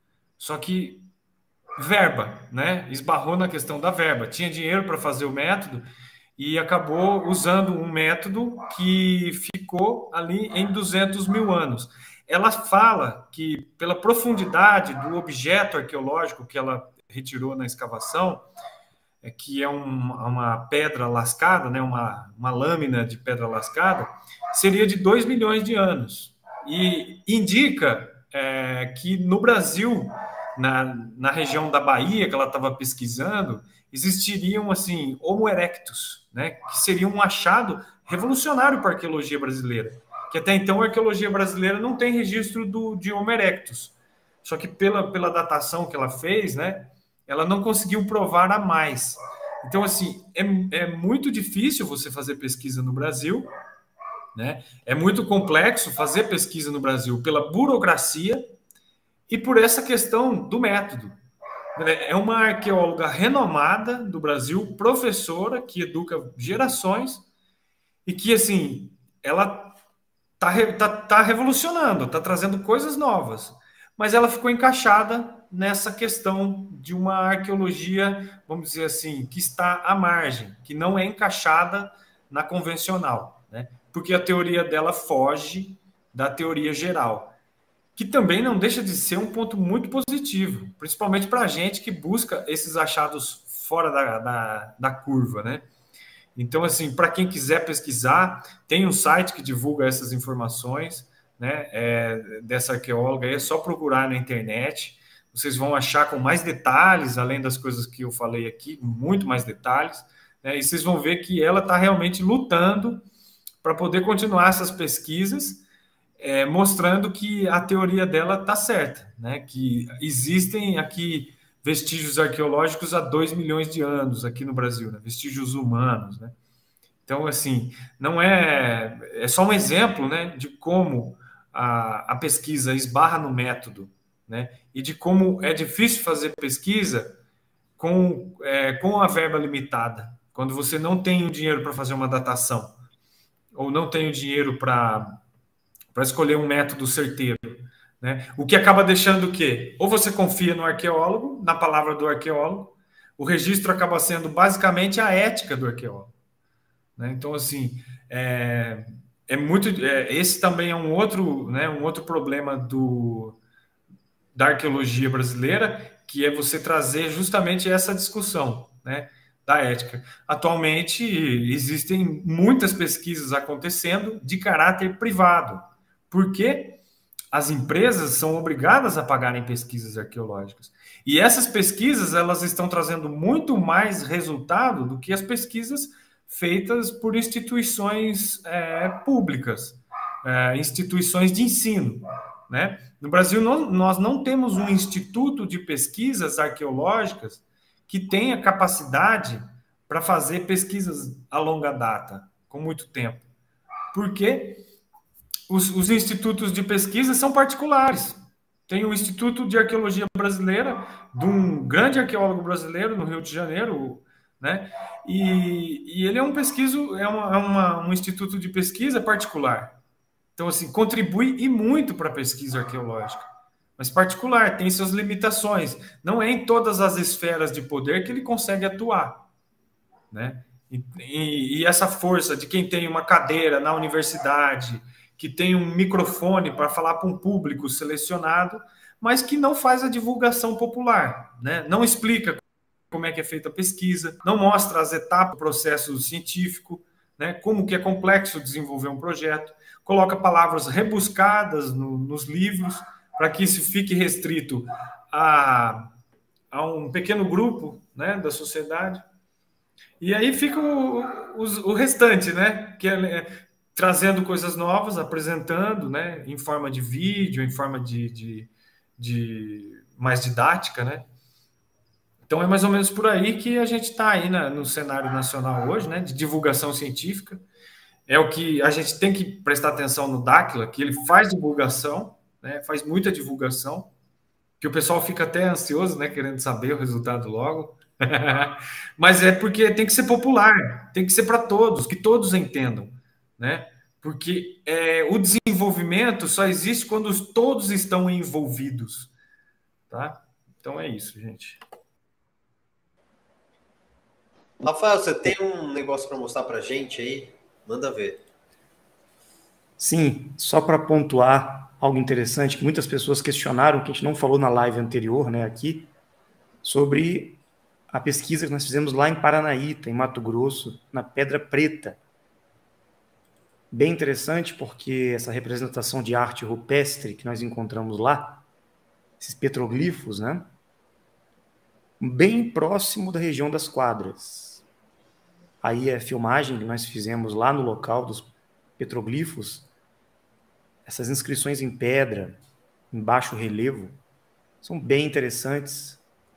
Só que verba, né? Esbarrou na questão da verba. Tinha dinheiro para fazer o método e acabou usando um método que ficou ali em duzentos mil anos. Ela fala que, pela profundidade do objeto arqueológico que ela retirou na escavação, é, que é um, uma pedra lascada, né? uma, uma lâmina de pedra lascada, seria de dois milhões de anos. E indica é, que no Brasil, na, na região da Bahia, que ela estava pesquisando, existiriam, assim, Homo erectus, né, que seria um achado revolucionário para a arqueologia brasileira, que até então a arqueologia brasileira não tem registro do, de Homo erectus, só que pela, pela datação que ela fez, né, ela não conseguiu provar a mais. Então, assim, é, é muito difícil você fazer pesquisa no Brasil, né, é muito complexo fazer pesquisa no Brasil pela burocracia e por essa questão do método. É uma arqueóloga renomada do Brasil, professora, que educa gerações e que, assim, ela está tá, tá revolucionando, está trazendo coisas novas, mas ela ficou encaixada nessa questão de uma arqueologia, vamos dizer assim, que está à margem, que não é encaixada na convencional, né? Porque a teoria dela foge da teoria geral, que também não deixa de ser um ponto muito positivo, principalmente para a gente que busca esses achados fora da, da, da curva, né? Então, assim, para quem quiser pesquisar, tem um site que divulga essas informações, né, é, dessa arqueóloga, é só procurar na internet, vocês vão achar com mais detalhes, além das coisas que eu falei aqui, muito mais detalhes, né, e vocês vão ver que ela está realmente lutando para poder continuar essas pesquisas, É, mostrando que a teoria dela está certa, né? Que existem aqui vestígios arqueológicos há dois milhões de anos aqui no Brasil, né? Vestígios humanos, né? Então, assim, não é... É só um exemplo, né, de como a, a pesquisa esbarra no método, né? E de como é difícil fazer pesquisa com, é, com a verba limitada, quando você não tem o dinheiro para fazer uma datação, ou não tem o dinheiro para... para escolher um método certeiro, né? O que acaba deixando o quê? Ou você confia no arqueólogo, na palavra do arqueólogo, o registro acaba sendo basicamente a ética do arqueólogo, né? Então, assim, é, é muito... É, esse também é um outro, né, um outro problema do, da arqueologia brasileira, que é você trazer justamente essa discussão, né, da ética. Atualmente, existem muitas pesquisas acontecendo de caráter privado, porque as empresas são obrigadas a pagarem pesquisas arqueológicas. E essas pesquisas, elas estão trazendo muito mais resultado do que as pesquisas feitas por instituições é, públicas, é, instituições de ensino, né? No Brasil, não, nós não temos um instituto de pesquisas arqueológicas que tenha capacidade para fazer pesquisas a longa data, com muito tempo. Por quê? Os, os institutos de pesquisa são particulares. Tem o Instituto de Arqueologia Brasileira, de um grande arqueólogo brasileiro no Rio de Janeiro, né? E, e ele é um pesquiso, é, uma, é uma, um instituto de pesquisa particular. Então, assim, contribui e muito para a pesquisa arqueológica. Mas particular, tem suas limitações. Não é em todas as esferas de poder que ele consegue atuar, né? E, e, e essa força de quem tem uma cadeira na universidade, que tem um microfone para falar para um público selecionado, mas que não faz a divulgação popular, né? Não explica como é que é feita a pesquisa, não mostra as etapas do processo científico, né? Como que é complexo desenvolver um projeto, coloca palavras rebuscadas no, nos livros, para que isso fique restrito a, a um pequeno grupo, né, da sociedade. E aí fica o, o, o restante, né? Que é, trazendo coisas novas, apresentando, né, em forma de vídeo, em forma de, de, de mais didática, né? Então é mais ou menos por aí que a gente está aí na, no cenário nacional hoje, né, de divulgação científica. É o que a gente tem que prestar atenção no Dáquila, que ele faz divulgação, né, faz muita divulgação, que o pessoal fica até ansioso, né, querendo saber o resultado logo. Mas é porque tem que ser popular, tem que ser para todos, que todos entendam, né? Porque é, o desenvolvimento só existe quando todos estão envolvidos, tá? Então é isso, gente. Rafael, você tem um negócio para mostrar para a gente aí? Manda ver. Sim, só para pontuar algo interessante, que muitas pessoas questionaram, que a gente não falou na live anterior, né, aqui, sobre a pesquisa que nós fizemos lá em Paranaíta, em Mato Grosso, na Pedra Preta. Bem interessante, porque essa representação de arte rupestre que nós encontramos lá, esses petroglifos, né, bem próximo da região das quadras. Aí é a filmagem que nós fizemos lá no local dos petroglifos. Essas inscrições em pedra, em baixo relevo, são bem interessantes.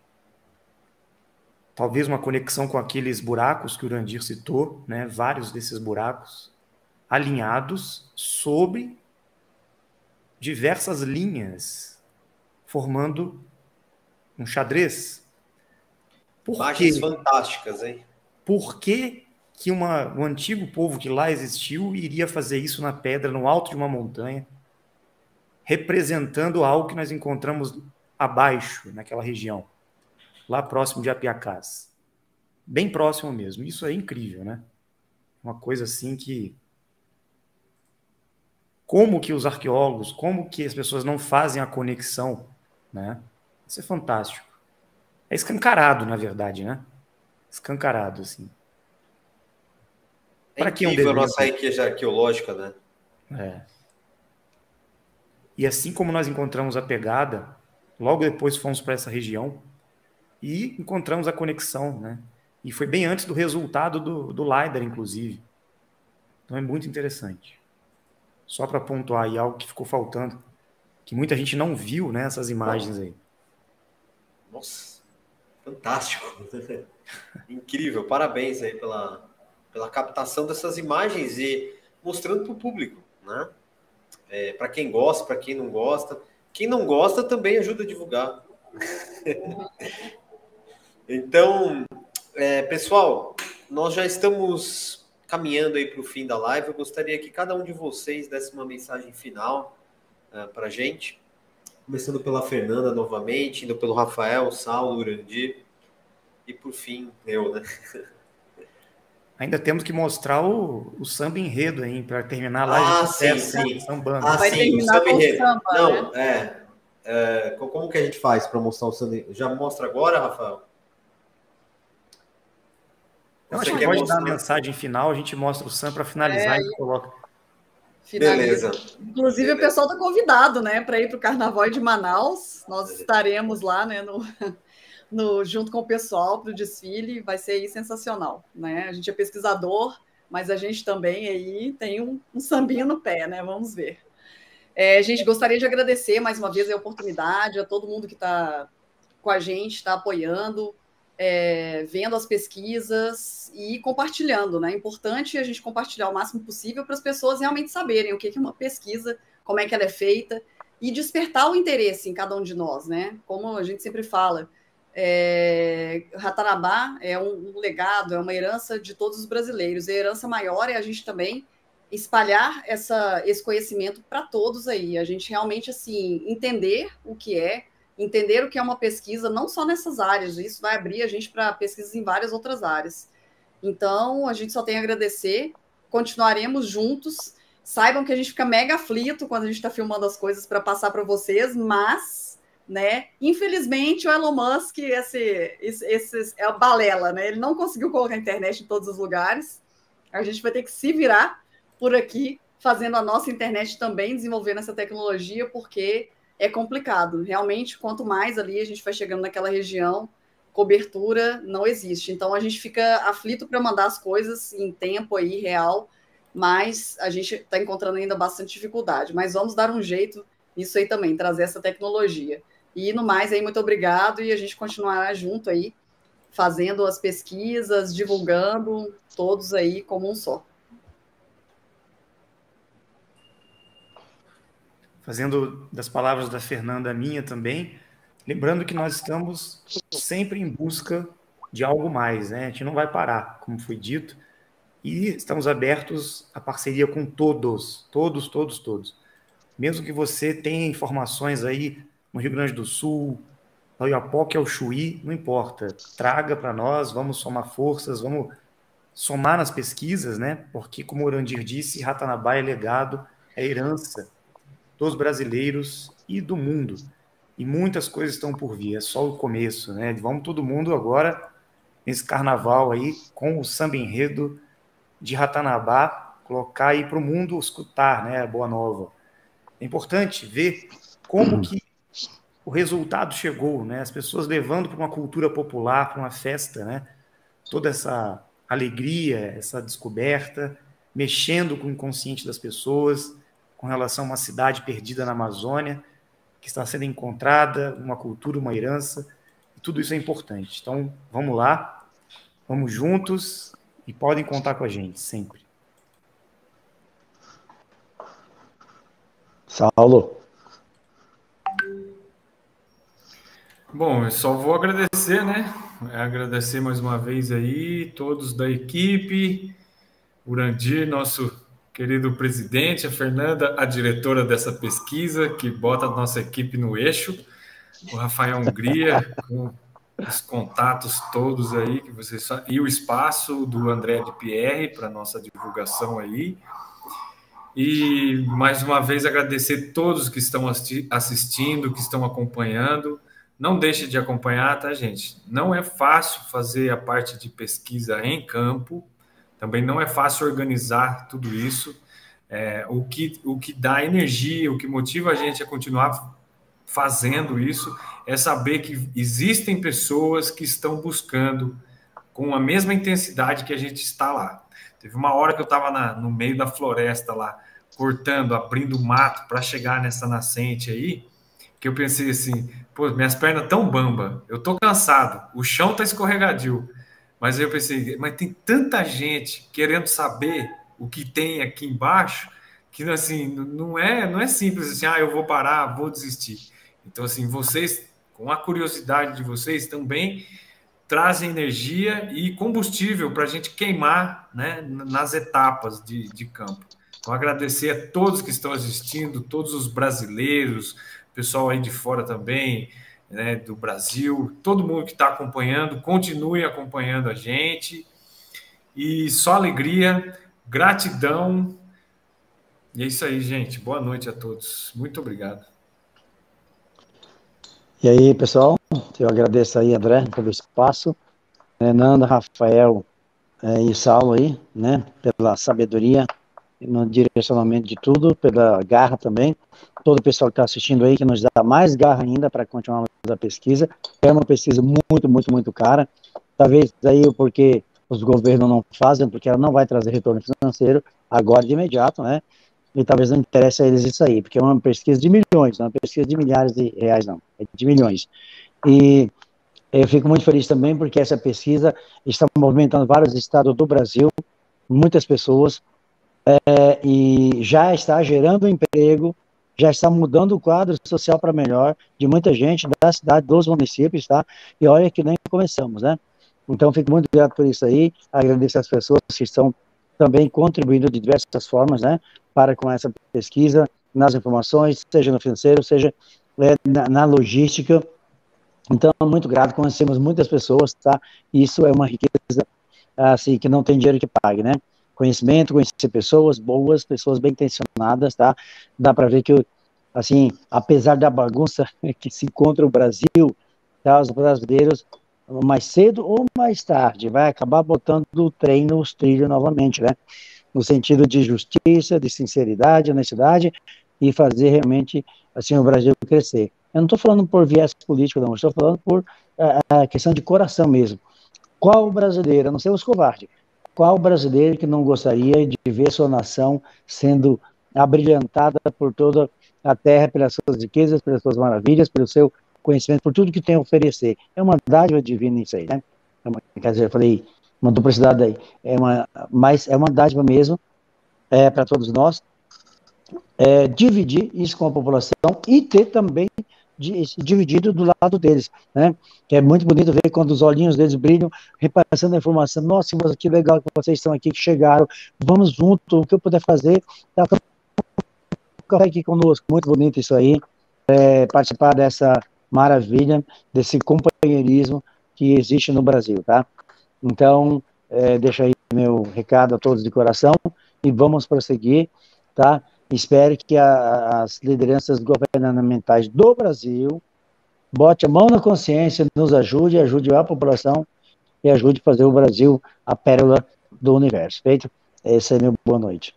Talvez uma conexão com aqueles buracos que o Urandir citou, né? Vários desses buracos alinhados sobre diversas linhas, formando um xadrez. Por Imagens quê? fantásticas, hein? Por que, que uma, um antigo povo que lá existiu iria fazer isso na pedra, no alto de uma montanha, representando algo que nós encontramos abaixo, naquela região, lá próximo de Apiacás? Bem próximo mesmo. Isso é incrível, né? Uma coisa assim que... Como que os arqueólogos, como que as pessoas não fazem a conexão, né? Isso é fantástico. É escancarado, na verdade, né? Escancarado, assim. É incrível a nossa riqueza arqueológica, né? É. E assim como nós encontramos a pegada, logo depois fomos para essa região e encontramos a conexão, né? E foi bem antes do resultado do, do LiDAR, inclusive. Então é muito interessante. Só para pontuar aí algo que ficou faltando, que muita gente não viu, né, essas imagens aí. Nossa, fantástico. Incrível, parabéns aí pela, pela captação dessas imagens e mostrando para o público, né? É, para quem gosta, para quem não gosta. Quem não gosta também ajuda a divulgar. Então, é, pessoal, nós já estamos caminhando aí para o fim da live. Eu gostaria que cada um de vocês desse uma mensagem final uh, para a gente. Começando pela Fernanda novamente, indo pelo Rafael, Saulo, Urandir e por fim, eu, né? Ainda temos que mostrar o, o samba enredo aí, para terminar lá. Ah, sim, sim. Sambando. Ah, Vai sim, terminar o samba com o enredo. samba, Não, né? é, é. Como que a gente faz para mostrar o samba enredo? Já mostra agora, Rafael? Eu acho que pode mostrar? Dar a mensagem final, a gente mostra o samba para finalizar é, e coloca. Finaliza. Beleza. Inclusive, Beleza. O pessoal está convidado, né, para ir para o Carnaval de Manaus. Nós estaremos lá, né, no, no, junto com o pessoal para o desfile. Vai ser aí sensacional, né? A gente é pesquisador, mas a gente também aí tem um, um sambinho no pé, né? Vamos ver. É, gente, gostaria de agradecer mais uma vez a oportunidade, a todo mundo que está com a gente, está apoiando, é, vendo as pesquisas e compartilhando, né? É importante a gente compartilhar o máximo possível para as pessoas realmente saberem o que é uma pesquisa, como é que ela é feita e despertar o interesse em cada um de nós, né? Como a gente sempre fala, é, Ratanabá é um, um legado, é uma herança de todos os brasileiros. E a herança maior é a gente também espalhar essa, esse conhecimento para todos aí, a gente realmente, assim, entender o que é, entender o que é uma pesquisa, não só nessas áreas, isso vai abrir a gente para pesquisas em várias outras áreas. Então, a gente só tem a agradecer, continuaremos juntos, saibam que a gente fica mega aflito quando a gente está filmando as coisas para passar para vocês, mas, né, infelizmente o Elon Musk, esse, esse, esse é a balela, né, ele não conseguiu colocar a internet em todos os lugares, a gente vai ter que se virar por aqui, fazendo a nossa internet também, desenvolvendo essa tecnologia, porque é complicado. Realmente, quanto mais ali a gente vai chegando naquela região, cobertura não existe. Então, a gente fica aflito para mandar as coisas em tempo aí, real, mas a gente está encontrando ainda bastante dificuldade. Mas vamos dar um jeito nisso aí também, trazer essa tecnologia. E, no mais, aí, muito obrigado, e a gente continuará junto aí, fazendo as pesquisas, divulgando, todos aí como um só. Fazendo das palavras da Fernanda a minha também, lembrando que nós estamos sempre em busca de algo mais, né? A gente não vai parar, como foi dito, e estamos abertos à parceria com todos, todos, todos, todos. Mesmo que você tenha informações aí no Rio Grande do Sul, da Oiapoque ao Chuí, não importa, traga para nós, vamos somar forças, vamos somar nas pesquisas, né? Porque, como o Urandir disse, Ratanabá é legado, é herança dos brasileiros e do mundo. E muitas coisas estão por vir, é só o começo, né? Vamos todo mundo agora, nesse carnaval aí, com o samba enredo de Ratanabá, colocar aí para o mundo escutar, né? A Boa Nova. É importante ver como que o resultado chegou, né? As pessoas levando para uma cultura popular, para uma festa, né? Toda essa alegria, essa descoberta, mexendo com o inconsciente das pessoas, com relação a uma cidade perdida na Amazônia, que está sendo encontrada, uma cultura, uma herança, e tudo isso é importante. Então, vamos lá, vamos juntos, e podem contar com a gente, sempre. Saulo. Bom, eu só vou agradecer, né? Agradecer mais uma vez aí todos da equipe, Urandir, nosso querido presidente, a Fernanda, a diretora dessa pesquisa, que bota a nossa equipe no eixo, o Rafael Hungria, com os contatos todos aí, que vocês e o espaço do André de Pierre para nossa divulgação aí. E, mais uma vez, agradecer todos que estão assistindo, que estão acompanhando. Não deixe de acompanhar, tá, gente? Não é fácil fazer a parte de pesquisa em campo, também não é fácil organizar tudo isso. É, o, que, o que dá energia, o que motiva a gente a continuar fazendo isso, é saber que existem pessoas que estão buscando com a mesma intensidade que a gente está lá. Teve uma hora que eu estava no meio da floresta lá, cortando, abrindo mato para chegar nessa nascente aí, que eu pensei assim, pô, minhas pernas tão bamba, eu tô cansado, o chão tá escorregadio, mas eu pensei, mas tem tanta gente querendo saber o que tem aqui embaixo, que assim, não é, não é simples assim, ah, eu vou parar, vou desistir. Então assim, vocês, com a curiosidade de vocês, também trazem energia e combustível para a gente queimar, né, nas etapas de, de campo. Então agradecer a todos que estão assistindo, todos os brasileiros, pessoal aí de fora também, né, do Brasil, todo mundo que está acompanhando, continue acompanhando a gente, e só alegria, gratidão, e é isso aí, gente, boa noite a todos, muito obrigado. E aí, pessoal, eu agradeço aí, André, pelo espaço, né, Nanda, Rafael é, e Saulo aí, né, pela sabedoria, no direcionamento de tudo, pela garra também, todo o pessoal que está assistindo aí, que nos dá mais garra ainda para continuarmos a pesquisa. É uma pesquisa muito, muito, muito cara, talvez daí porque os governos não fazem, porque ela não vai trazer retorno financeiro agora de imediato, né, e talvez não interesse a eles isso aí, porque é uma pesquisa de milhões, não é uma pesquisa de milhares de reais, não, é de milhões. E eu fico muito feliz também porque essa pesquisa está movimentando vários estados do Brasil, muitas pessoas, É, e já está gerando emprego, já está mudando o quadro social para melhor de muita gente da cidade, dos municípios, tá? E olha que nem começamos, né? Então, fico muito grato por isso aí, agradeço às pessoas que estão também contribuindo de diversas formas, né? Para com essa pesquisa, nas informações, seja no financeiro, seja é, na, na logística. Então, muito grato, conhecemos muitas pessoas, tá? Isso é uma riqueza, assim, que não tem dinheiro que pague, né? Conhecimento, conhecer pessoas boas, pessoas bem intencionadas, tá? Dá para ver que, assim, apesar da bagunça que se encontra o Brasil, tá? Os brasileiros, mais cedo ou mais tarde, vai acabar botando o trem nos trilhos novamente, né? No sentido de justiça, de sinceridade, honestidade, e fazer realmente, assim, o Brasil crescer. Eu não estou falando por viés político, não, estou falando por a, a questão de coração mesmo. Qual brasileiro, a não ser os covardes, qual brasileiro que não gostaria de ver sua nação sendo abrilhantada por toda a terra, pelas suas riquezas, pelas suas maravilhas, pelo seu conhecimento, por tudo que tem a oferecer? É uma dádiva divina isso aí, né? É uma, quer dizer, eu falei uma duplicidade aí, é uma, mas é uma dádiva mesmo, é, para todos nós, é, dividir isso com a população e ter também dividido do lado deles, né? Que é muito bonito ver quando os olhinhos deles brilham, repassando a informação. Nossa, que legal que vocês estão aqui, que chegaram, vamos junto, o que eu puder fazer, tá aqui conosco, muito bonito isso aí, é, participar dessa maravilha desse companheirismo que existe no Brasil, tá? Então, é, deixa aí meu recado a todos de coração e vamos prosseguir, tá? Espero que a, as lideranças governamentais do Brasil bote a mão na consciência, nos ajude, ajude a população e ajude a fazer o Brasil a pérola do universo. Feito? Essa é a minha boa noite.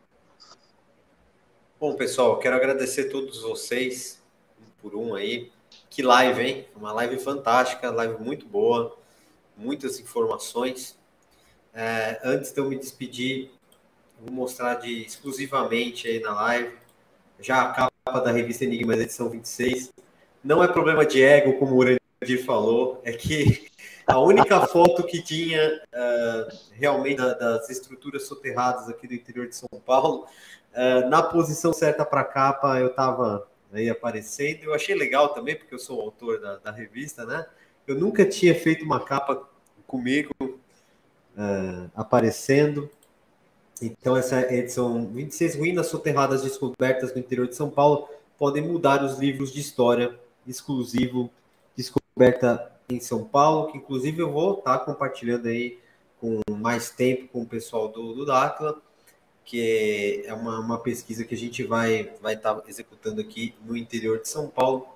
Bom, pessoal, quero agradecer a todos vocês, um por um aí. Que live, hein? Uma live fantástica, live muito boa, muitas informações. É, antes de eu me despedir, vou mostrar de, exclusivamente aí na live, já a capa da revista Enigmas, edição vinte e seis. Não é problema de ego, como o Urandir falou, é que a única foto que tinha uh, realmente da, das estruturas soterradas aqui do interior de São Paulo, uh, na posição certa para a capa, eu estava aí aparecendo. Eu achei legal também, porque eu sou o autor da, da revista, né? Eu nunca tinha feito uma capa comigo uh, aparecendo. Então, essa é a edição vinte e seis, Ruínas Soterradas Descobertas no Interior de São Paulo podem mudar os livros de história, exclusivo, descoberta em São Paulo, que inclusive eu vou estar compartilhando aí com mais tempo com o pessoal do, do Dácla, que é uma, uma pesquisa que a gente vai, vai estar executando aqui no interior de São Paulo.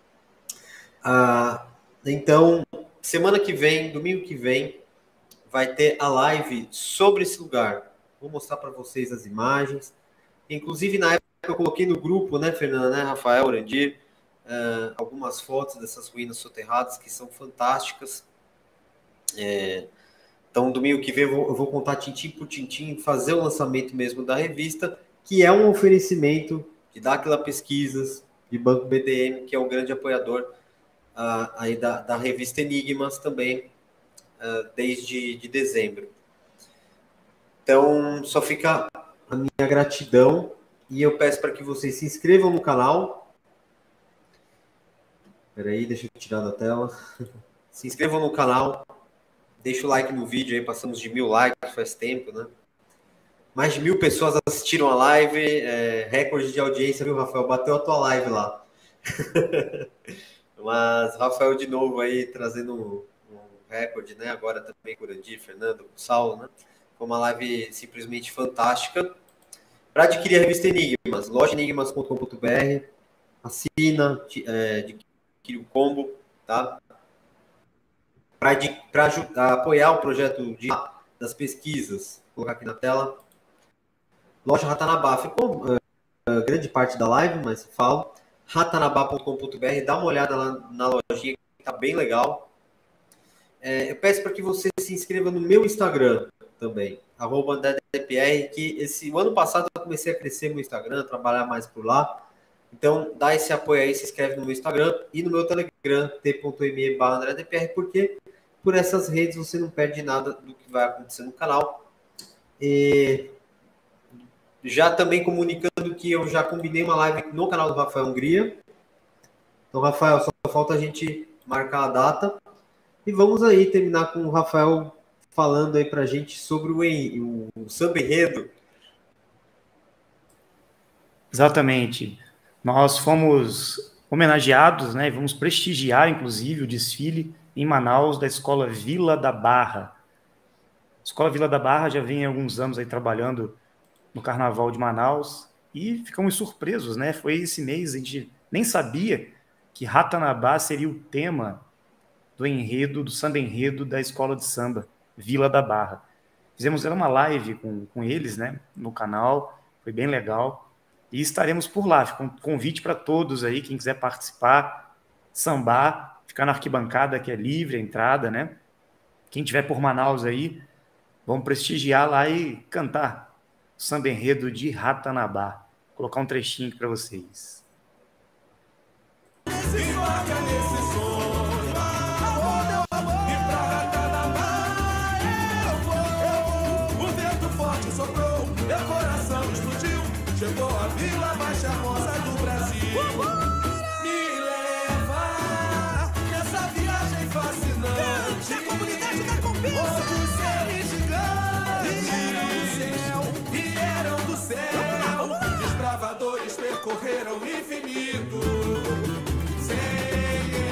Ah, então, semana que vem, domingo que vem, vai ter a live sobre esse lugar. Vou mostrar para vocês as imagens. Inclusive, na época eu coloquei no grupo, né, Fernanda, né, Rafael, Urandir, uh, algumas fotos dessas ruínas soterradas que são fantásticas. É, então, domingo que vem eu vou, eu vou contar tintim por tintim, fazer o lançamento mesmo da revista, que é um oferecimento de Dáquila Pesquisas, de Banco B D M, que é um grande apoiador uh, aí da, da revista Enigmas também, uh, desde de dezembro. Então, só fica a minha gratidão e eu peço para que vocês se inscrevam no canal. Espera aí, deixa eu tirar da tela. Se inscrevam no canal, deixa o like no vídeo aí, passamos de mil likes faz tempo, né? Mais de mil pessoas assistiram a live, é, recorde de audiência, viu, Rafael? Bateu a tua live lá. Mas, Rafael, de novo aí, trazendo um, um recorde, né? Agora também com o Urandir, Fernando, com o Saulo, né? Foi uma live simplesmente fantástica. Para adquirir a revista Enigmas, loja enigmas ponto com ponto br, assina, é, adquire o combo, tá? Para apoiar o projeto de, das pesquisas, vou colocar aqui na tela. Loja Ratanabá, ficou uh, grande parte da live, mas falo. ratanabá ponto com ponto br, dá uma olhada lá na lojinha, que tá bem legal. É, eu peço para que você se inscreva no meu Instagram também, arroba André D P R, que esse, o ano passado eu comecei a crescer no Instagram, trabalhar mais por lá. Então, dá esse apoio aí, se inscreve no meu Instagram e no meu Telegram, t ponto m e barra André D P R, porque por essas redes você não perde nada do que vai acontecer no canal. E já também comunicando que eu já combinei uma live no canal do Rafael Hungria. Então, Rafael, só falta a gente marcar a data. E vamos aí terminar com o Rafael falando aí pra gente sobre o, o, o samba enredo. Exatamente. Nós fomos homenageados, né? Vamos prestigiar, inclusive, o desfile em Manaus da Escola Vila da Barra. A Escola Vila da Barra já vem há alguns anos aí trabalhando no Carnaval de Manaus e ficamos surpresos, né? Foi esse mês, a gente nem sabia que Ratanabá seria o tema do enredo, do samba enredo da Escola de Samba Vila da Barra. Fizemos uma live com, com eles, né, no canal, foi bem legal, e estaremos por lá. Fica um convite para todos aí, quem quiser participar, sambar, ficar na arquibancada, que é livre a entrada, né? Quem tiver por Manaus aí, vamos prestigiar lá e cantar o samba enredo de Ratanabá. Vou colocar um trechinho aqui para vocês. Chegou a vila mais charmosa do Brasil. Me leva nessa viagem fascinante. A comunidade da Compensa. Outros seres gigantes vieram do céu, vieram do céu. Desbravadores percorreram o infinito. Sem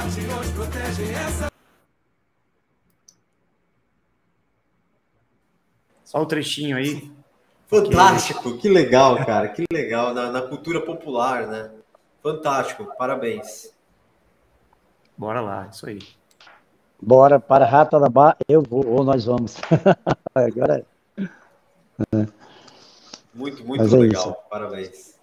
Guardiões protegem essa. Só o trechinho aí. Fantástico, que legal, cara, que legal, na, na cultura popular, né? Fantástico, parabéns. Bora lá, isso aí. Bora para Ratanabá, eu vou, ou nós vamos. Agora é. Muito, muito Mas é legal, isso. parabéns.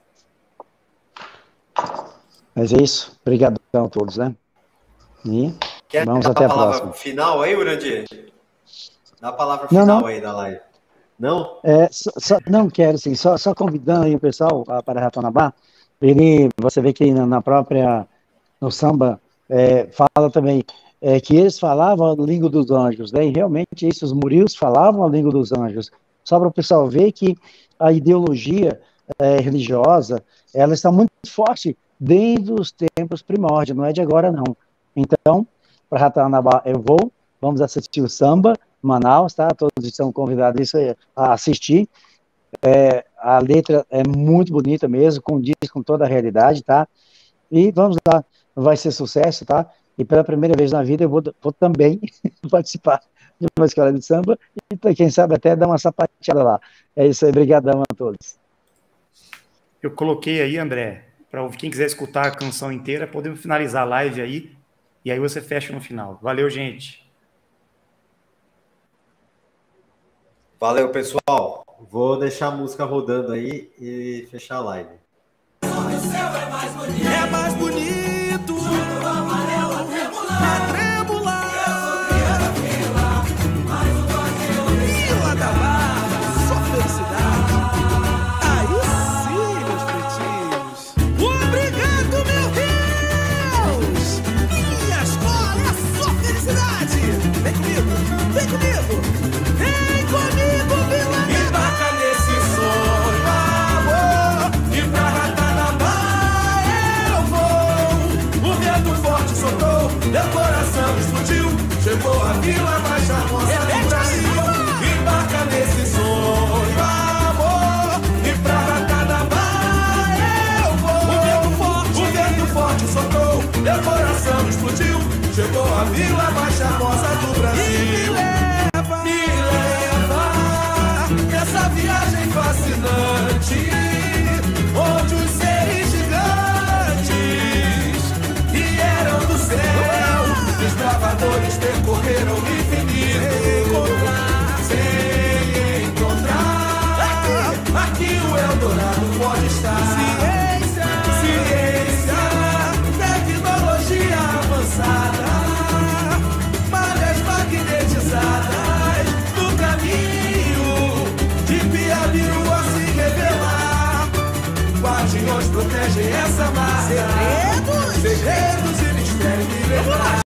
Mas é isso. Obrigadão a todos, né? E Quer vamos dar até a a palavra próxima. final aí, Urandir? Dá a palavra Não, final não. aí da live. Não? É, só- só- não quero, assim, só, só convidando aí o pessoal a- para Ratanabá. Ele, você vê que na, na própria, no samba, é, fala também é, que eles falavam a língua dos anjos, né? E realmente isso, os murios falavam a língua dos anjos. Só para o pessoal ver que a ideologia é, religiosa, ela está muito forte desde os tempos primórdios, não é de agora, não. Então, para Ratanabá eu vou, vamos assistir o samba, Manaus, tá? Todos estão convidados isso aí, a assistir. É, a letra é muito bonita mesmo, condiz com toda a realidade, tá? E vamos lá, vai ser sucesso, tá? E pela primeira vez na vida eu vou, vou também participar de uma escola de samba e quem sabe até dar uma sapateada lá. É isso aí, brigadão a todos. Eu coloquei aí, André, para quem quiser escutar a canção inteira, podemos finalizar a live aí, e aí você fecha no final. Valeu, gente. Valeu, pessoal. Vou deixar a música rodando aí e fechar a live. É mais bonito. A trêmula. Vila da Barra, só felicidade. Aí sim, meus pretinhos. Obrigado, meu Deus. Minha escola é só felicidade. Vem comigo, vem comigo. Vem comigo, Vila da Barra. Embarca nesse sonho, amor. E pra Ratanabá eu vou. O vento forte soprou, meu coração explodiu. Chegou a vila mais charmosa do Brasil. Embarca nesse sonho, amor. E pra Ratanabá eu vou. O vento forte, o vento forte soprou, meu coração explodiu. Chegou a vila mais charmosa do Brasil. Me leva, me leva nessa viagem fascinante, onde os seres gigantes vieram do céu. Desbravadores percorreram o infinito sem encontrar. Aqui o Eldorado pode estar. Ciência, ciência, tecnologia avançada, malhas magnetizadas no caminho de Piabiru a se revelar. Guardiões protegem essa massa. Segredos, segredos e mistérios.